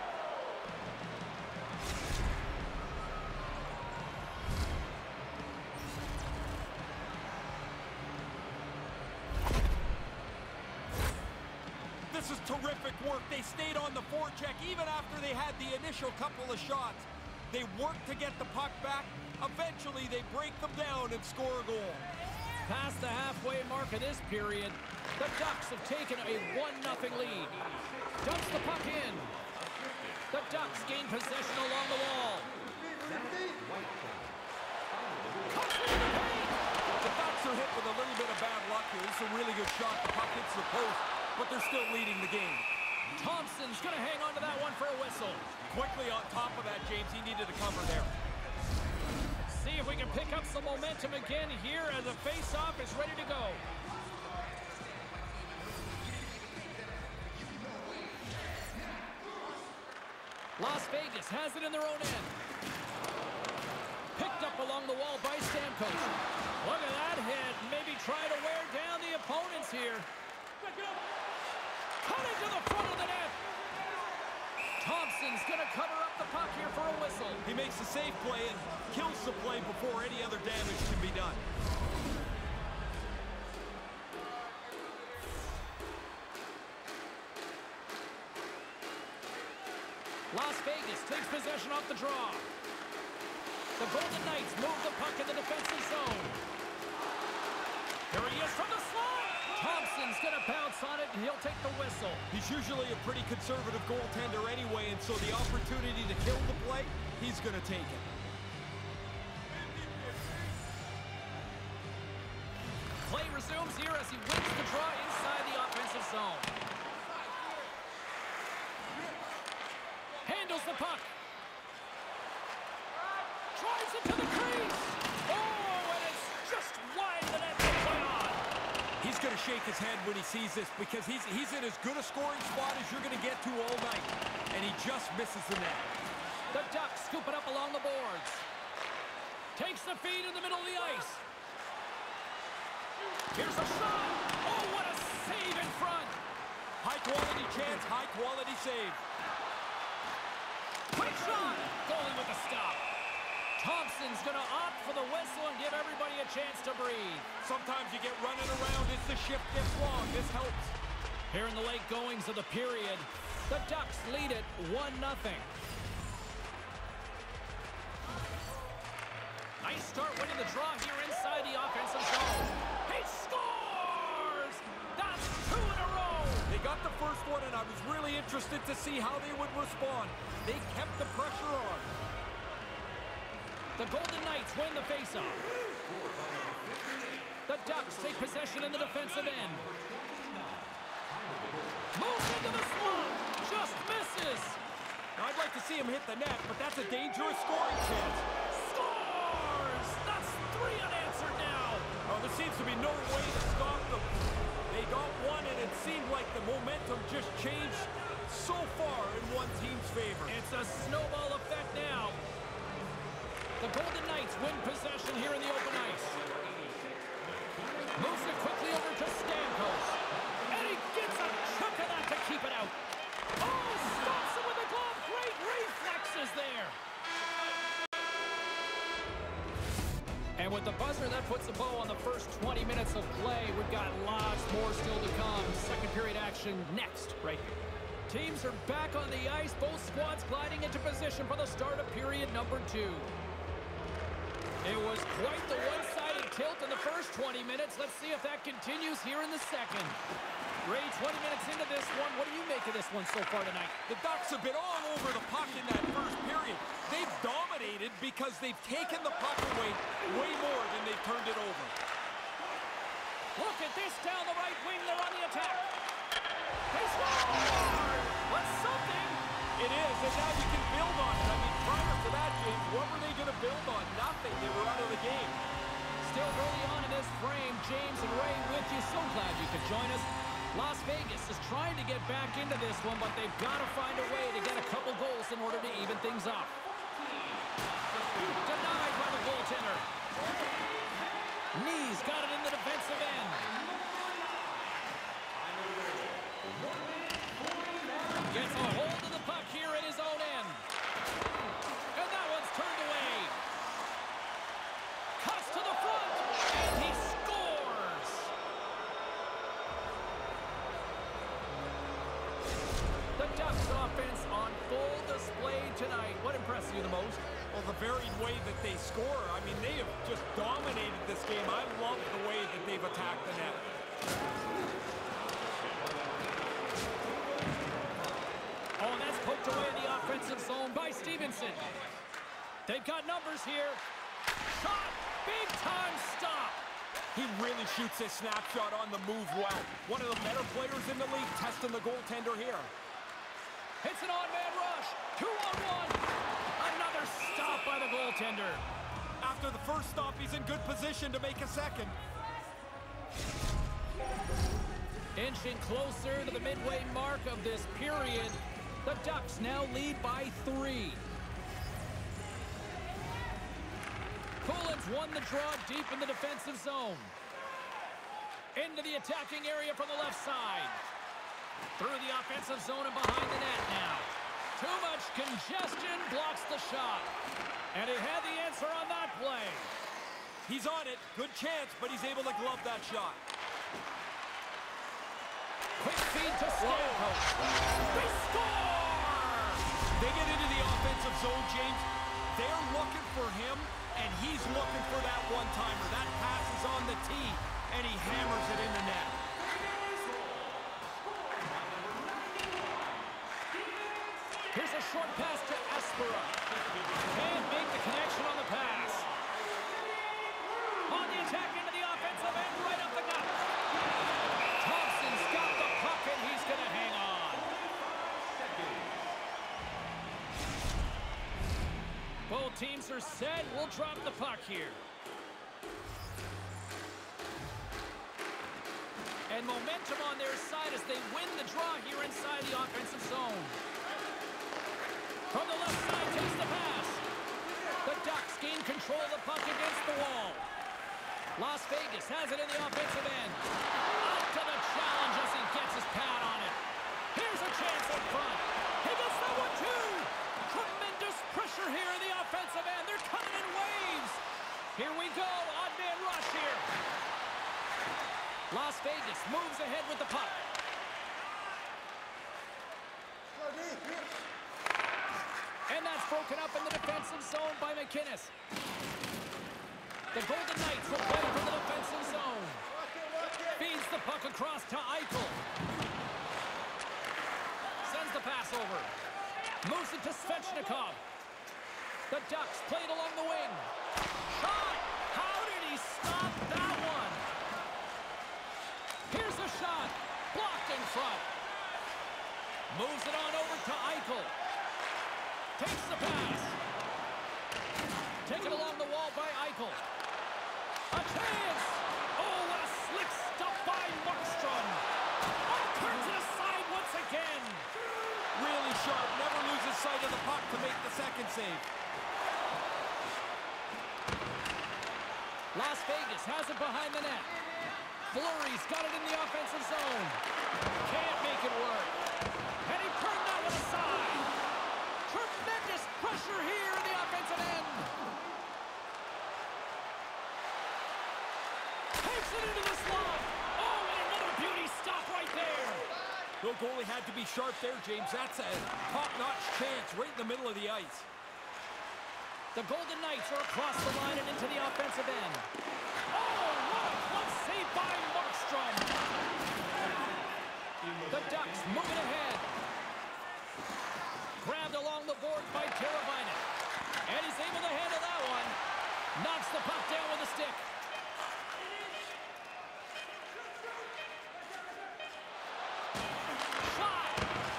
This is terrific work. They stayed on the forecheck even after they had the initial couple of shots. They worked to get the puck back. Eventually, they break them down and score a goal. Past the halfway mark of this period, the Ducks have taken a one nothing lead. Dumps the puck in. The Ducks gain possession along the wall. Cuts into the paint. The Ducks are hit with a little bit of bad luck here. This is a really good shot. The puck hits the post, but they're still leading the game. Thompson's going to hang on to that one for a whistle. Quickly on top of that, James. He needed a cover there. See if we can pick up some momentum again here as the face-off is ready to go. Las Vegas has it in their own end. Picked up along the wall by Stamkos. Look at that hit. Maybe try to wear down the opponents here. Cut into the front of the net. Thompson's going to cover up the puck here for a whistle. He makes a safe play and kills the play before any other damage can be done. Las Vegas takes possession off the draw. The Golden Knights move the puck in the defensive zone. Here he is from the slot. Thompson's going to bounce on it, and he'll take the whistle. He's usually a pretty conservative goaltender anyway, and so the opportunity to kill the play, he's going to take it. Play resumes here as he wins the draw inside the offensive zone. Handles the puck. Drives it to the crease. Oh, and it's just wide of the net to play on. He's going to shake his head when he sees this because he's, he's in as good a scoring spot as you're going to get to all night. And he just misses the net. The Ducks scoop it up along the boards. Takes the feed in the middle of the ice. Here's a shot. Oh, what a save in front. High-quality chance, high-quality save. Quick shot. Goalie with the stop. Thompson's going to opt for the whistle and give everybody a chance to breathe. Sometimes you get running around as the shift gets long. This helps. Here in the late goings of the period, the Ducks lead it one nothing. Nice start winning the draw here inside the offensive zone. He scores! That's two in a row! They got the first one, and I was really interested to see how they would respond. They kept the pressure on. The Golden Knights win the faceoff. The Ducks take possession in the defensive end. Moves into the slot. Just misses. Now, I'd like to see him hit the net, but that's a dangerous scoring chance. Scores! That's three unanswered now. Oh, there seems to be no way to stop them. They got one, and it seemed like the momentum just changed so far in one team's favor. It's a snowball effect now. The Golden Knights win possession here in the open ice. Moves it quickly over to Stamkos. And he gets a chunk of that to keep it out. Oh, stops it with a glove. Great reflexes there. And with the buzzer, that puts a bow on the first twenty minutes of play. We've got lots more still to come. Second period action next, right here. Teams are back on the ice. Both squads gliding into position for the start of period number two. It was quite the one-sided tilt in the first twenty minutes. Let's see if that continues here in the second. Ray, twenty minutes into this one, what do you make of this one so far tonight? The Ducks have been all over the puck in that first period. They've dominated because they've taken the puck away way more than they've turned it over. Look at this down the right wing. They're on the attack. They score! What's something? It is, and now you can build on it. I mean, prior to that, James, what were they going to build on? Nothing. They were out of the game. Still early on in this frame, James and Ray with you. So glad you could join us. Las Vegas is trying to get back into this one, but they've got to find a way to get a couple goals in order to even things up. Denied by the goaltender. Knees got it in the defensive end. Gets a hold of the puck here in his own end. And that one's turned away. Cuts to the front, and he scores! The Ducks offense on full display tonight. What impressed you the most? Well, the very way that they score. I mean, they have just dominated this game. I love the way that they've attacked the net. Oh, and that's poked away in the offensive zone by Stevenson. They've got numbers here. Shot! Big-time stop! He really shoots his snapshot on the move well. One of the better players in the league testing the goaltender here. Hits an on-man rush. Two on one. Another stop by the goaltender. After the first stop, he's in good position to make a second. Inching closer to the midway mark of this period. The Ducks now lead by three. Coolins won the draw deep in the defensive zone. Into the attacking area from the left side. Through the offensive zone and behind the net now. Too much congestion blocks the shot. And he had the answer on that play. He's on it. Good chance, but he's able to glove that shot. Quick feed to Stamkos. They score! They get into the offensive zone, James. They're looking for him, and he's looking for that one-timer. That pass is on the tee, and he hammers it in the net. Here's a short pass to Aspera. Can't make the connection on the pass. On the attack into the offensive end, right up the gut. Thompson's got the puck, and he's going to hang on. Both teams are set. We'll drop the puck here. And momentum on their side as they win the draw here inside the offensive zone. From the left side, takes the pass. The Ducks gain control of the puck against the wall. Las Vegas has it in the offensive end. Up to the challenge as he gets his pad on it. Here's a chance in front. He gets that one too. Tremendous pressure here in the offensive end. They're coming in waves. Here we go. Odd man rush here. Las Vegas moves ahead with the puck. And that's broken up in the defensive zone by McInnes. The Golden Knights will play from the defensive zone. Feeds the puck across to Eichel. Sends the pass over. Moves it to Svechnikov. The Ducks played along the wing. Shot! How did he stop that one? Here's a shot. Blocked in front. Moves it on over to Eichel. Takes the pass. Taken along the wall by Eichel. A chance! Oh, what a slick stop by Markstrom. Oh, turns it aside once again. Really sharp. Never loses sight of the puck to make the second save. Las Vegas has it behind the net. Fleury's got it in the offensive zone. Can't make it work. And he turned that one aside. Tremendous pressure here in the offensive end. Takes it into the slot. Oh, and another beauty stop right there. The goalie had to be sharp there, James. That's a top-notch chance right in the middle of the ice. The Golden Knights are across the line and into the offensive end. Oh, what a close save by Markstrom. The Ducks moving ahead. Grabbed along the board by Teravainen. And he's able to handle that one. Knocks the puck down with a stick. Shot!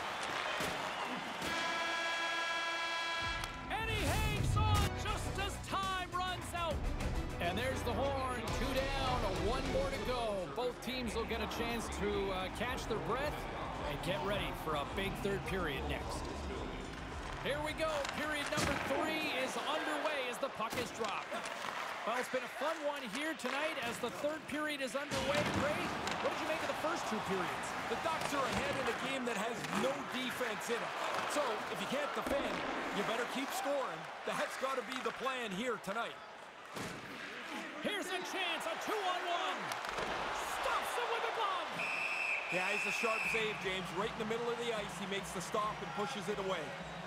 And he hangs on just as time runs out. And there's the horn. Two down, one more to go. Both teams will get a chance to uh, catch their breath and get ready for a big third period next. Here we go. Period number three is underway as the puck is dropped. Well, it's been a fun one here tonight as the third period is underway. Ray, what did you make of the first two periods? The Ducks are ahead in a game that has no defense in it. So, if you can't defend, you better keep scoring. That's got to be the plan here tonight. Here's a chance, a two-on-one. Stops it with a glove. Yeah, he's a sharp save, James. Right in the middle of the ice, he makes the stop and pushes it away.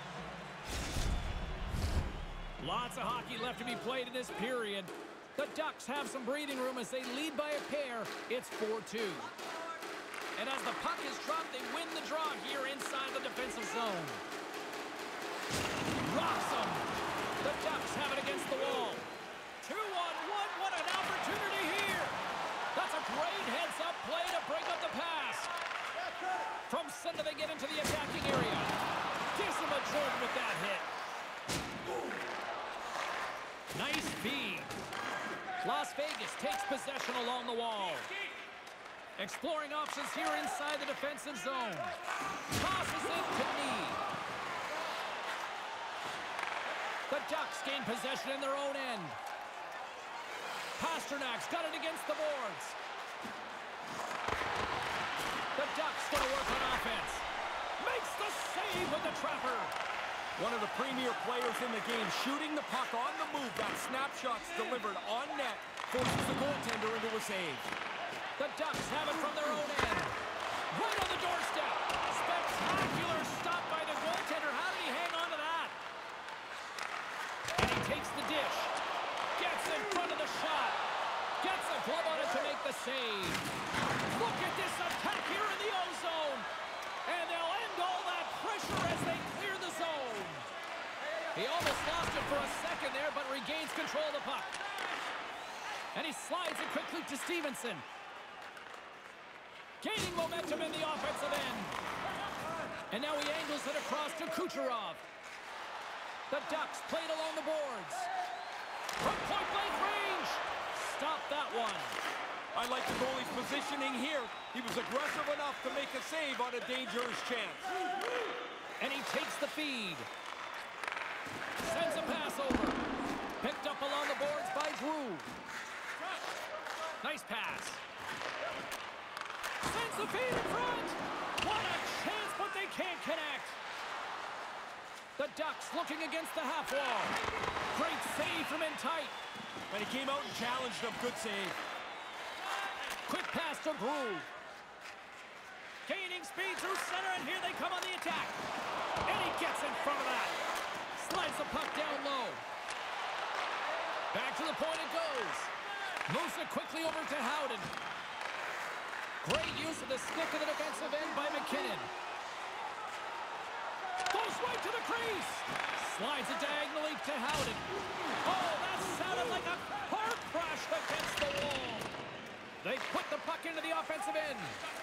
Lots of hockey left to be played in this period. The Ducks have some breathing room as they lead by a pair. It's four two. And as the puck is dropped, they win the draw here inside the defensive zone. Rocks them. The Ducks have it against the wall. Two on one. What an opportunity here. That's a great heads-up play to break up the pass. From center, they get into the attacking area. Gives him a Jordan with that hit. Nice feed. Las Vegas takes possession along the wall. Exploring options here inside the defensive zone. Tosses it to knee. The Ducks gain possession in their own end. Pasternak's got it against the boards. The Ducks gonna work on offense. Makes the save with the trapper. One of the premier players in the game, shooting the puck on the move. That snapshot's delivered on net, forces the goaltender into a save. The Ducks have it from their own end. Right on the doorstep. Spectacular stop by the goaltender. How did he hang on to that? And he takes the dish. Gets in front of the shot. Gets a glove on it to make the save. Look at this attack here in the O-zone. And they'll end all that pressure as they clear the zone. He almost lost it for a second there, but regains control of the puck. And he slides it quickly to Stevenson. Gaining momentum in the offensive end. And now he angles it across to Kucherov. The Ducks played along the boards. From point-blank range. Stop that one. I I like the goalie's positioning here. He was aggressive enough to make a save on a dangerous chance. And he takes the feed. Sends a pass over. Picked up along the boards by Drew. Nice pass. Sends the feed in front. What a chance, but they can't connect. The Ducks looking against the half wall. Great save from in tight. And he came out and challenged them. Good save. Quick pass to Drew. Gaining speed through center, and here they come on the attack. And he gets in front of that. Slides the puck down low. Back to the point it goes. Moves it quickly over to Howden. Great use of the stick of the defensive end by McKinnon. Goes right to the crease. Slides it diagonally to Howden. Oh, that sounded like a car crash against the wall. They put the puck into the offensive end.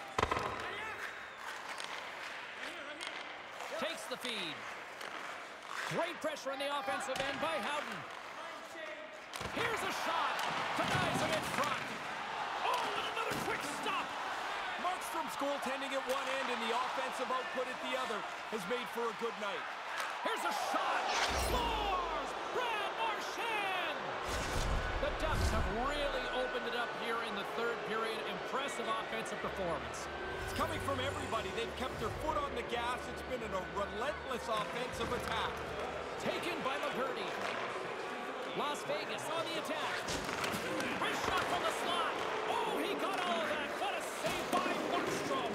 Takes the feed. Great pressure on the offensive end by Howden. Here's a shot. Denies him in front. Oh, and another quick stop. Markstrom's goaltending at one end and the offensive output at the other has made for a good night. Here's a shot. Scores! Brad Marchand! The Ducks have really opened it up here in the third period. Impressive offensive performance. It's coming from everybody. They've kept their foot on the gas. It's been a relentless offensive attack. Taken by McGurdy. Las Vegas on the attack. Great shot from the slot. Oh, he got all of that. What a save by Markstrom.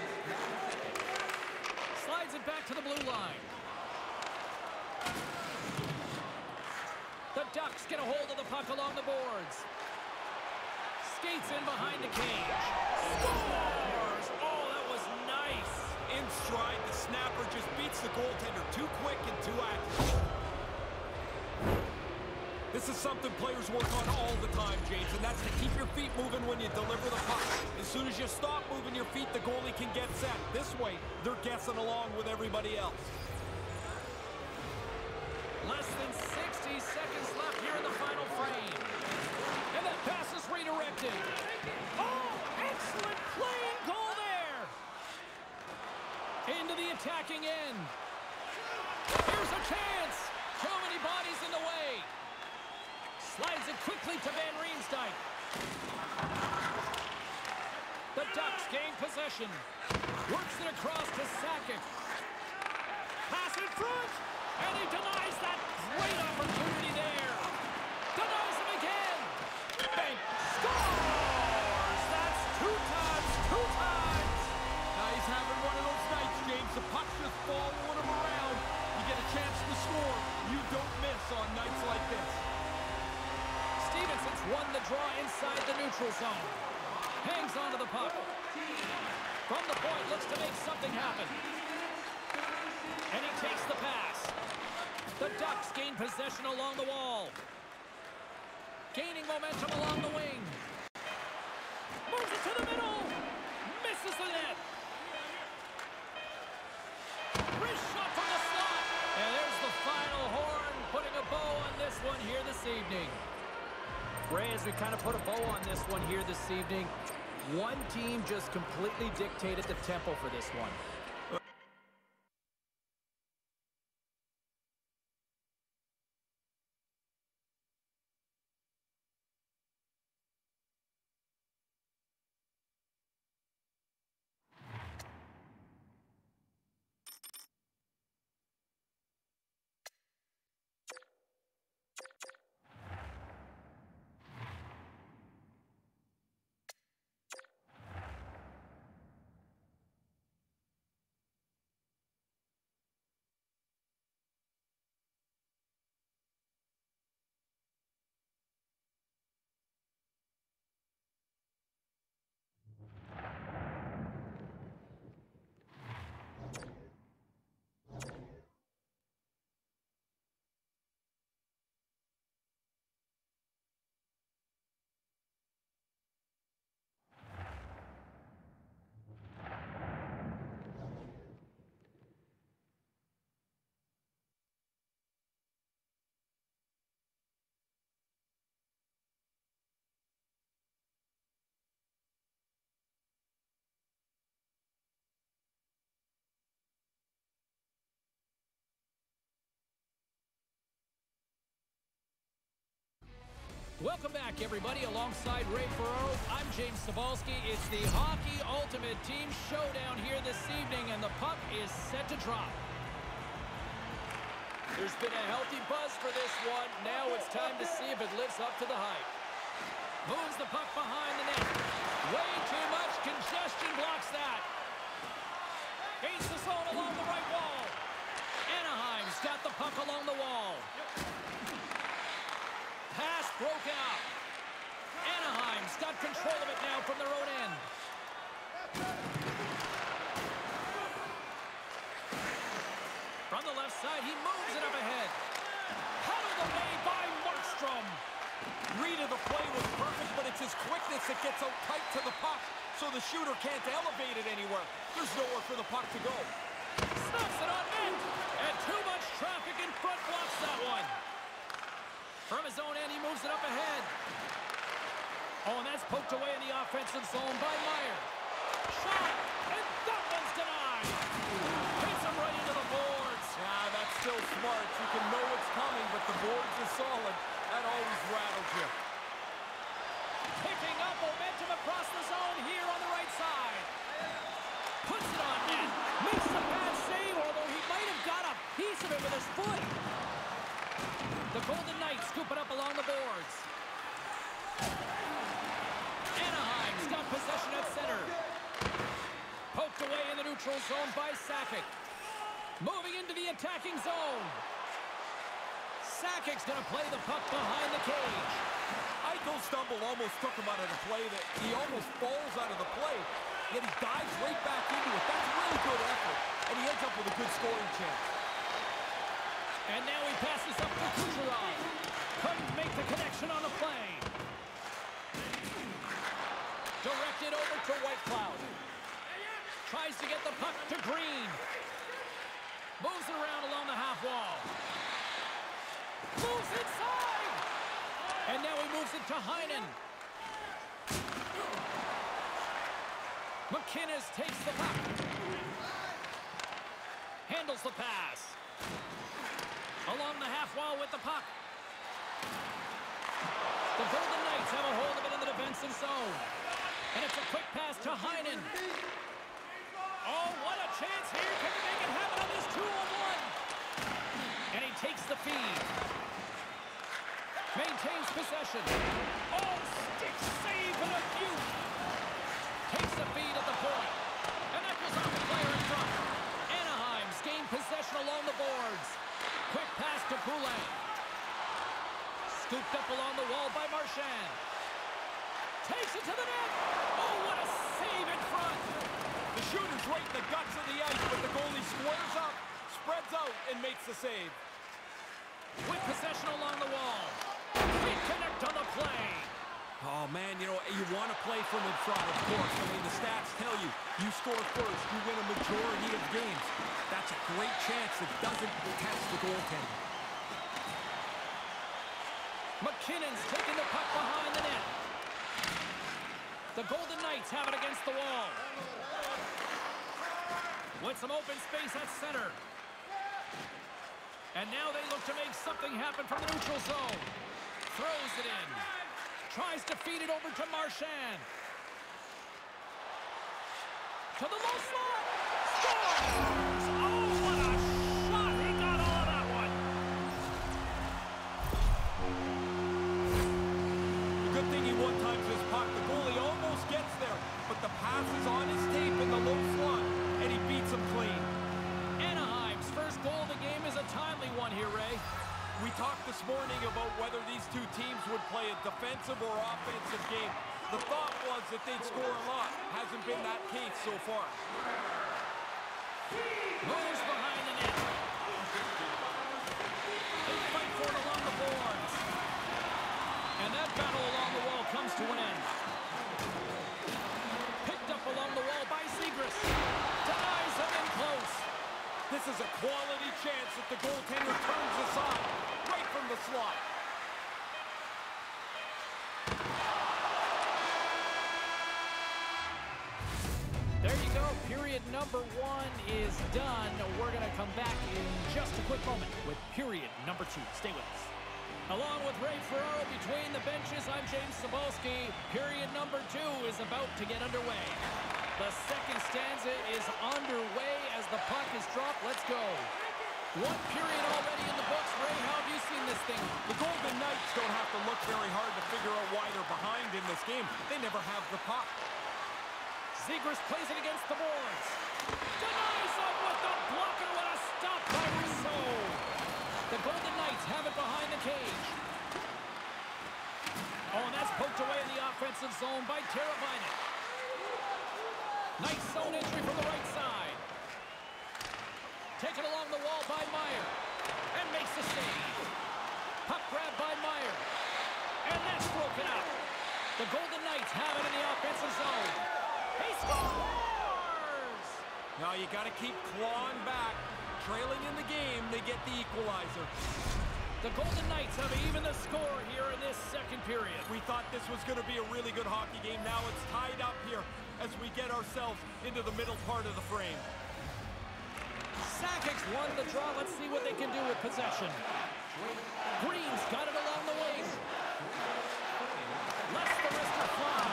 Slides it back to the blue line. The Ducks get a hold of the puck along the boards. Skates in behind the cage. Scores! Oh, that was nice. In stride, the snapper just beats the goaltender. Too quick and too active. This is something players work on all the time, James, and that's to keep your feet moving when you deliver the puck. As soon as you stop moving your feet, the goalie can get set. This way, they're guessing along with everybody else. Less than sixty seconds left here in the final frame. And that pass is redirected. Oh, excellent play and goal there. Into the attacking end. Here's a chance. Too many bodies in the way. Slides it quickly to Van Riemsdyk. The Ducks gain possession. Works it across to Sakic. Pass in front. And he denies that great opportunity there. Denies him again. Bank scores. That's two times, two times. Now he's having one of those nights, James. The puck's just following him around. You get a chance to score. You don't miss on nights like this. Stevenson's won the draw inside the neutral zone. Hangs onto the puck. From the point, looks to make something happen. And he takes the pass. The Ducks gain possession along the wall. Gaining momentum along the wing. Moves it to the middle. Misses the net. Wrist shot from the slot. And there's the final horn, putting a bow on this one here this evening. Ray, as we kind of put a bow on this one here this evening, one team just completely dictated the tempo for this one. Welcome back, everybody. Alongside Ray Ferraro, I'm James Cybulski. It's the Hockey Ultimate Team Showdown here this evening, and the puck is set to drop. There's been a healthy buzz for this one. Now it's time to see if it lives up to the hype. Moves the puck behind the net. Way too much congestion blocks that. Gains the zone along the right wall. Anaheim's got the puck along the wall. Pass broken up. Anaheim's got control of it now from their own end. From the left side, he moves it up ahead. Headed away by Markstrom. Read of the play was perfect, but it's his quickness that gets out tight to the puck, so the shooter can't elevate it anywhere. There's nowhere for the puck to go. Snaps it on net. And too much traffic in front blocks that one. From his own end, he moves it up ahead. Oh, and that's poked away in the offensive zone by Meyer. Shot, and that one's denied. Hits him right into the boards. Yeah, that's still smart. You can know it's coming, but the boards are solid. That always rattles you. Picking up momentum across the zone here on the right side. Puts it on net. Makes a bad save, although he might have got a piece of it with his foot. The Golden Knights scoop it up along the boards. Anaheim's got possession at center. Poked away in the neutral zone by Sakic. Moving into the attacking zone. Sakic's going to play the puck behind the cage. Eichel's stumble almost took him out of the play. That he almost falls out of the play, yet he dives right back into it. That's a really good effort, and he ends up with a good scoring chance. And now he passes up to Kucherov. Couldn't make the connection on the play. Directed over to Whitecloud. Tries to get the puck to Green. Moves it around along the half wall. Moves inside! And now he moves it to Heinen. McInnes takes the puck. Handles the pass. Along the half wall with the puck. The Golden Knights have a hold of it in the defensive zone. And it's a quick pass to Heinen. Oh, what a chance here. Can he make it happen on this two on one? And he takes the feed. Maintains possession. Oh, stick save and a few. Takes the feed at the point. And that goes off the player in front. Anaheim's gained possession along the boards. Quick pass to Poulet. Scooped up along the wall by Marchand. Takes it to the net. Oh, what a save in front. The shooter's right in the guts of the ice, but the goalie squares up, spreads out, and makes the save. With possession along the wall. Quick connect on the play. Oh, man, you know, you want to play from in front, of course. I mean, the stats tell you, you score first, you win a majority of games. That's a great chance that doesn't test the goaltender. McKinnon's taking the puck behind the net. The Golden Knights have it against the wall. With some open space at center. And now they look to make something happen from the neutral zone. Throws it in. Tries to feed it over to Marchand. To the low slot. Scores! Oh, what a shot! He got all of that one. The good thing he one-times his puck. The goalie almost gets there, but the pass is on his tape in the low slot, and he beats him clean. Anaheim's first goal of the game is a timely one here, Ray. We talked this morning about whether these two teams would play a defensive or offensive game. The thought was that they'd score a lot. Hasn't been that case so far. Moves behind the net. They fight for it along the boards. And that battle along the wall comes to an end. Picked up along the wall by Zegras. Denies him in close. This is a quality chance that the goaltender turns aside, right from the slot. There you go. Period number one is done. We're going to come back in just a quick moment with period number two. Stay with us. Along with Ray Ferraro between the benches, Cebulski. Period number two is about to get underway. The second stanza is underway as the puck is dropped. Let's go. One period already in the books. Ray, how have you seen this thing? The Golden Knights don't have to look very hard to figure out why they're behind in this game. They never have the puck. Zegras plays it against the boards. Denies him with the block, and what a stop by Rousseau. The Golden Knights have it behind the cage. Oh, and that's poked away in the offensive zone by Teravainen. Nice zone entry from the right side. Taken along the wall by Meyer. And makes the save. Puck grab by Meyer. And that's broken up. The Golden Knights have it in the offensive zone. He scores! Now you got to keep clawing back. Trailing in the game, they get the equalizer. The Golden Knights have even the score here in this second period. We thought this was going to be a really good hockey game. Now it's tied up here as we get ourselves into the middle part of the frame. Sakic won the draw. Let's see what they can do with possession. Green's got it along the wing. Lets the wrister fly.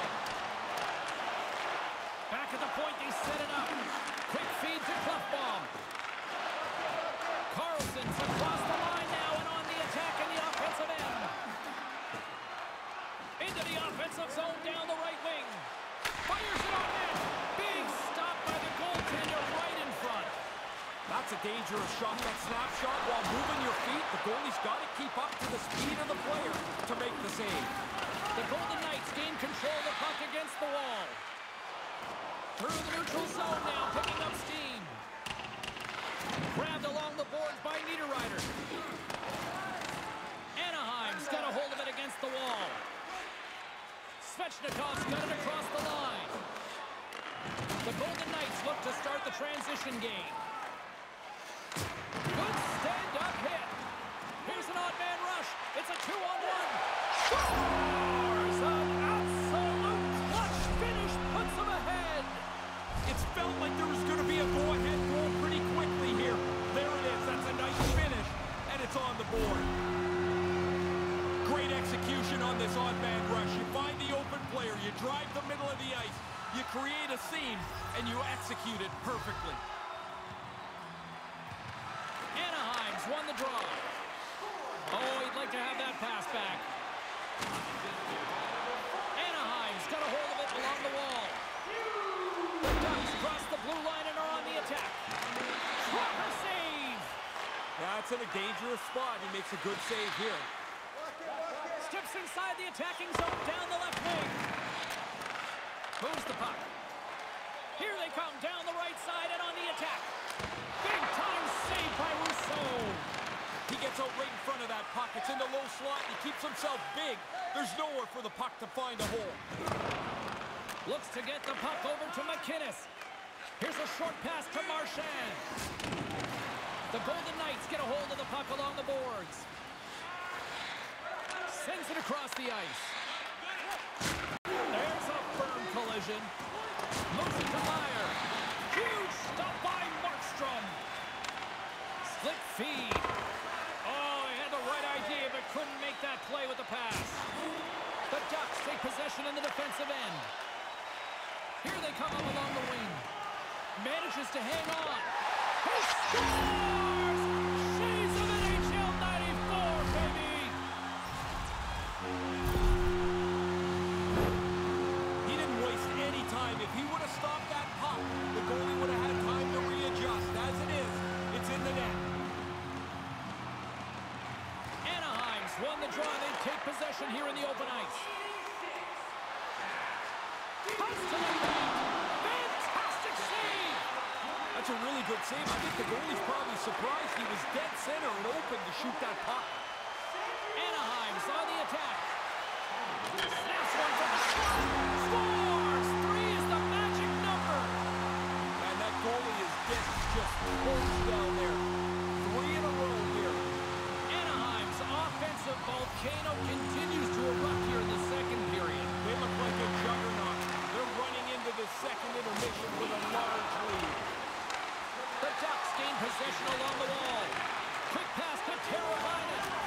Back at the point, they set it up. Quick feed to Klefbom. Carlson's across the line now and on the attack in the offensive end. Into the offensive zone down the right wing. Fires it on net. Big stop by the goaltender right in front. That's a dangerous shot. That snapshot while moving your feet. The goalie's got to keep up to the speed of the player to make the save. The Golden Knights gain control of the puck against the wall. Through the neutral zone now, picking up steam. Grabbed along the boards by Niederreiter. Anaheim's got a hold of it against the wall. Svechnikov's got it across the line. The Golden Knights look to start the transition game. Good stand-up hit. Here's an odd man rush. It's a two-on-one. Scores! An absolute clutch finish puts them ahead. It's felt like there was going to be a go-ahead goal pretty quickly here. There it is. That's a nice finish, and it's on the board. Great execution on this odd-man rush. You find the open player, you drive the middle of the ice, you create a seam, and you execute it perfectly. Anaheim's won the draw. Oh, he'd like to have that pass back. Anaheim's got a hold of it along the wall. The Ducks cross the blue line and are on the attack. Proper save. That's in a dangerous spot. He makes a good save here. Steps inside the attacking zone down the left wing. Moves the puck. Here they come down the right side and on the attack. Big time save by Rousseau. He gets out right in front of that puck. It's in the low slot. He keeps himself big. There's nowhere for the puck to find a hole. Looks to get the puck over to McInnes. Here's a short pass to Marchand. The Golden Knights get a hold of the puck along the boards. Sends it across the ice. There's a firm collision. Moves it to Meyer. Huge stop by Markstrom. Slick feed. Oh, he had the right idea, but couldn't make that play with the pass. The Ducks take possession in the defensive end. Here they come up along the wing. Manages to hang on. He scores! Shades of N H L ninety-four, baby! He didn't waste any time. If he would have stopped that puck, the goalie would have had time to readjust. As it is, it's in the net. Anaheim's won the draw. They take possession here in the open ice. Comes to the net. Fantastic save! That's a really good save. I think the goalie's probably surprised he was dead center and open to shoot that puck. Anaheim's on the attack. Snaps one for the shot. Scores! Three is the magic number. And that goalie is dead. Just close down there. Three in a row here. Anaheim's offensive volcano continues to erupt here in the second period. They look like a juggernaut. They're running into the second intermission with a large lead. The Ducks gain possession along the wall. Quick pass to Teravainen.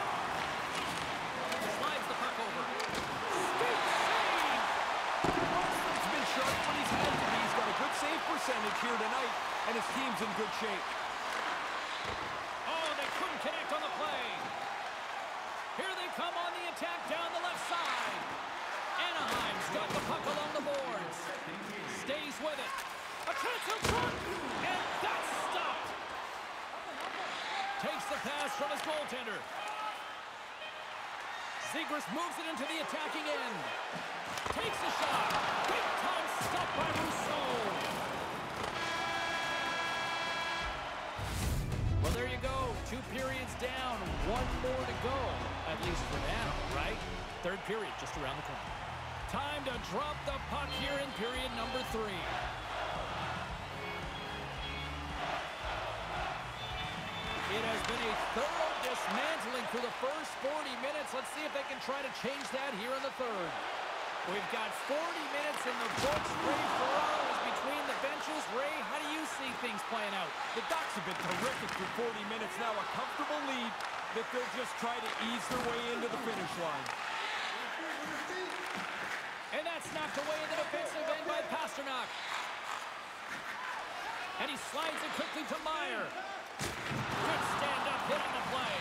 in good shape. Oh, they couldn't connect on the play. Here they come on the attack down the left side. Anaheim's got the puck along the boards. Stays with it. A chance in front, and that's stopped. Takes the pass from his goaltender. Zegras moves it into the attacking end. Takes a shot. Big time stop by Rousseau. Well, there you go. Two periods down. One more to go. At least for now, right? Third period just around the corner. Time to drop the puck here in period number three. It has been a thorough dismantling through the first forty minutes. Let's see if they can try to change that here in the third. We've got forty minutes in the books. Ray Ferraro is between the benches. Ray, how do you see things playing out? The Ducks have been terrific for forty minutes now. A comfortable lead that they'll just try to ease their way into the finish line. And that's knocked away in the defensive end by Pasternak. And he slides it quickly to Meyer. Good stand-up hit on the play.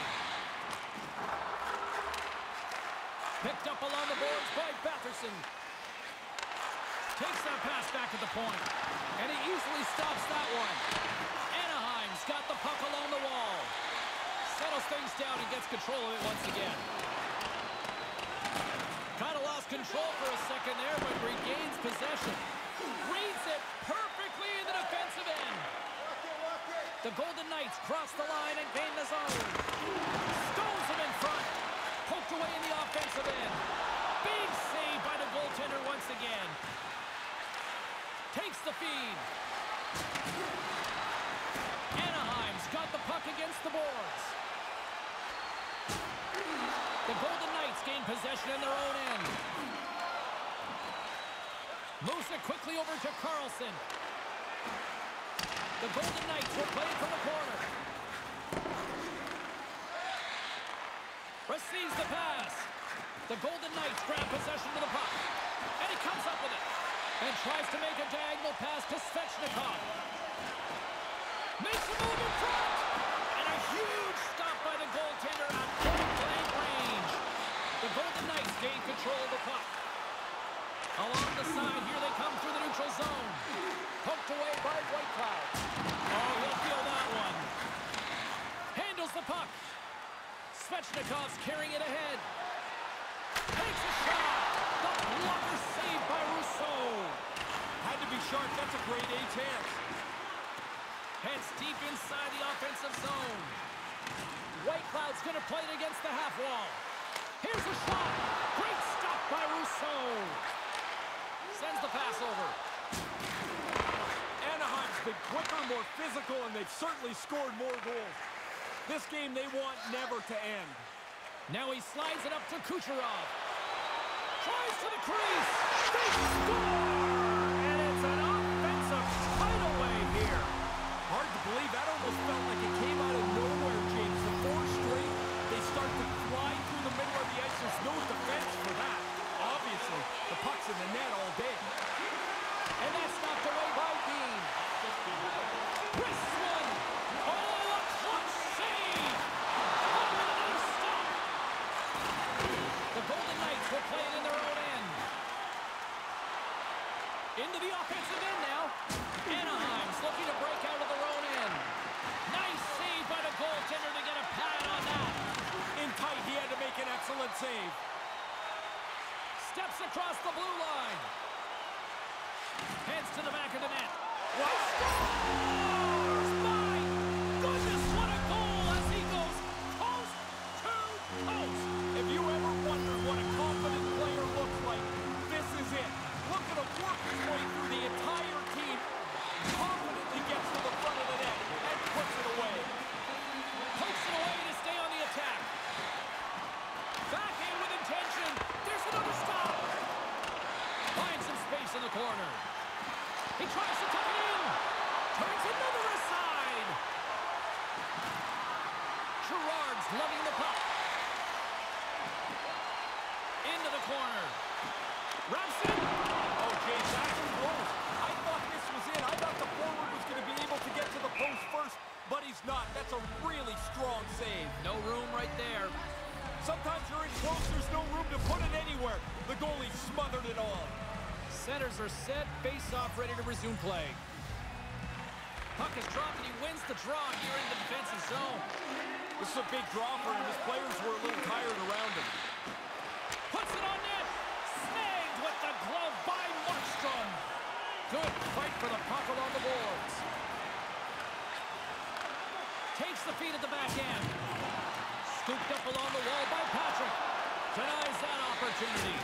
Picked up along the boards by Batherson. Takes that pass back at the point. And he easily stops that one. Anaheim's got the puck along the wall. Settles things down and gets control of it once again. Kind of lost control for a second there, but regains possession. Reads it perfectly in the defensive end. The Golden Knights cross the line and gain the zone. Stones him in front. Poked away in the offensive end. Big save by the goaltender once again. Takes the feed. Anaheim's got the puck against the boards. The Golden Knights gain possession in their own end. Moves it quickly over to Carlson. The Golden Knights will play it from the corner. Receives the pass. The Golden Knights grab possession of the puck. And he comes up with it. And tries to make a diagonal pass to Svechnikov. Makes a move in front. And a huge stop by the goaltender at point-blank range. The Golden Knights gain control of the puck. Along the side, here they come through the neutral zone. Poked away by Whitecloud. Oh, he'll feel that one. Handles the puck. Svechnikov's carrying it ahead. Takes a shot. The blocker saved by Rousseau. Had to be sharp. That's a great A chance. Heads deep inside the offensive zone. Whitecloud's going to play it against the half wall. Here's a shot. Great stop by Rousseau. Sends the pass over. Anaheim's been quicker, more physical, and they've certainly scored more goals. This game they want never to end. Now he slides it up to Kucherov. Tries to the crease. They score! And it's an offensive hideaway here. Hard to believe. That almost felt like it came out of nowhere, James. The four straight, they start to fly through the middle of the ice. There's no defense for that. Obviously, the puck's in the net all day. And that's knocked away by Dean. Chris one. Oh, a clutch save. Oh, nice stop. The Golden Knights will play it in their own end. Into the offensive end now. Anaheim's looking to break out of their own end. Nice save by the goaltender to get a pad on that. In tight, he had to make an excellent save. Steps across the blue line. Heads to the back of the net. Wow. Scores! My goodness, what a goal as he goes coast to coast. If you ever wondered what a confident player looks like, this is it. Look at him work his way through the entire team. Confidently gets to the front of the net and puts it away. Pokes it away to stay on the attack. Back in with intention. There's another stop. Finds some space in the corner. He tries to tuck it in. Turns another aside. Gerard's lugging the puck. Into the corner. Wraps it. Oh, James, that's close. I thought this was it. I thought the forward was going to be able to get to the post goes first, but he's not. That's a really strong save. No room right there. Sometimes you're in close, there's no room to put it anywhere. The goalie smothered it all. Centers are set, face-off ready to resume play. Puck is dropped and he wins the draw here in the defensive zone. This is a big draw for him. His players were a little tired around him. Puts it on net. Snagged with the glove by Markstrom. Good fight for the puck along the boards. Takes the feed at the back end. Scooped up along the wall by Patrick. Denies that opportunity.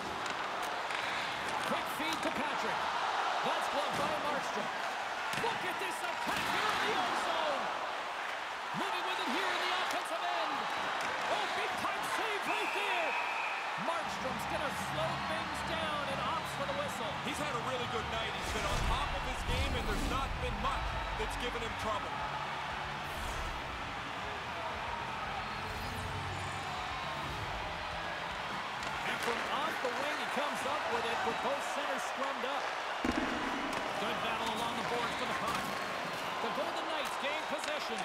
Quick feed to Patrick. That's gloved by Markstrom. Look at this attack here in the own zone. Moving with it here in the offensive end. Oh, big time save right there. Markstrom's going to slow things down and opts for the whistle. He's had a really good night. He's been on top of his game, and there's not been much that's given him trouble. And from off the wing, he comes up with it with both centers scrummed up. Good battle along the boards for the puck. The Golden Knights gain possession.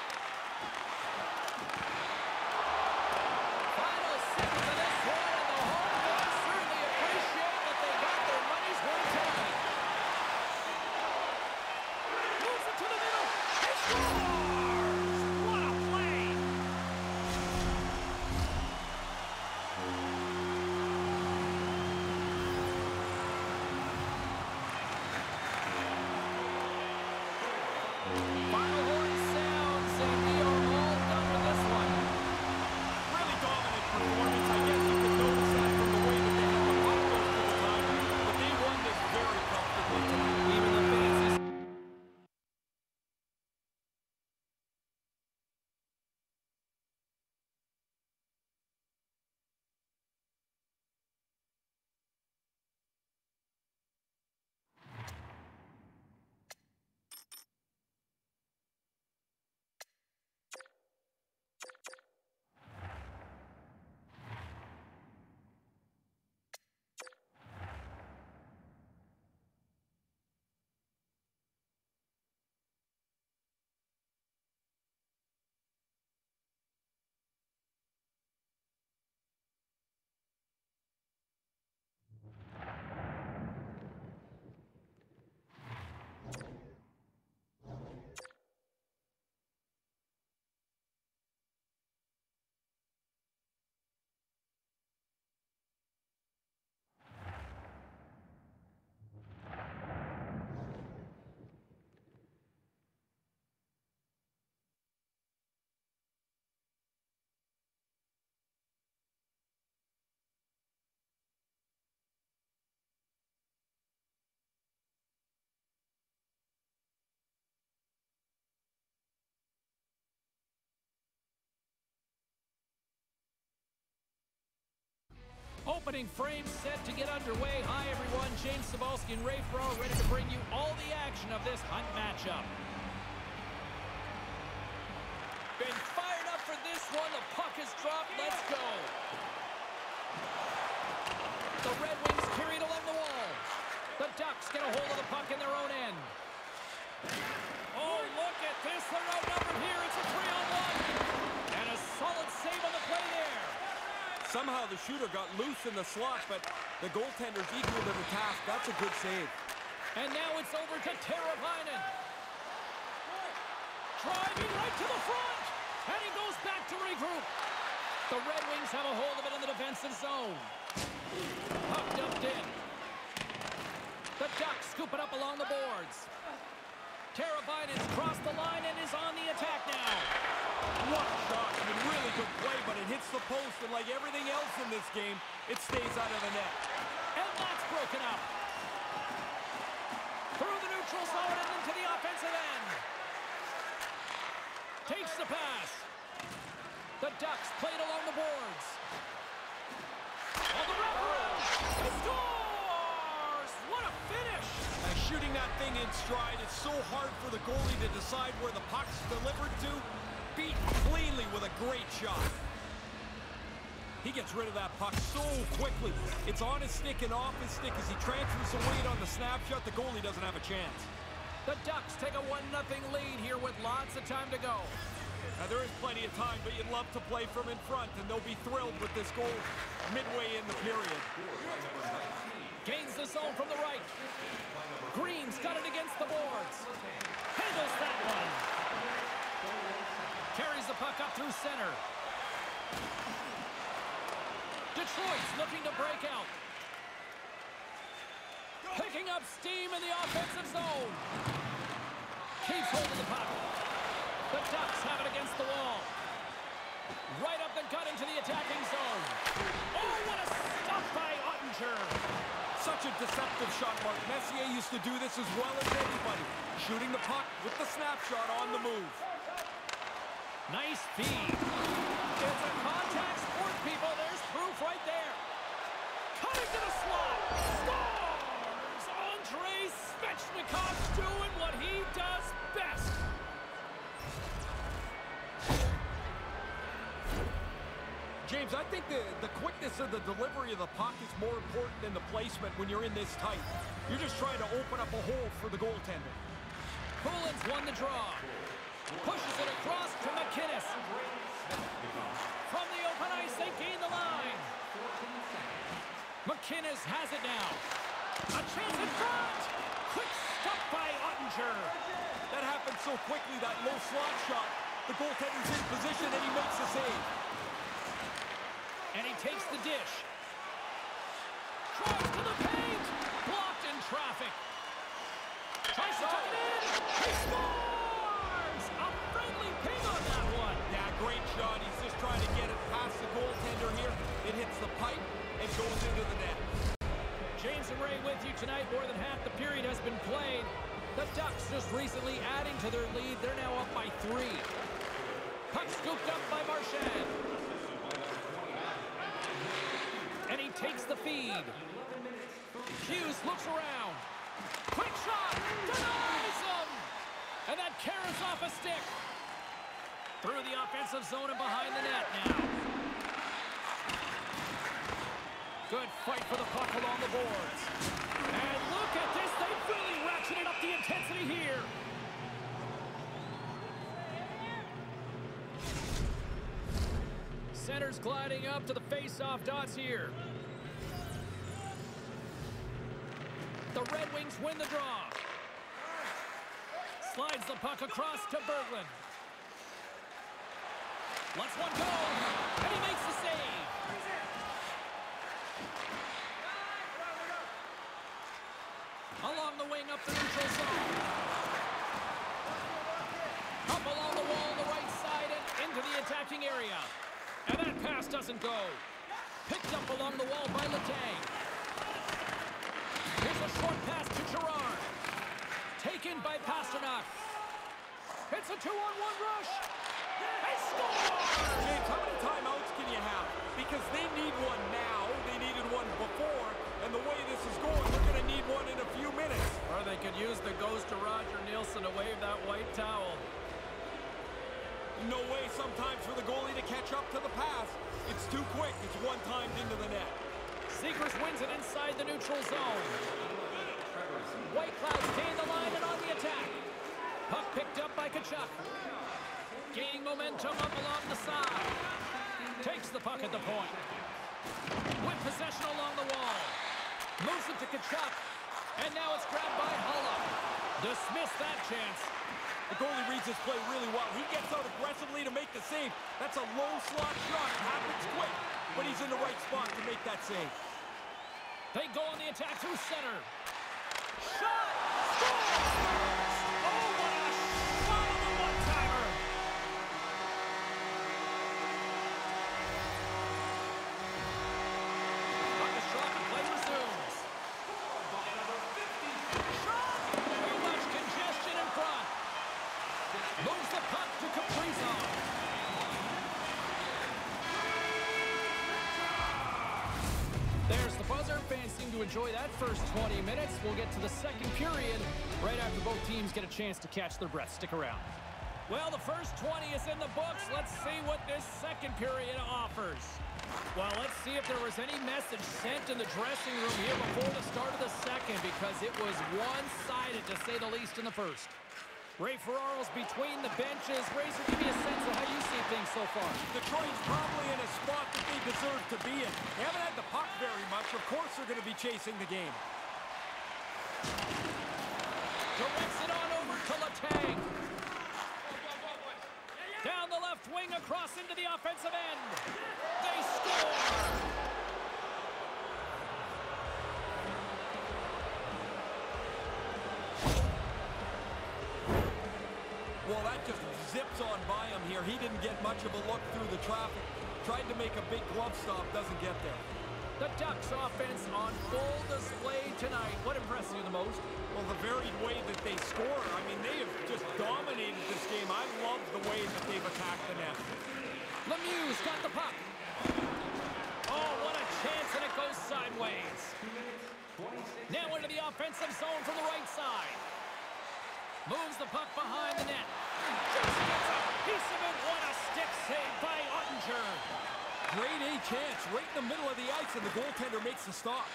Final seconds of this one, and the home fans certainly appreciate that they got their money's worth tonight. Moves it to the middle. He scores! What a play! Final horn sounds, and we are all done with this one. Really dominant performance. I guess you could notice that from the way that they had the puck most of the time. But they won this very comfortably tonight. Even the fans is opening frame set to get underway. Hi, everyone. James Cybulski and Ray Ferraro ready to bring you all the action of this Hunt matchup. Been fired up for this one. The puck is dropped. Let's go. The Red Wings carry it along the wall. The Ducks get a hold of the puck in their own end. Oh, look at this. They're outnumbered here. It's a three-on-one. And a solid save on the play there. Somehow the shooter got loose in the slot, but the goaltender's equal to the task. That's a good save. And now it's over to Teravainen. Driving right to the front. And he goes back to regroup. The Red Wings have a hold of it in the defensive zone. Puck dumped in. The Ducks scoop it up along the boards. Teravainen's crossed the line and is on the attack now. What a shot. I mean, really good play, but it hits the post, and like everything else in this game, it stays out of the net. And that's broken up. Through the neutral zone and into the offensive end. Takes the pass. The Ducks played along the boards. On the wraparound. He scores! What a finish! And shooting that thing in stride, it's so hard for the goalie to decide where the puck's delivered to. Beat cleanly with a great shot. He gets rid of that puck so quickly. It's on his stick and off his stick as he transfers the weight on the snapshot. The goalie doesn't have a chance. The Ducks take a one nothing lead here with lots of time to go. Now, there is plenty of time, but you'd love to play from in front, and they'll be thrilled with this goal midway in the period. Gains the zone from the right. Green's got it against the boards. Handles that one. Carries the puck up through center. Detroit's looking to break out. Picking up steam in the offensive zone. Keeps hold of the puck. The Ducks have it against the wall. Right up the gut into the attacking zone. Oh, what a stop by Ottinger. Such a deceptive shot, Mark. Messier used to do this as well as anybody. Shooting the puck with the snapshot on the move. Nice feed. It's a contact sport, people. There's proof right there. Cutting to the slot. Scores! Andrei Svechnikov doing what he does best. James, I think the, the quickness of the delivery of the puck is more important than the placement when you're in this tight. You're just trying to open up a hole for the goaltender. Poulin's won the draw. Pushes it across to McInnes. From the open ice, they gain the line. McInnes has it now. A chance in front. Quick stop by Ottinger. That happened so quickly, that low slot shot. The goaltender's in position and he makes the save. And he takes the dish. Drives to the paint. Blocked in traffic. Tries to tuck it in. He scores! A friendly ping on that one. Yeah, great shot. He's just trying to get it past the goaltender here. It hits the pipe and goes into the net. James and Ray with you tonight. More than half the period has been played. The Ducks just recently adding to their lead. They're now up by three. Puck scooped up by Marchand. And he takes the feed. Hughes looks around. Quick shot! Denies him! And that carries off a stick. Through the offensive zone and behind the net now. Good fight for the puck along the boards. And look at this. They really ratcheted up the intensity here. Center's gliding up to the face-off dots here. The Red Wings win the draw. Slides the puck across to Berglund. Lets one go, and he makes the save. Along the wing, up the neutral zone. Up along the wall on the right side and into the attacking area. And that pass doesn't go. Picked up along the wall by Letang. Here's a short pass to Girard. Taken by Pasternak. It's a two-on-one rush. They score! James, how many timeouts can you have? Because they need one now. They needed one before. And the way this is going, they're going to need one in a few minutes. Or they could use the ghost of Roger Nielsen to wave that white towel. No way sometimes for the goalie to catch up to the pass. It's too quick. It's one timed into the net. Seegers wins it inside the neutral zone. White Clouds gain the line and on the attack. Puck picked up by Tkachuk. Gaining momentum up along the side. Takes the puck at the point. With possession along the wall. Moves it to Tkachuk. And now it's grabbed by Hulla. Dismiss that chance. The goalie reads his play really well. He gets out aggressively to make the save. That's a low slot shot. It happens quick, but he's in the right spot to make that save. They go on the attack through center. Shot! Scores! Oh, what a shot on the one-timer! Puck is shot and play resumes. Shot! Too much congestion in front. Moves the puck to Kaprizov. There's the buzzer. Fans seem to enjoy that first twenty minutes. We'll get to the second period right after both teams get a chance to catch their breath. Stick around. Well, the first twenty is in the books. Let's see what this second period offers. Well, let's see if there was any message sent in the dressing room here before the start of the second, because it was one-sided, to say the least, in the first. Ray Ferraro's between the benches. Razor, give me a sense of how you see things so far. Detroit's probably in a spot that they deserve to be in. They haven't had the puck very much. Of course they're going to be chasing the game. Directs it on over to Letang. Down the left wing, across into the offensive end. They score! Well, that just zips on by him here. He didn't get much of a look through the traffic. Tried to make a big glove stop, doesn't get there. The Ducks offense on full display tonight. What impressed you the most? Well, the varied way that they score. I mean, they have just dominated this game. I love the way that they've attacked the net. Lemieux's got the puck. Oh, what a chance, and it goes sideways. Now into the offensive zone from the right side. Moves the puck behind the net. Just gets a piece of it. What a stick save by Ottinger. Great A chance right in the middle of the ice, and the goaltender makes the stop.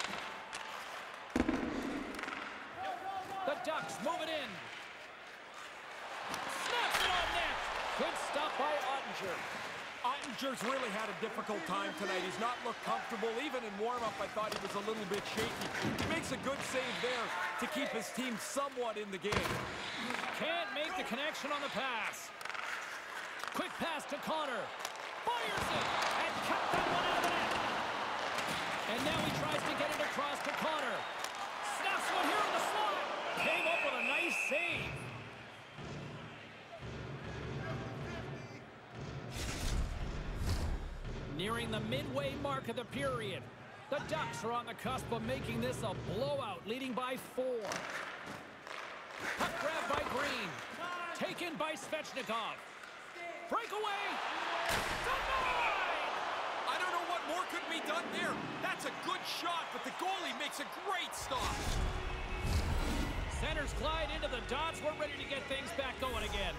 The Ducks move it in. Snaps it on net. Good stop by Ottinger. Ottinger's really had a difficult time tonight. He's not looked comfortable. Even in warm-up, I thought he was a little bit shaky. He makes a good save there to keep his team somewhat in the game. Can't make the connection on the pass. Quick pass to Connor. Fires it and cut that one out of the net. And now he tries to get it across to Connor. Snaps one here in the slot. Came up with a nice save. Nearing the midway mark of the period. The Ducks are on the cusp of making this a blowout, leading by four. Puck grab by Green. Taken by Svechnikov. Breakaway. Denied! I don't know what more could be done there. That's a good shot, but the goalie makes a great stop. Centers glide into the dots. We're ready to get things back going again.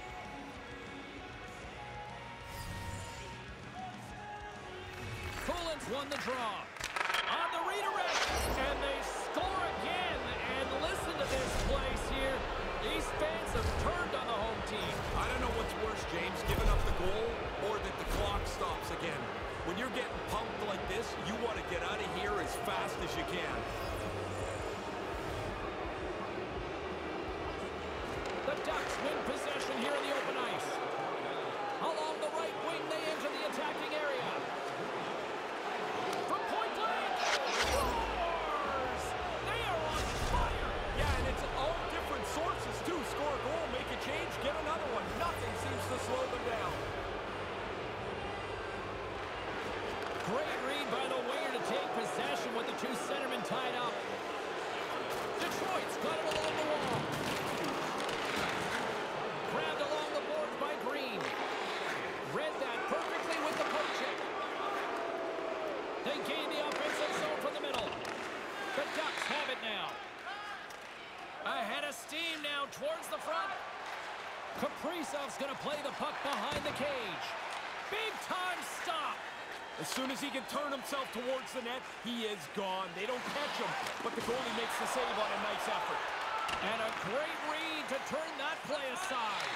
Coolins won the draw. On the redirect, and they score again. And listen to this place here. These fans have turned on the home team. I don't know what's worse, James, giving up the goal or that the clock stops again. When you're getting pumped like this, you want to get out of here as fast as you can. The Ducks win possession here in the open ice. Along the right wing, they enter the attacking area. From point blank, scores! They are on fire! Yeah, and it's all different sources, too. Score a goal, make a change, get another one. Nothing seems to slow them down. Great read by the winger to take possession with the two centermen tied up. Detroit's got it along the wall. Grabbed along the boards by Green. Read that perfectly with the poke check. They gain the offensive zone from the middle. The Ducks have it now. Ahead of steam now towards the front. Kaprizov's going to play the puck behind the cage. Big time stop. As soon as he can turn himself towards the net, he is gone. They don't catch him, but the goalie makes the save on a nice effort. And a great read to turn that play aside.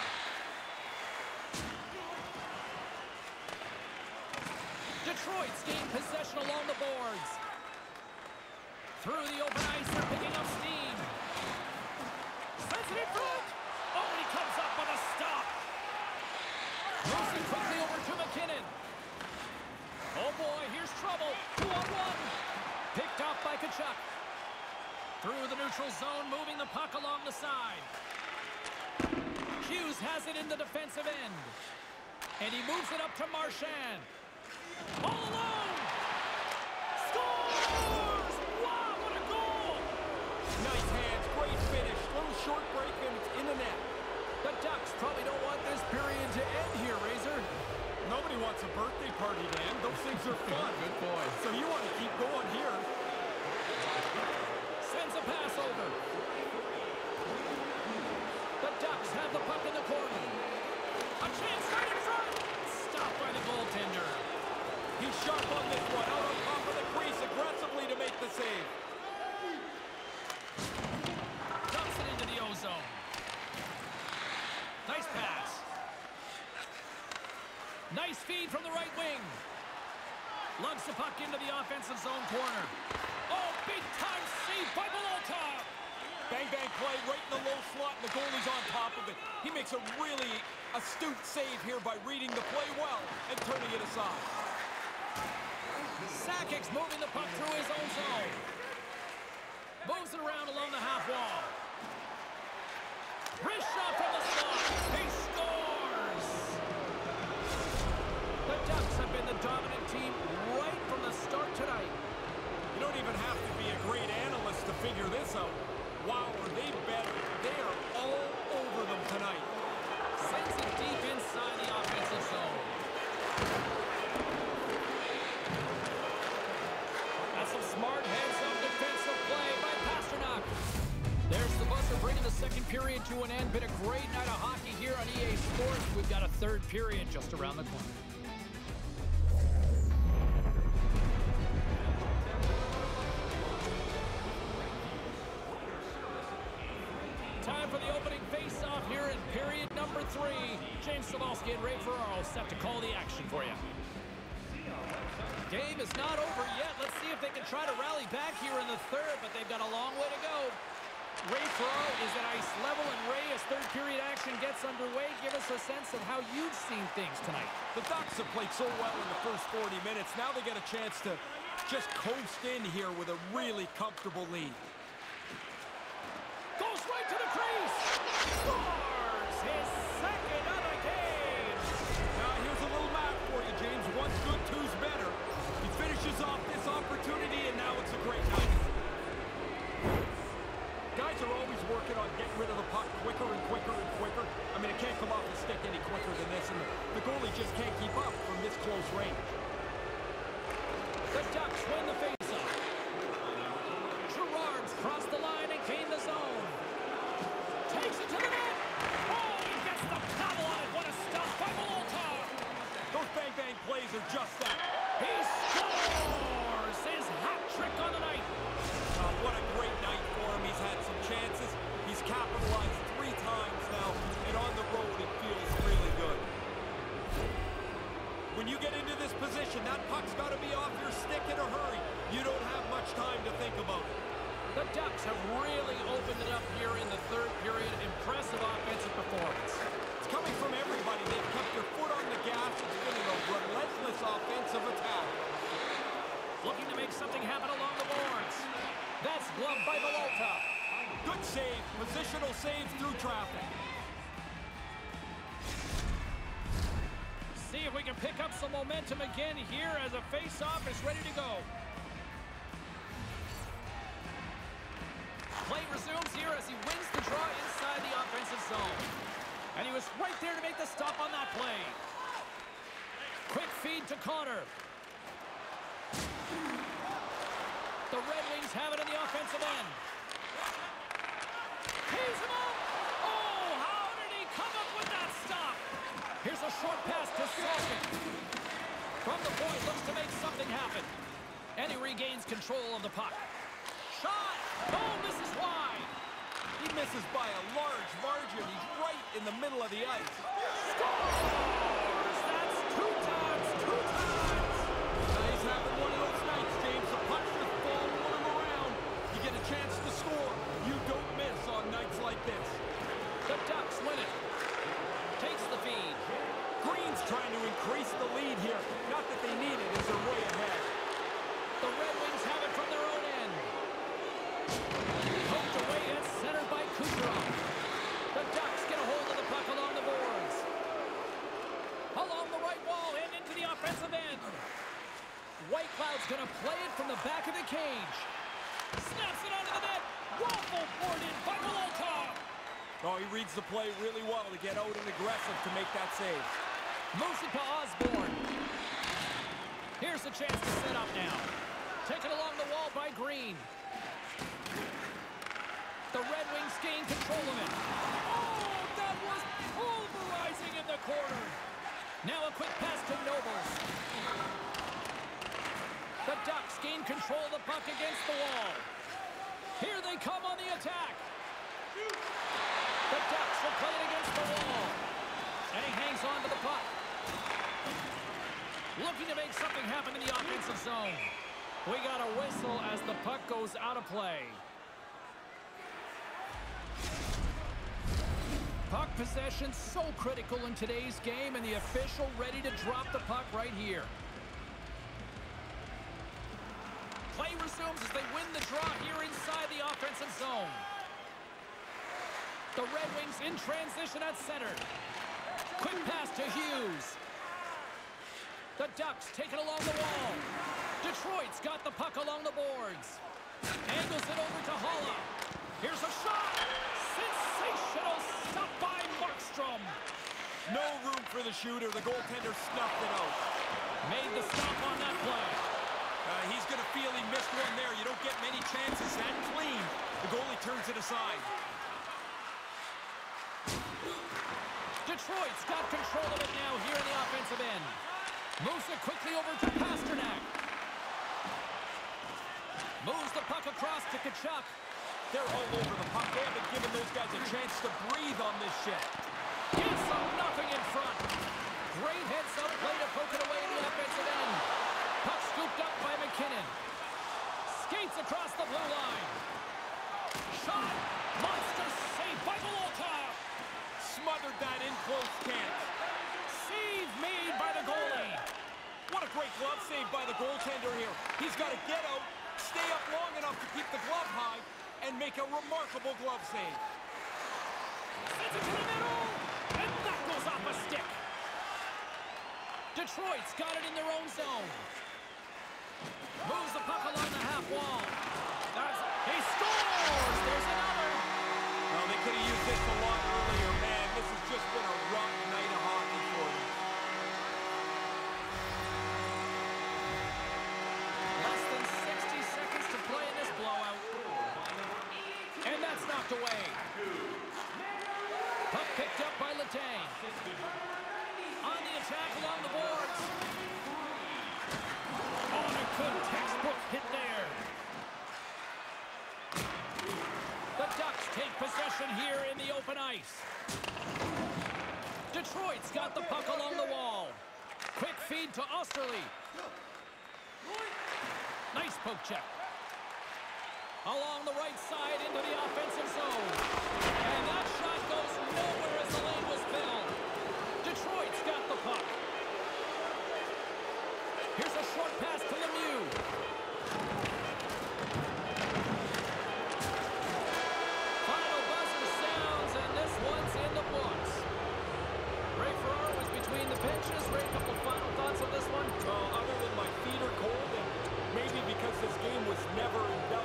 Detroit's gained possession along the boards. Through the open ice, they're picking up steam. Sends it in front. Oh, and he comes up with a stop. Moves it quickly over to McKinnon. Oh boy, here's trouble. Two on one. Picked off by Tkachuk. Through the neutral zone, moving the puck along the side. Hughes has it in the defensive end. And he moves it up to Marchand. All alone. Scores! Wow, what a goal! Nice hands, great finish. Little short break, and it's in the net. The Ducks probably don't want this period to end here, Razor. Nobody wants a birthday party to end. Those things are fun. Good boy. So you want to keep going here. Sends a pass over. The Ducks have the puck in the corner. feed from the right wing. Lugs the puck into the offensive zone corner. Oh, big-time save by Belota. Bang-bang play right in the low slot, and the goalie's on top of it. He makes a really astute save here by reading the play well and turning it aside. Sakic's moving the puck through his own zone. Moves it around along the half wall. Wrist shot from the slot. He scores! The Ducks have been the dominant team right from the start tonight. You don't even have to be a great analyst to figure this out. Wow, are they better? They are all over them tonight. Sends it deep inside the offensive zone. That's some smart heads-up defensive play by Pastrnak. There's the buzzer bringing the second period to an end. Been a great night of hockey here on E A Sports. We've got a third period just around the corner. Time for the opening face-off here in period number three. James Cybulski and Ray Ferraro set to call the action for you. Game is not over yet. Let's see if they can try to rally back here in the third, but they've got a long way to go. Ray Ferraro is at ice level, and Ray, as third period action gets underway, give us a sense of how you've seen things tonight. The Ducks have played so well in the first forty minutes. Now they get a chance to just coast in here with a really comfortable lead. Goes right to the crease. Scores his second of the game. Now here's a little math for you, James. One's good, two's better. He finishes off this opportunity, and now it's a great night. Guys are always working on getting rid of the puck quicker and quicker and quicker. I mean, it can't come off the stick any quicker than this, and the, the goalie just can't keep up from this close range. The Ducks win the faceoff. Gerard's crossed the line and gained the zone. Takes it to the net. Oh, he gets the paddle on it. What a stop by Belota. Those bang-bang plays are just that. He scores his hat trick on the night. Uh, what a great night for him. He's had some chances. He's capitalized three times now, and on the road it feels really good. When you get into this position, that puck's got to be off your stick in a hurry. You don't have much time to think about it. The Ducks have really opened it up here in the third period. Impressive offensive performance. It's coming from everybody. They've kept their foot on the gas. It's been a relentless offensive attack. Looking to make something happen along the boards. That's gloved by Belota. Good save. Positional save through traffic. See if we can pick up some momentum again here as a face-off is ready to go. Play resumes here as he wins the draw inside the offensive zone. And he was right there to make the stop on that play. Quick feed to Connor. The Red Wings have it in the offensive end. Tees him up. Oh, how did he come up with that stop? Here's a short pass to Sakic. From the point, looks to make something happen. And he regains control of the puck. Shot! Oh, misses wide. He misses by a large margin. He's right in the middle of the ice. Scores! That's two times, two times. Now he's having one of those nights, James. The puck's just following him around. You get a chance to score. You don't miss on nights like this. The Ducks win it. Takes the feed. Green's trying to increase the lead here. Not that they need it as they're way ahead. The Red Wings have it from their own end. Poked away and centered by Kucherov. The Ducks get a hold of the puck along the boards. Along the right wall and into the offensive end. Whitecloud's going to play it from the back of the cage. Snaps it onto the net. Waffle boarded by Belota. Oh, he reads the play really well to get out and aggressive to make that save. Moves it to Osborne. Here's the chance to set up now. Taken along the wall by Green. The Red Wings gain control of it. Oh, that was pulverizing in the corner. Now a quick pass to Nobles. The Ducks gain control of the puck against the wall. Here they come on the attack. The Ducks will play it against the wall. And he hangs on to the puck. Looking to make something happen in the offensive zone. We got a whistle as the puck goes out of play. Puck possession so critical in today's game, and the official ready to drop the puck right here. Play resumes as they win the draw here inside the offensive zone. The Red Wings in transition at center. Quick pass to Hughes. The Ducks take it along the wall. Detroit's got the puck along the boards. Angles it over to Holla. Here's a shot. Sensational stop by Markstrom. No room for the shooter. The goaltender snuffed it out. Made the stop on that play. Uh, he's going to feel he missed one there. You don't get many chances that clean. The goalie turns it aside. Detroit's got control of it now here in the offensive end. Moves it quickly over to Pasternak. Moves the puck across to Tkachuk. They're all over the puck. They haven't given those guys a chance to breathe on this shit. Gets some nothing in front. Great heads-up play to poke it away in the offensive end. Puck scooped up by McKinnon. Skates across the blue line. Shot. Monster save by Volota. Smothered that in close can't. Save made by the goalie. What a great glove save by the goaltender here. He's got to get out, stay up long enough to keep the glove high, and make a remarkable glove save. Sends it to the middle, and that goes off a stick. Detroit's got it in their own zone. Moves the puck along the half wall. That's, he scores! There's another. Well, they could have used this a lot earlier, man. This has just been a rough night of hockey for them. Less than sixty seconds to play in this blowout. And that's knocked away. Puck picked up by Letang. On the attack along the boards. Oh, and a good textbook hit there. The Ducks take possession here in the open ice. Detroit's got the puck along the wall. Quick feed to Osterley. Nice poke check. Along the right side into the offensive zone. And that shot goes nowhere as the lane was filled. Detroit's got the puck. Here's a short pass to Lemieux. Final buzzer sounds, and this one's in the books. Ray Ferraro was between the benches. Ray, a couple final thoughts on this one? Well, other than my feet are cold, and maybe because this game was never in doubt.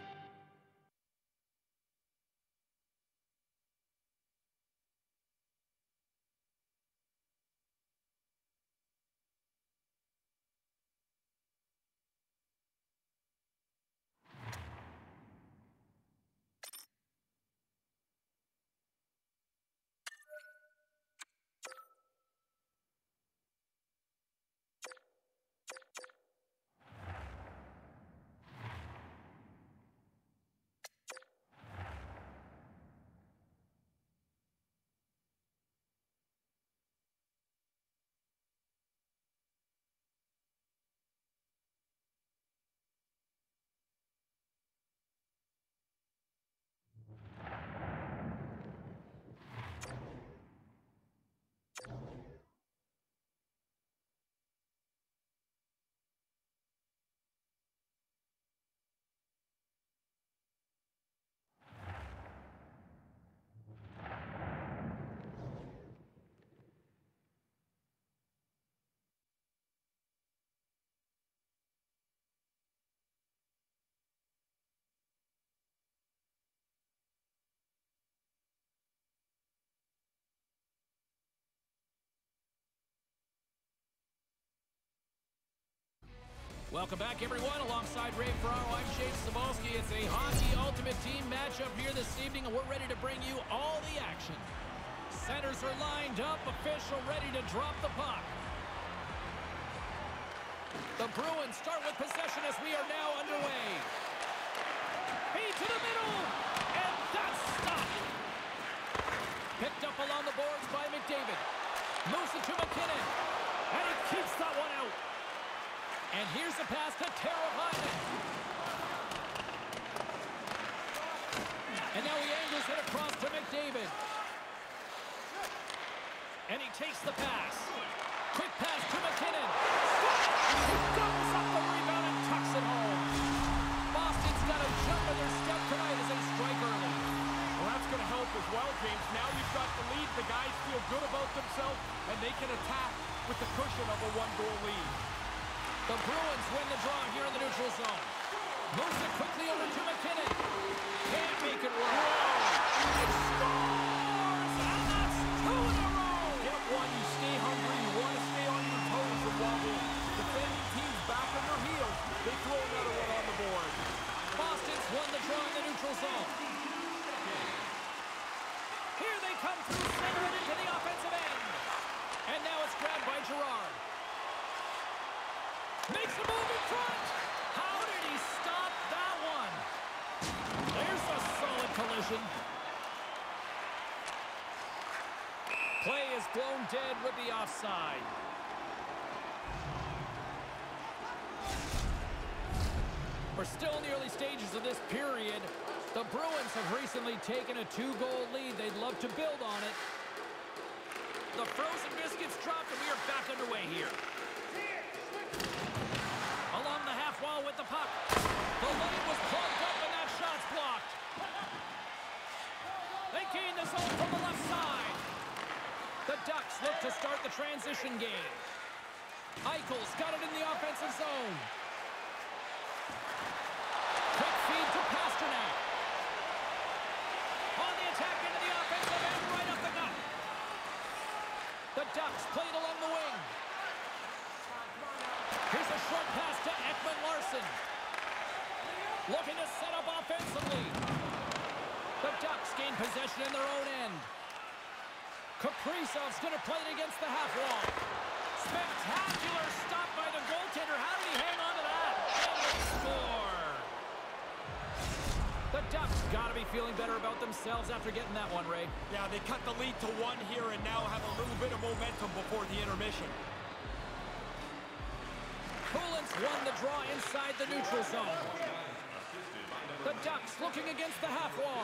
Welcome back, everyone. Alongside Ray Ferraro, I'm Shane Sabalski. It's a Hockey Ultimate Team matchup here this evening, and we're ready to bring you all the action. Centers are lined up, official ready to drop the puck. The Bruins start with possession as we are now underway. Feed to the middle, and that's stopped. Picked up along the boards by McDavid. Moves it to McKinnon, and he keeps that one out. And he takes the pass. Quick pass to McKinnon. Goes up the rebound and tucks it home. Boston's got to jump in their step tonight as they strike early. Well, that's going to help as well, James. Now you've got the lead. The guys feel good about themselves, and they can attack with the cushion of a one-goal lead. The Bruins win the draw here in the neutral zone. Moves it quickly over to McKinnon. Can't make it work. He scores! And that's two in a row! Get one, you stay hungry, you want to stay on your toes, and while the defending team's back on their heels, they throw another one on the board. Boston's won the draw in the neutral zone. Here they come through center and into the offensive end. And now it's grabbed by Girard. Makes a move in front. How did he stop that one? There's a solid collision. Play is blown dead with the offside. We're still in the early stages of this period. The Bruins have recently taken a two-goal lead. They'd love to build on it. The frozen biscuits dropped, and we are back underway here. Along the half wall with the puck. The lane was plugged up, and that shot's blocked. They gain the zone from the left side. The Ducks look to start the transition game. Eichel's got it in the offensive zone. Quick feed to Pasternak. On the attack into the offensive end, right up the gut. The Ducks played along the wing. Here's a short pass to Ekman-Larsson. Looking to set up offensively. The Ducks gain possession in their own end. Kaprizov's going to play it against the half wall. Spectacular stop by the goaltender. How did he hang on to that? And they score. The Ducks got to be feeling better about themselves after getting that one, Ray. Yeah, they cut the lead to one here and now have a little bit of momentum before the intermission. Coolins won the draw inside the neutral zone. The Ducks looking against the half wall.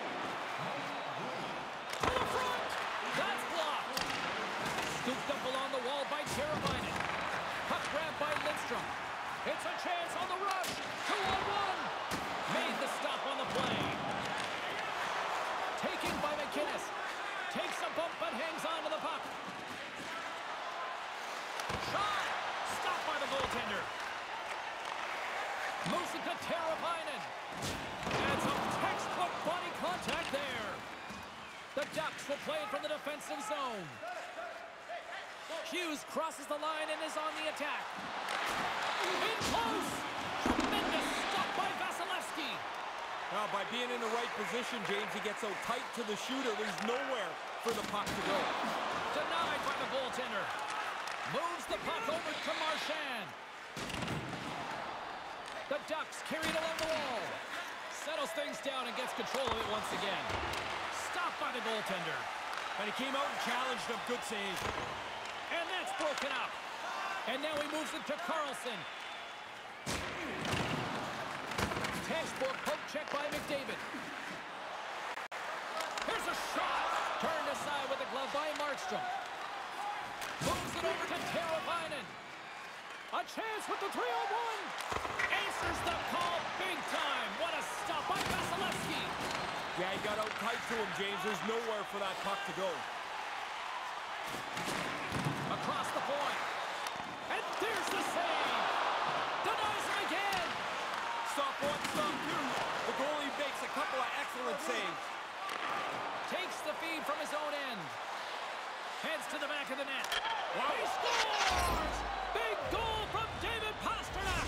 To the front! That's blocked! Scooped up along the wall by Teravainen. Puck grab by Lidstrom. It's a chance on the rush! Two on one! Made the stop on the play. Taken by McInnes. Takes a bump but hangs on to the puck. Shot! Stopped by the goaltender. Moves it to Teravainen. And some textbook body contact there. The Ducks will play it from the defensive zone. Hughes crosses the line and is on the attack. In close! Tremendous stop by Vasilevsky. Now, by being in the right position, James, he gets out tight to the shooter. There's nowhere for the puck to go. Denied by the goaltender. Moves the puck over to Marchand. The Ducks carried along the wall. Settles things down and gets control of it once again. Stopped by the goaltender. And he came out and challenged him. Good save. And that's broken up. And now he moves it to Carlson. Textbook poke check by McDavid. Here's a shot. Turned aside with a glove by Markstrom. Moves it over to Teravainen. A chance with the three on one. Answers the call big time. What a stop by Vasilevsky. Yeah, he got out tight to him, James. There's nowhere for that puck to go. Across the point. And there's the save. Denies him again. Stop one, stop two. The goalie makes a couple of excellent saves. Takes the feed from his own end. Heads to the back of the net. Wow. He scores! Big goal from David Pasternak.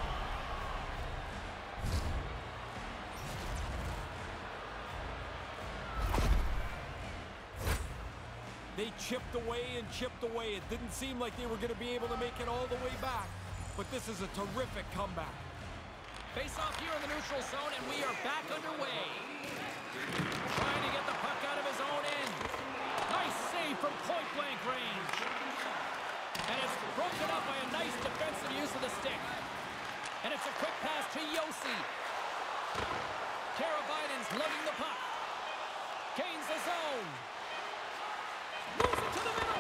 They chipped away and chipped away. It didn't seem like they were going to be able to make it all the way back. But this is a terrific comeback. Face off here in the neutral zone, and we are back underway. Trying to get the puck out of his own end. Nice save from point-blank range. And it's broken up by a nice defensive use of the stick. And it's a quick pass to Yossi. Teravainen's lugging the puck. Gains the zone. Moves it to the middle.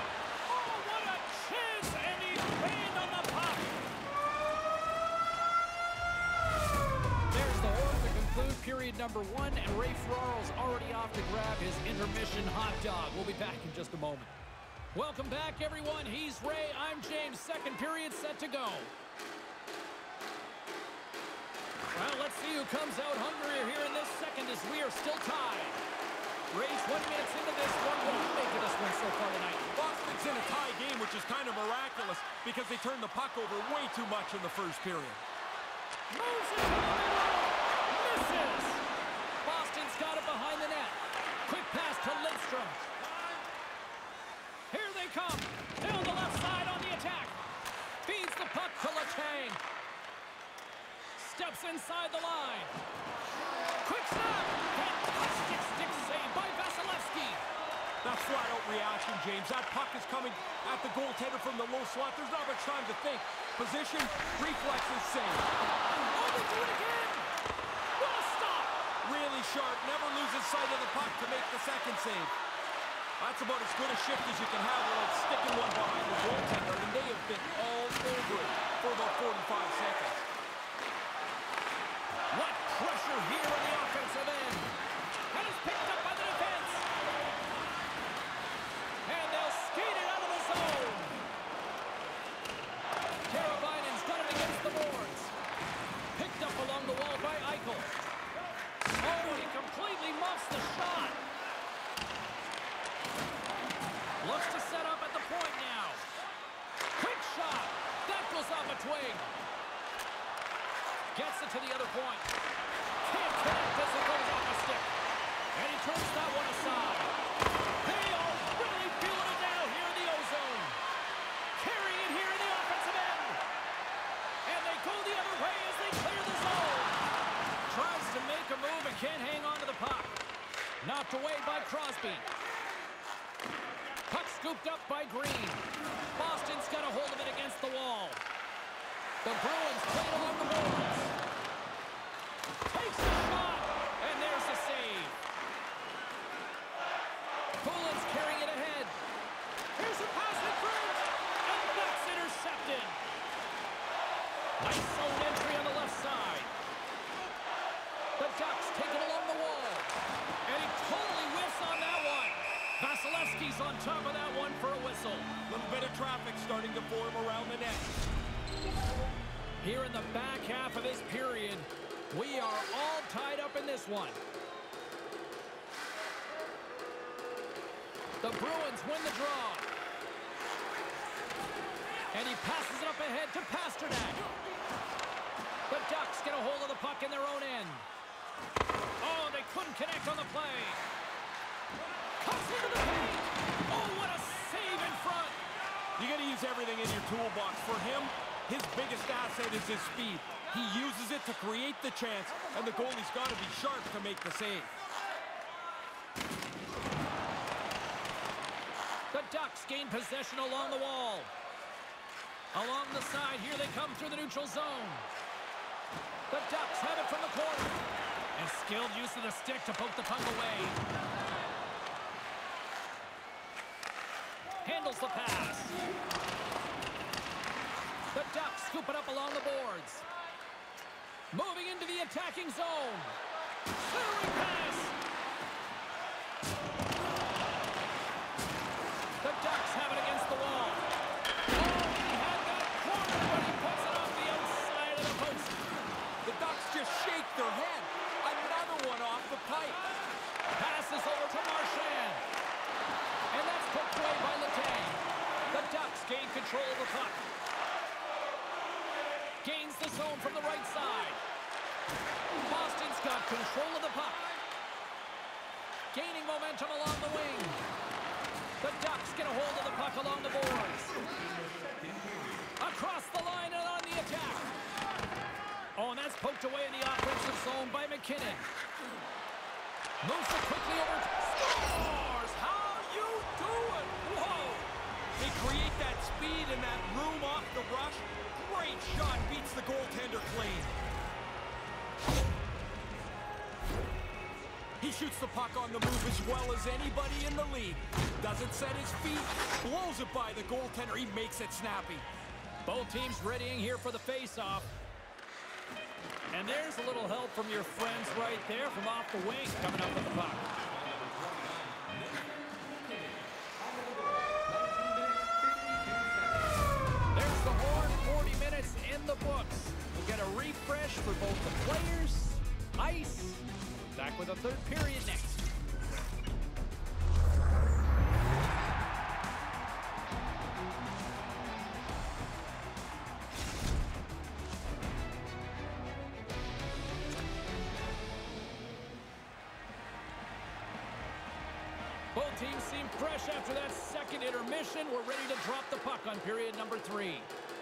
period number one, and Ray Ferraro's already off to grab his intermission hot dog. We'll be back in just a moment. Welcome back, everyone. He's Ray. I'm James. Second period set to go. Well, let's see who comes out hungrier here in this second as we are still tied. Ray, twenty minutes into this one. What do you make of this one so far tonight? Boston's in a tie game, which is kind of miraculous because they turned the puck over way too much in the first period. Moves it to the middle. Misses. Boston's got it behind the net. Quick pass to Lindstrom. Here they come. Down the left side on the attack. Feeds the puck to Letang. Steps inside the line. Quick snap. Fantastic stick save by Vasilevsky. That's flat-out reaction, James. That puck is coming at the goaltender from the low slot. There's not much time to think. Position, reflexes, save. Oh, they do it again. What a stop. Really sharp. Never loses sight of the puck to make the second save. That's about as good a shift as you can have without sticking one behind the goaltender, and they have been all over it for about forty-five seconds. What pressure here on the offensive end. And it's picked up by the defense. And they'll skate it out of the zone. Teravainen's got it against the boards. Picked up along the wall by Eichel. Oh, he completely muffs the shot. Looks to set up at the point now. Quick shot. That goes off a twig. Gets it to the other point. Can't connect as it goes off a stick. And he turns that one aside. They are really feeling it now here in the O-zone. Carrying it here in the offensive end. And they go the other way as they clear the zone. Tries to make a move and can't hang on to the puck. Knocked away by Crosby. Puck scooped up by Green. Boston's got a hold of it against the wall. The Bruins play it along the boards. Takes the shot, and there's the save. Poulin's carrying it ahead. Here's a pass in front, and that's intercepted. Nice zone entry on the left side. The Ducks take it along the wall, and he totally whiffs on that one. Vasilevsky's on top of that one for a whistle. Little bit of traffic starting to form around the net. Here in the back half of this period, we are all tied up in this one. The Bruins win the draw. And he passes it up ahead to Pasternak. The Ducks get a hold of the puck in their own end. Oh, they couldn't connect on the play. Cuts into the paint. Oh, what a save in front. You got to use everything in your toolbox. For him, his biggest asset is his speed. He uses it to create the chance, and the goalie's got to be sharp to make the save. The Ducks gain possession along the wall. Along the side, here they come through the neutral zone. The Ducks have it from the corner. And skilled use of the stick to poke the puck away. Handles the pass. The Ducks scoop it up along the boards. Moving into the attacking zone. Centering pass. The Ducks have it against the wall. Oh, he had that corner, but he puts it off the outside of the post. The Ducks just shake their head. Another one off the pipe. Passes over to Marchand. And that's poked away by Letang. The Ducks gain control of the puck. Gains the zone from the right side. Boston's got control of the puck. Gaining momentum along the wing. The Ducks get a hold of the puck along the boards. Across the line and on the attack. Oh, and that's poked away in the offensive zone by McKinnon. Moves it quickly over. Scores! How you doing? Whoa! They create that speed and that room off the rush. Great shot, beats the goaltender clean. He shoots the puck on the move as well as anybody in the league. Doesn't set his feet, blows it by the goaltender. He makes it snappy. Both teams readying here for the face-off. And there's a little help from your friends right there from off the wing coming up with the puck. There's the horn, forty minutes in the books. We'll get a refresh for both the players, ice. Back with a third period next. Both teams seem fresh after that second intermission. We're ready to drop the puck on period number three.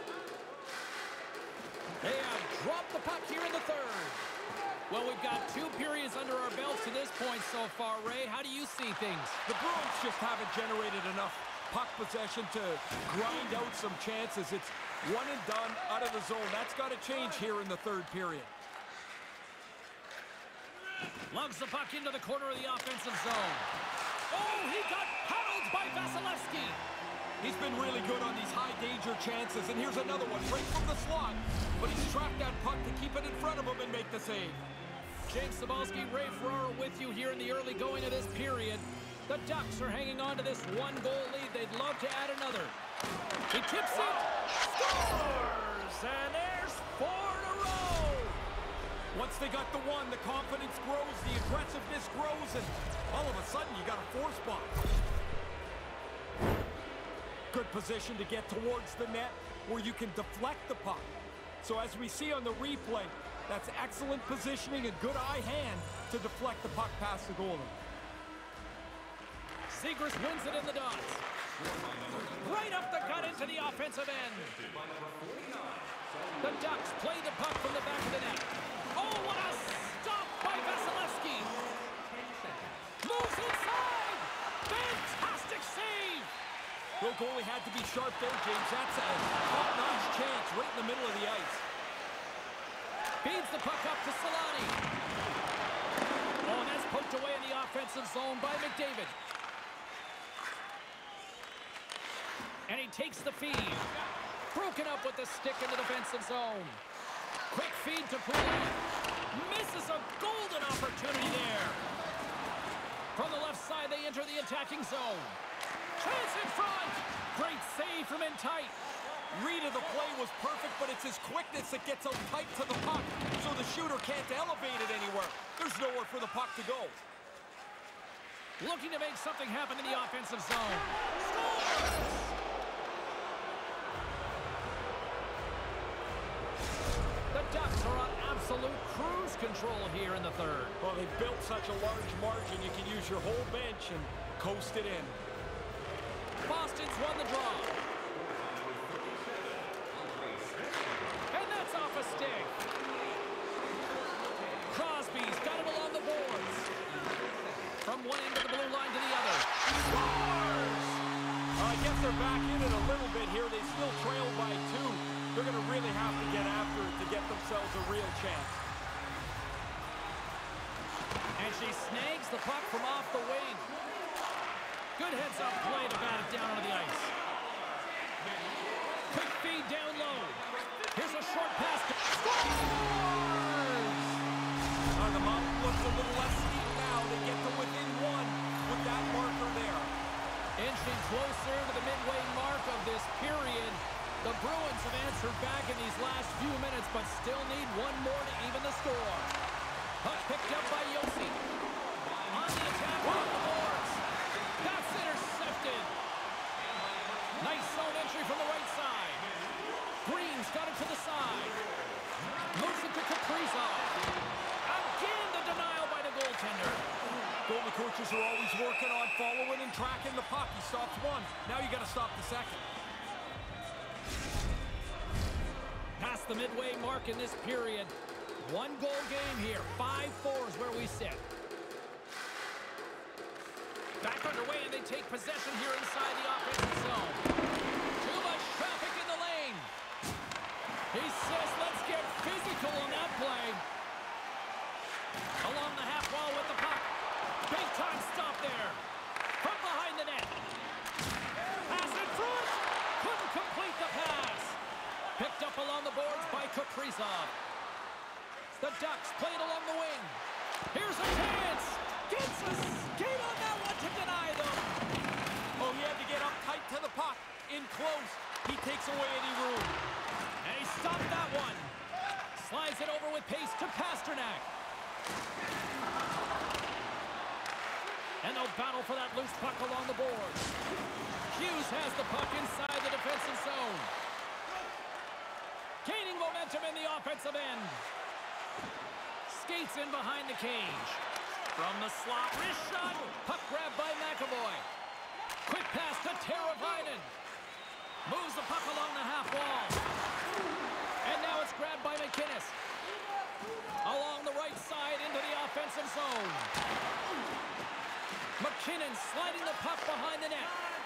They have dropped the puck here in the third. Well, we've got two periods under our belts to this point so far, Ray. How do you see things? The Bruins just haven't generated enough puck possession to grind out some chances. It's one and done out of the zone. That's got to change here in the third period. Lugs the puck into the corner of the offensive zone. Oh, he got paddled by Vasilevsky. He's been really good on these high-danger chances, and here's another one right from the slot. But he's trapped that puck to keep it in front of him and make the save. James Cybulski, Ray Ferraro with you here in the early going of this period. The Ducks are hanging on to this one-goal lead. They'd love to add another. He tips it, scores, and there's four in a row. Once they got the one, the confidence grows, the aggressiveness grows, and all of a sudden you got a four spot. Good position to get towards the net where you can deflect the puck. So as we see on the replay, that's excellent positioning and good eye hand to deflect the puck past the goalie. Zegras wins it in the dots. Right up the gut into the offensive end. The Ducks play the puck from the back of the net. Oh, what a stop by Vasilevsky. Moves inside. Fantastic save. The goalie had to be sharp there, James. That's a top-notch chance right in the middle of the ice. Feeds the puck up to Solani. Oh, and that's poked away in the offensive zone by McDavid. And he takes the feed. Broken up with the stick in the defensive zone. Quick feed to Poulin. Misses a golden opportunity there. From the left side, they enter the attacking zone. Chance in front. Great save from in tight. Read of the play was perfect, but it's his quickness that gets out tight to the puck, so the shooter can't elevate it anywhere. There's nowhere for the puck to go. Looking to make something happen in the offensive zone. Scores! The Ducks are on absolute cruise control here in the third. Well, they've built such a large margin, you can use your whole bench and coast it in. Boston's won the draw. And that's off a stick. Crosby's got it along the boards. From one end of the blue line to the other. Scores! Uh, I guess they're back in it a little bit here. They still trail by two. They're going to really have to get after it to get themselves a real chance. And she snags the puck from off the wing. Good heads-up play to bat it down onto the ice. Quick feed down low. Here's a short pass. Scores! Uh, the mountain looks a little less steep now. They get to within one with that marker there. Inching closer to the midway mark of this period. The Bruins have answered back in these last few minutes, but still need one more to even the score. Puck picked up by Yossi. On the attack off the boards. That's intercepted. Nice zone entry from the right side. Green's got it to the side. Moves it to Kaprizov. Again, the denial by the goaltender. Goalie coaches are always working on following and tracking the puck. He stops one. Now you got to stop the second. Past the midway mark in this period. One goal game here. five four is where we sit. Back underway, and they take possession here inside the offensive zone. Too much traffic in the lane. He says, let's get physical on that play. Along the half wall with the puck. Big time stop there. From behind the net. Pass in front. Couldn't complete the pass. Picked up along the boards by Kaprizov. The Ducks play it along the wing. Here's a chance. Gets a skate on that one to deny them. Oh, he had to get up tight to the puck. In close. He takes away any room. And he stopped that one. Slides it over with pace to Pastrnak. And they'll battle for that loose puck along the boards. Hughes has the puck inside the defensive zone. Gaining momentum in the offensive end. Skates in behind the cage. From the slot, wrist shot. Puck grabbed by McAvoy. Quick pass to Teravainen. Moves the puck along the half wall. And now it's grabbed by McInnes. Along the right side into the offensive zone. McKinnon sliding the puck behind the net.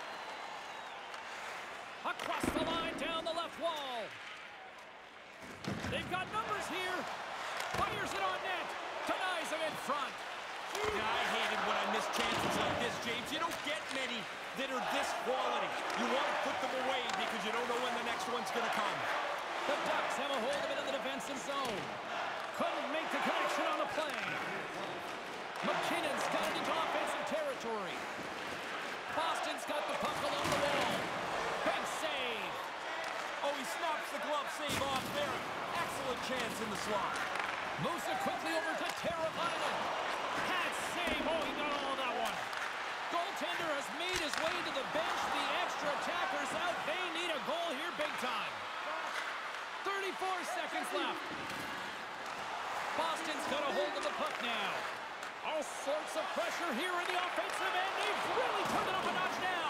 Across the line, down the left wall. They've got numbers here. Fires it on net. Denies him in front. Yeah, I hate it when I miss chances like this, James. You don't get many that are this quality. You want to put them away because you don't know when the next one's going to come. The Ducks have a hold of it in the defensive zone. Couldn't make the connection on the play. McKinnon's got it into offensive territory. Boston's got the puck along the wall. Big save. Oh, he snaps the glove save off there. Excellent chance in the slot. Moves it quickly over to Teravainen. Had save. Oh, he got all that one. Goaltender has made his way to the bench. The extra attackers out. They need a goal here big time. thirty-four seconds left. Boston's got a hold of the puck now. All sorts of pressure here in the offensive end. They've really turned it up a notch now.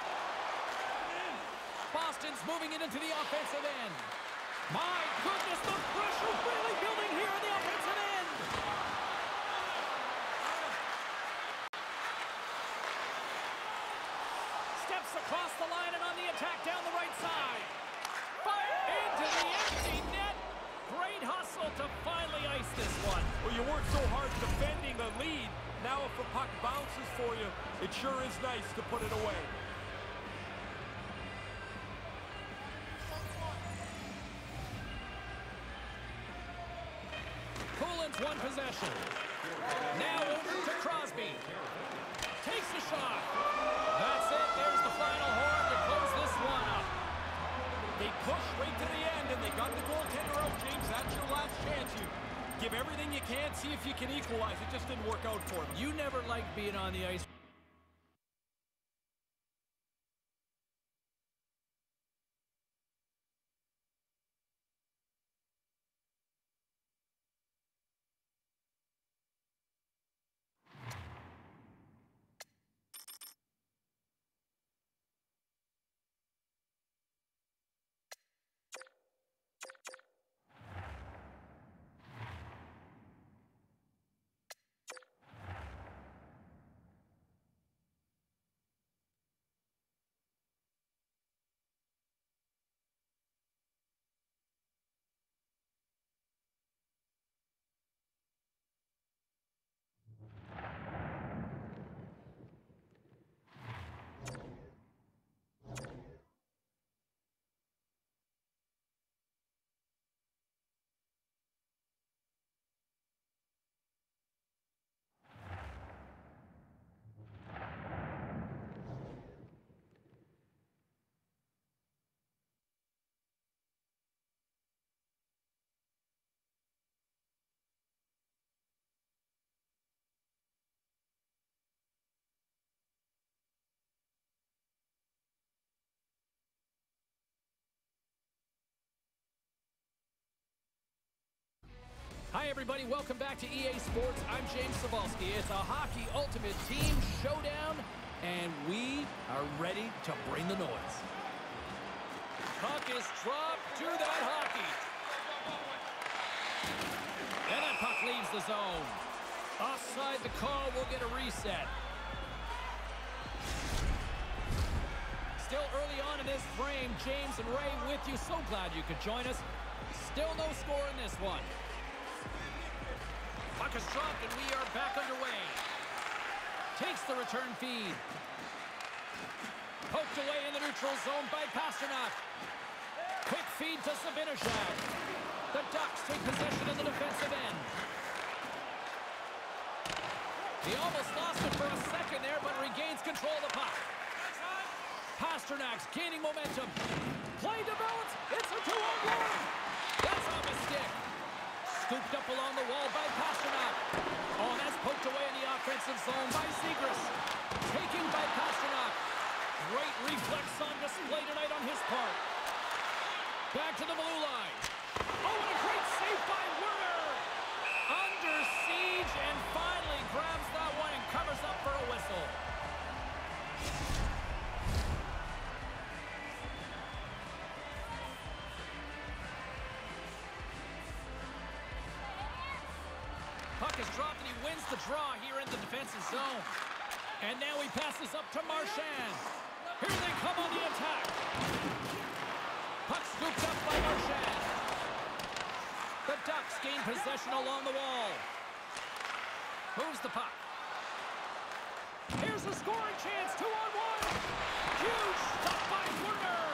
Boston's moving it into the offensive end. My goodness, the pressure really building here in the offensive end. Steps across the line and on the attack down the right side. Fire into the empty net. Great hustle to finally ice this one. Well, you worked so hard defending the lead. Now if a puck bounces for you, it sure is nice to put it away. Poulin's one possession. Now over to Crosby. Takes a shot. That's it. There's the final horn to close this one up. They push right to the end, and they got the goaltender out, James. That's your last chance. You give everything you can, see if you can equalize. It just didn't work out for them. You never liked being on the ice. Hi, everybody. Welcome back to E A Sports. I'm James Cebulski. It's a Hockey Ultimate Team Showdown, and we are ready to bring the noise. Puck is dropped to that hockey. And that puck leaves the zone. Offside the call. We'll get a reset. Still early on in this frame. James and Ray with you. So glad you could join us. Still no score in this one. Puck is dropped, and we are back underway. Takes the return feed. Poked away in the neutral zone by Pastrnak. Quick feed to Zibanejad. The Ducks take possession in the defensive end. He almost lost it for a second there, but regains control of the puck. Pasternak's gaining momentum. Play develops. It's a two-on-one. That's off a stick. Scooped up along the wall by Pasternak. Oh, that's poked away in the offensive zone by Zegras. Taking by Pasternak. Great reflex on display tonight on his part. Back to the blue line. Oh, and a great save by Werner. Under siege and finally grabs that one and covers up for a whistle. Puck is dropped and he wins the draw here in the defensive zone. And now he passes up to Marchand. Here they come on the attack. Puck scooped up by Marchand. The Ducks gain possession along the wall. Moves the puck. Here's a scoring chance. Two on one. Huge stop by Werner.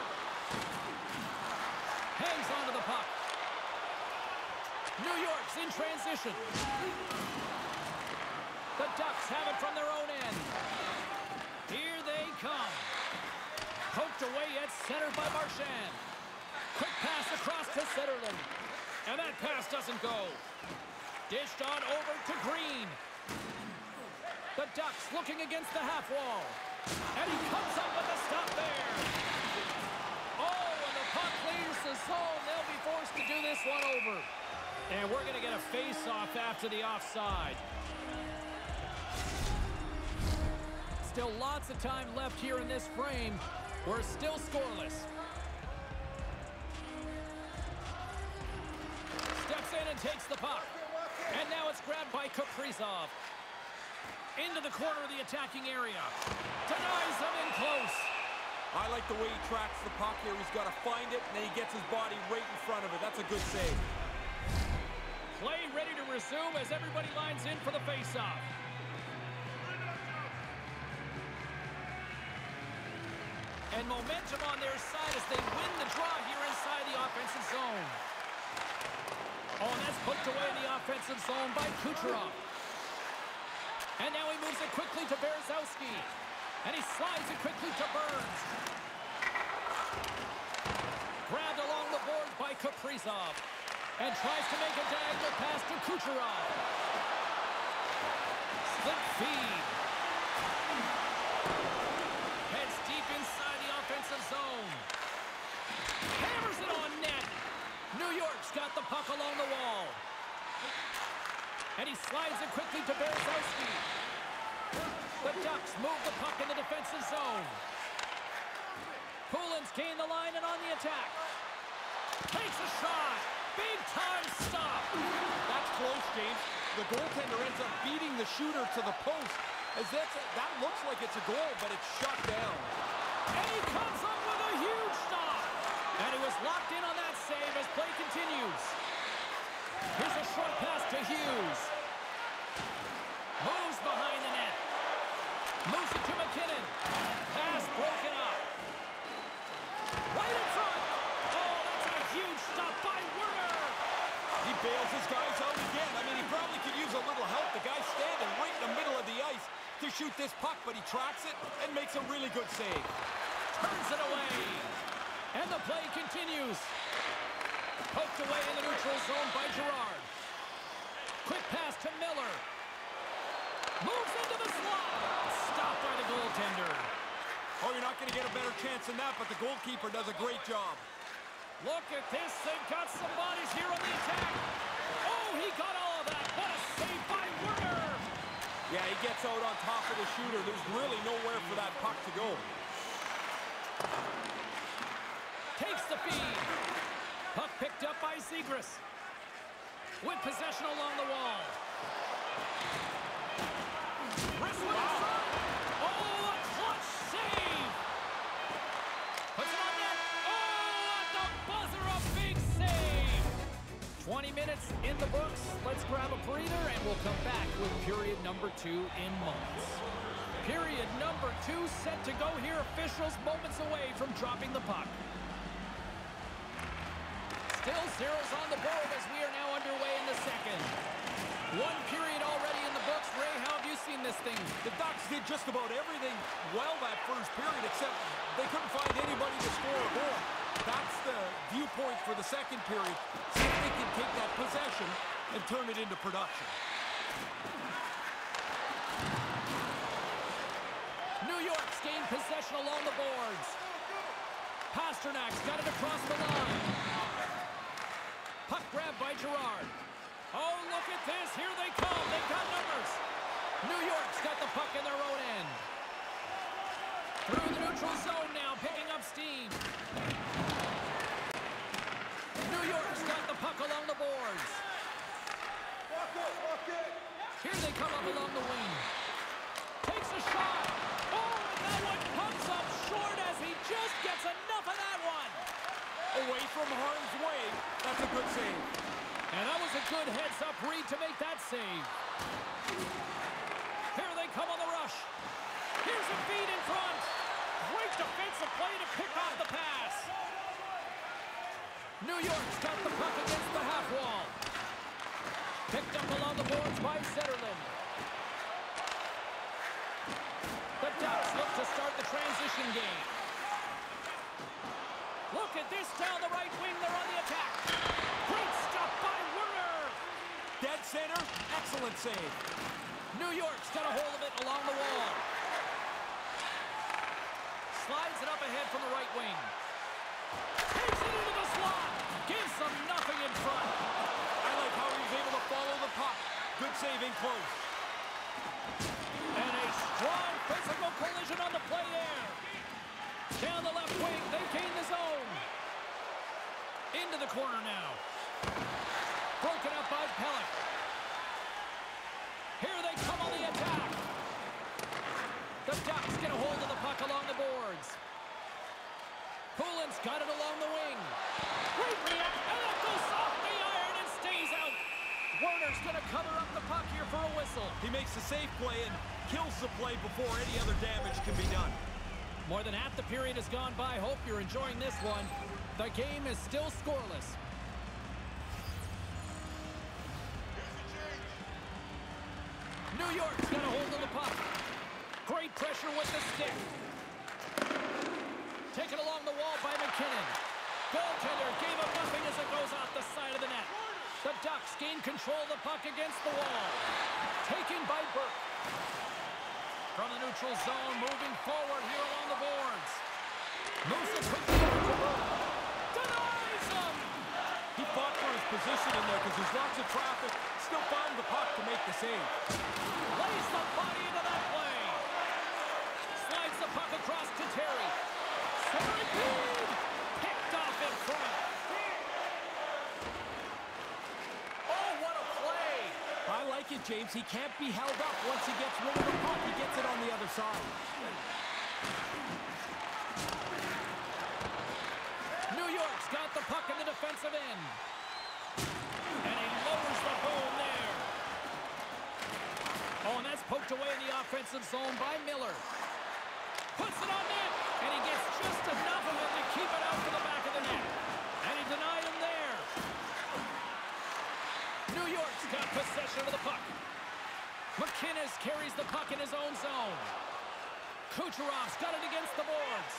Hangs onto the puck. New York's in transition. The Ducks have it from their own end. Here they come. Poked away at center by Marchand. Quick pass across to Zetterlund. And that pass doesn't go. Dished on over to Green. The Ducks looking against the half wall. And he comes up with a stop there. Oh, and the puck leaves the zone. They'll be forced to do this one over. And we're going to get a face-off after the offside. Still lots of time left here in this frame. We're still scoreless. Steps in and takes the puck. And now it's grabbed by Kaprizov. Into the corner of the attacking area. Denies him in close. I like the way he tracks the puck here. He's got to find it, and then he gets his body right in front of it. That's a good save. Play ready to resume as everybody lines in for the face-off. And momentum on their side as they win the draw here inside the offensive zone. Oh, and that's poked away in the offensive zone by Kucherov. And now he moves it quickly to Berezowski. And he slides it quickly to Burns. Grabbed along the boards by Kaprizov. And tries to make a diagonal pass to Kucherov. Slip feed. Heads deep inside the offensive zone. Hammers it on net. New York's got the puck along the wall. And he slides it quickly to Berezowski. The Ducks move the puck in the defensive zone. Poulin's gained the line and on the attack. Takes a shot. Big time stop. That's close, James. The goaltender ends up beating the shooter to the post. As that's a, that looks like it's a goal, but it's shut down. And he comes up with a huge stop. And he was locked in on that save as play continues. Here's a short pass to Hughes. Moves behind the net. Moves it to McKinnon. Pass broken up. Right in front. Oh, that's a huge stop by Werner. He bails his guys out again. I mean, he probably could use a little help. The guy's standing right in the middle of the ice to shoot this puck, but he tracks it and makes a really good save. Turns it away. And the play continues. Poked away in the neutral zone by Girard. Quick pass to Miller. Moves into the slot. Stopped by the goaltender. Oh, you're not going to get a better chance than that, but the goalkeeper does a great job. Look at this. They've got some bodies here on the attack. Oh, he got all of that. What a save by Werner. Yeah, he gets out on top of the shooter. There's really nowhere for that puck to go. Takes the feed. Puck picked up by Zegras. With possession along the wall. Wrist one in front. Oh, a clutch save. Puts it on net. Oh, at the buzzer, a big save. twenty minutes in the books. Let's grab a breather, and we'll come back with period number two in moments. Period number two set to go here. Officials moments away from dropping the puck. Still zeros on the board as we are now underway in the second. One period already in the books. Ray, how have you seen this thing? The Ducks did just about everything well that first period, except they couldn't find anybody to score a goal. That's the viewpoint for the second period. See if they can take that possession and turn it into production. New York's gained possession along the boards. Pasternak's got it across the line. Puck grabbed by Gerard. Oh, look at this. Here they come. They've got numbers. New York's got the puck in their own end. Through the neutral zone now, picking up steam. New York's got the puck along the boards. Here they come up along the wing. Takes a shot. Oh, and that one comes up short as he just gets enough of that one. Away from harm's way. That's a good save. And that was a good heads-up read to make that save. Here they come on the rush. Here's a feed in front. Great defensive play to pick off the pass. New York's got the puck against the half wall. Picked up along the boards by Zetterlund. The Ducks look to start the transition game. Look at this down the right wing. They're on the attack. Great stop by Werner. Dead center. Excellent save. New York's got a hold of it along the wall. Slides it up ahead from the right wing. Takes it into the slot. Gives them nothing in front. I like how he's able to follow the puck. Good saving close. And a strong physical collision on the play there. Down the left wing, they gain the zone. Into the corner now. Broken up by Pelech. Here they come on the attack. The Ducks get a hold of the puck along the boards. Poulin's got it along the wing. Great react, and it goes off the iron and stays out. Werner's going to cover up the puck here for a whistle. He makes a safe play and kills the play before any other damage can be done. More than half the period has gone by. Hope you're enjoying this one. The game is still scoreless. New York's got a hold of the puck. Great pressure with the stick. Taken along the wall by McKinnon. Goaltender gave him nothing as it goes off the side of the net. The Ducks gain control of the puck against the wall. Taken by Burke. From the neutral zone, moving forward here along the boards. Moves it quickly over to Burke. Denies him! He fought for his position in there because there's lots of traffic. Still found the puck to make the save. Lays the body into that play. Slides the puck across to Terry. Terry picked off in front. Oh, what a play! I like it, James. He can't be held up once he gets rid of the puck. He gets it on the other side. New York's got the puck in the defensive end. And he lowers the boom there. Oh, and that's poked away in the offensive zone by Miller. Puts it on net, and he gets just enough of it to keep it out to the back of the net. And he denied him there. New York's got possession of the puck. McInnes carries the puck in his own zone. Kucherov's got it against the boards.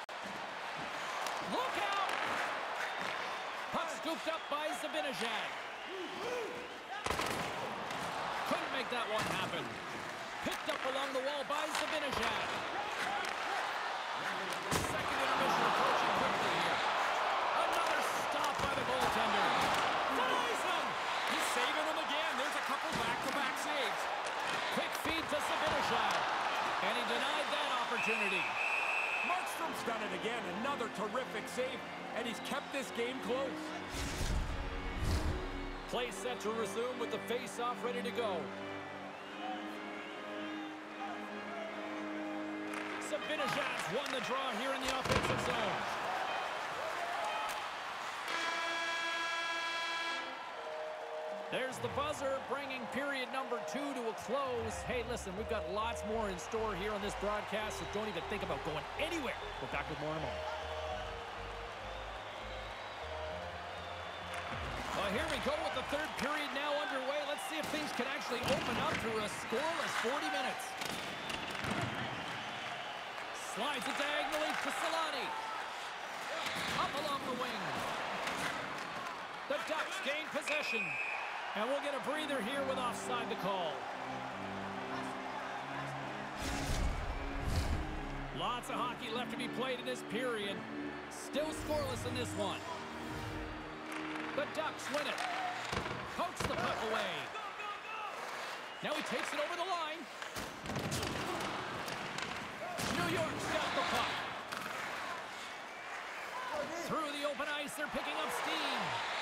Look out! Puck scooped up by Zibanejad. Couldn't make that one happen. Picked up along the wall by Zibanejad. Second intermission approaching quickly here. Another stop by the goaltender. Denies him! He's saving them again. There's a couple back-to-back saves. Quick feed to Zibanejad. And he denied that opportunity. Markstrom's done it again. Another terrific save. And he's kept this game close. Play set to resume with the face-off ready to go. Zibanejad's won the draw here in the offensive zone. There's the buzzer, bringing period number two to a close. Hey, listen, we've got lots more in store here on this broadcast, so don't even think about going anywhere. We're back with more in a moment. here we go with the third period now underway. Let's see if things can actually open up through a scoreless forty minutes. Slides it diagonally to Solani. Up along the wing. The Ducks gain possession. And we'll get a breather here with offside the call. Lots of hockey left to be played in this period. Still scoreless in this one. The Ducks win it. Pokes the puck away. Now he takes it over the line. New York's got the puck. Through the open ice, they're picking up steam.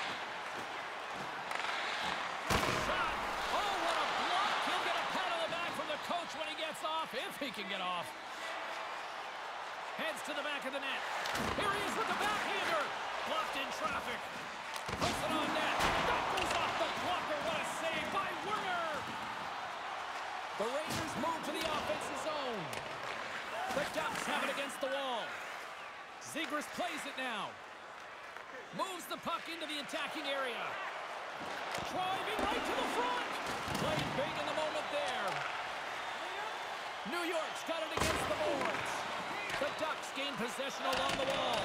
Shot. Oh, what a block. He'll get a pat on the back from the coach when he gets off, if he can get off. Heads to the back of the net. Here he is with the backhander. Blocked in traffic. Puts it on net. That goes off the blocker. What a save by Werner. The Rangers move to the offensive zone. The Ducks have it against the wall. Zegras plays it now. Moves the puck into the attacking area. Driving right to the front. Played big in the moment there. New York's got it against the boards. The Ducks gain possession along the wall.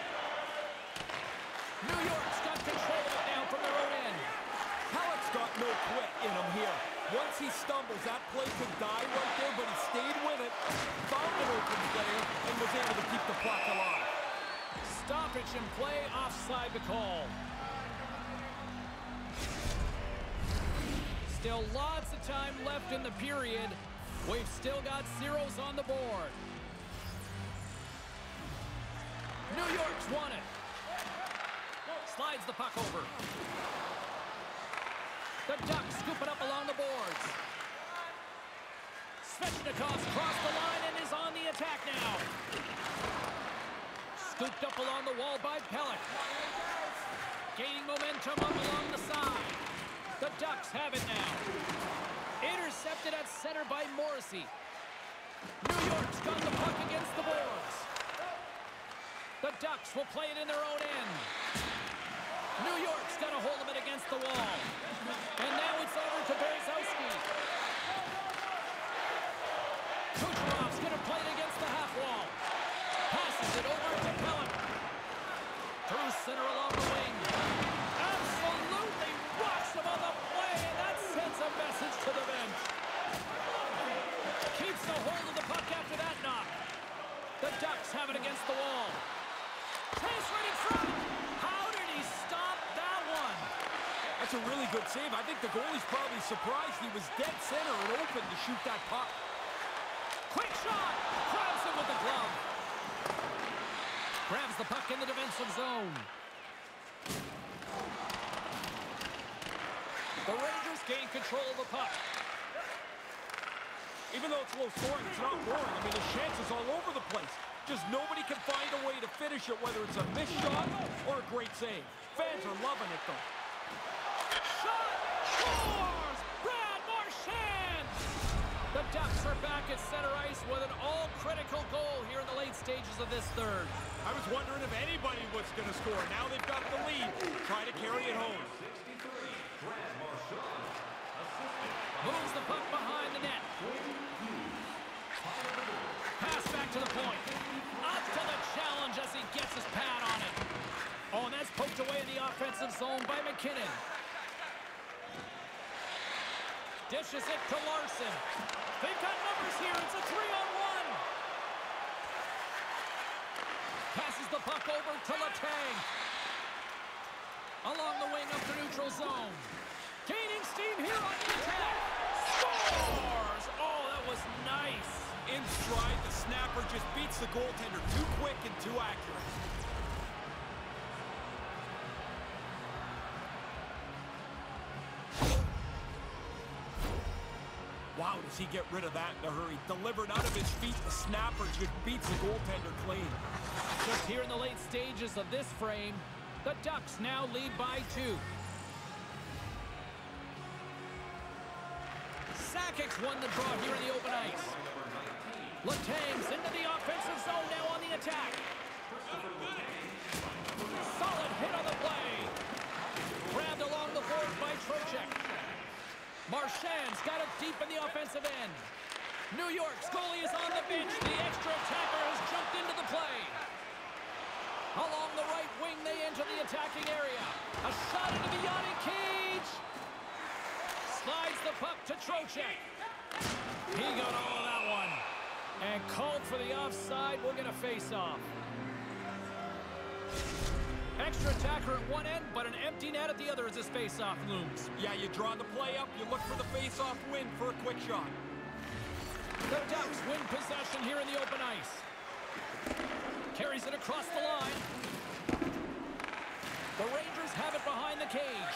New York's got control of it now from their own end. Halleck's got no quit in him here. Once he stumbles, that play could die right there, but he stayed with it, found an open player, and was able to keep the puck alive. Stoppage in play, offside the call. Still lots of time left in the period. We've still got zeros on the board. New York's won it. Slides the puck over. The Ducks scoop it up along the boards. Svechnikov's crossed the line and is on the attack now. Scooped up along the wall by Pelech. Gaining momentum up along the side. The Ducks have it now. Intercepted at center by Morrissey. New York's got the puck against the boards. The Ducks will play it in their own end. New York's got a hold of it against the wall. And now it's over to Berezowski. Kucherov's going to play it against the half wall. Passes it over to Pelech. Through center along the wing. Absolutely rocks him on the play, and that sends a message to the bench. Keeps a hold of the puck after that knock. The Ducks have it against the wall. Transferred in front. How did he stop that one? That's a really good save. I think the goalie's probably surprised he was dead center and open to shoot that puck. Quick shot. Grabs him with the glove. Grabs the puck in the defensive zone. The Rangers gain control of the puck. Even though it's low scoring, it's not boring. I mean, there's chances all over the place. Just nobody can find a way to finish it, whether it's a missed shot or a great save. Fans are loving it, though. Shot! Scores! Brad Marchand! The Ducks are back at center ice with an all-critical goal here in the late stages of this third. I was wondering if anybody was going to score. Now they've got the lead. Try to carry it home. Moves the puck behind the net. Pass back to the point. Up to the challenge as he gets his pad on it. Oh, and that's poked away in the offensive zone by McKinnon. Dishes it to Larson. They've got numbers here. It's a three-on-one. Passes the puck over to Letang. Along the wing up to neutral zone. Gaining steam here on the attack. Scores! Oh, that was nice. In stride, the snapper just beats the goaltender too quick and too accurate. Wow, does he get rid of that in a hurry? Delivered out of his feet, the snapper just beats the goaltender clean. Just here in the late stages of this frame, the Ducks now lead by two. Sakic's won the draw here in the open ice. Letang's into the offensive zone now on the attack. Solid hit on the play. Grabbed along the board by Trocheck. Marchand's got it deep in the offensive end. New York's goalie is on the bench. The extra attacker has jumped into the play. Along the right wing, they enter the attacking area. A shot into the yawning cage. Slides the puck to Trocheck. He got all of that one. And called for the offside. We'll get a face-off. Extra attacker at one end, but an empty net at the other as this face-off looms. Yeah, you draw the play up, you look for the face-off win for a quick shot. The Ducks win possession here in the open ice. Carries it across the line. The Rangers have it behind the cage.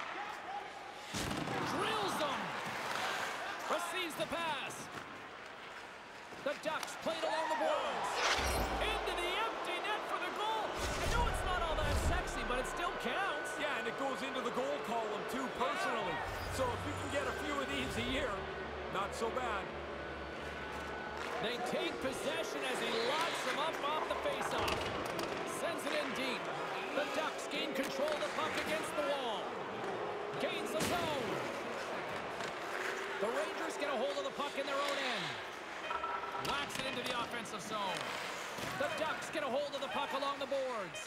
Drills them. Receives the pass. The Ducks played along the boards. Into the empty net for the goal. I know it's not all that sexy, but it still counts. Yeah, and it goes into the goal column too, personally. So if you can get a few of these a year, not so bad. They take possession as he locks them up off the faceoff. Sends it in deep. The Ducks gain control of the puck against the wall. Gains the zone. The Rangers get a hold of the puck in their own end. Whacks it into the offensive zone. The Ducks get a hold of the puck along the boards.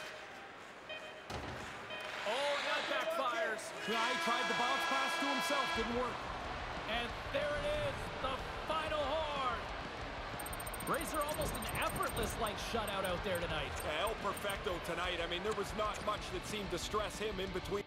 Oh, and that backfires. Yeah, he tried the bounce pass to himself, didn't work. And there it is, the final horn. Razor almost an effortless-like shutout out there tonight. Yeah, El Perfecto tonight. I mean, there was not much that seemed to stress him in between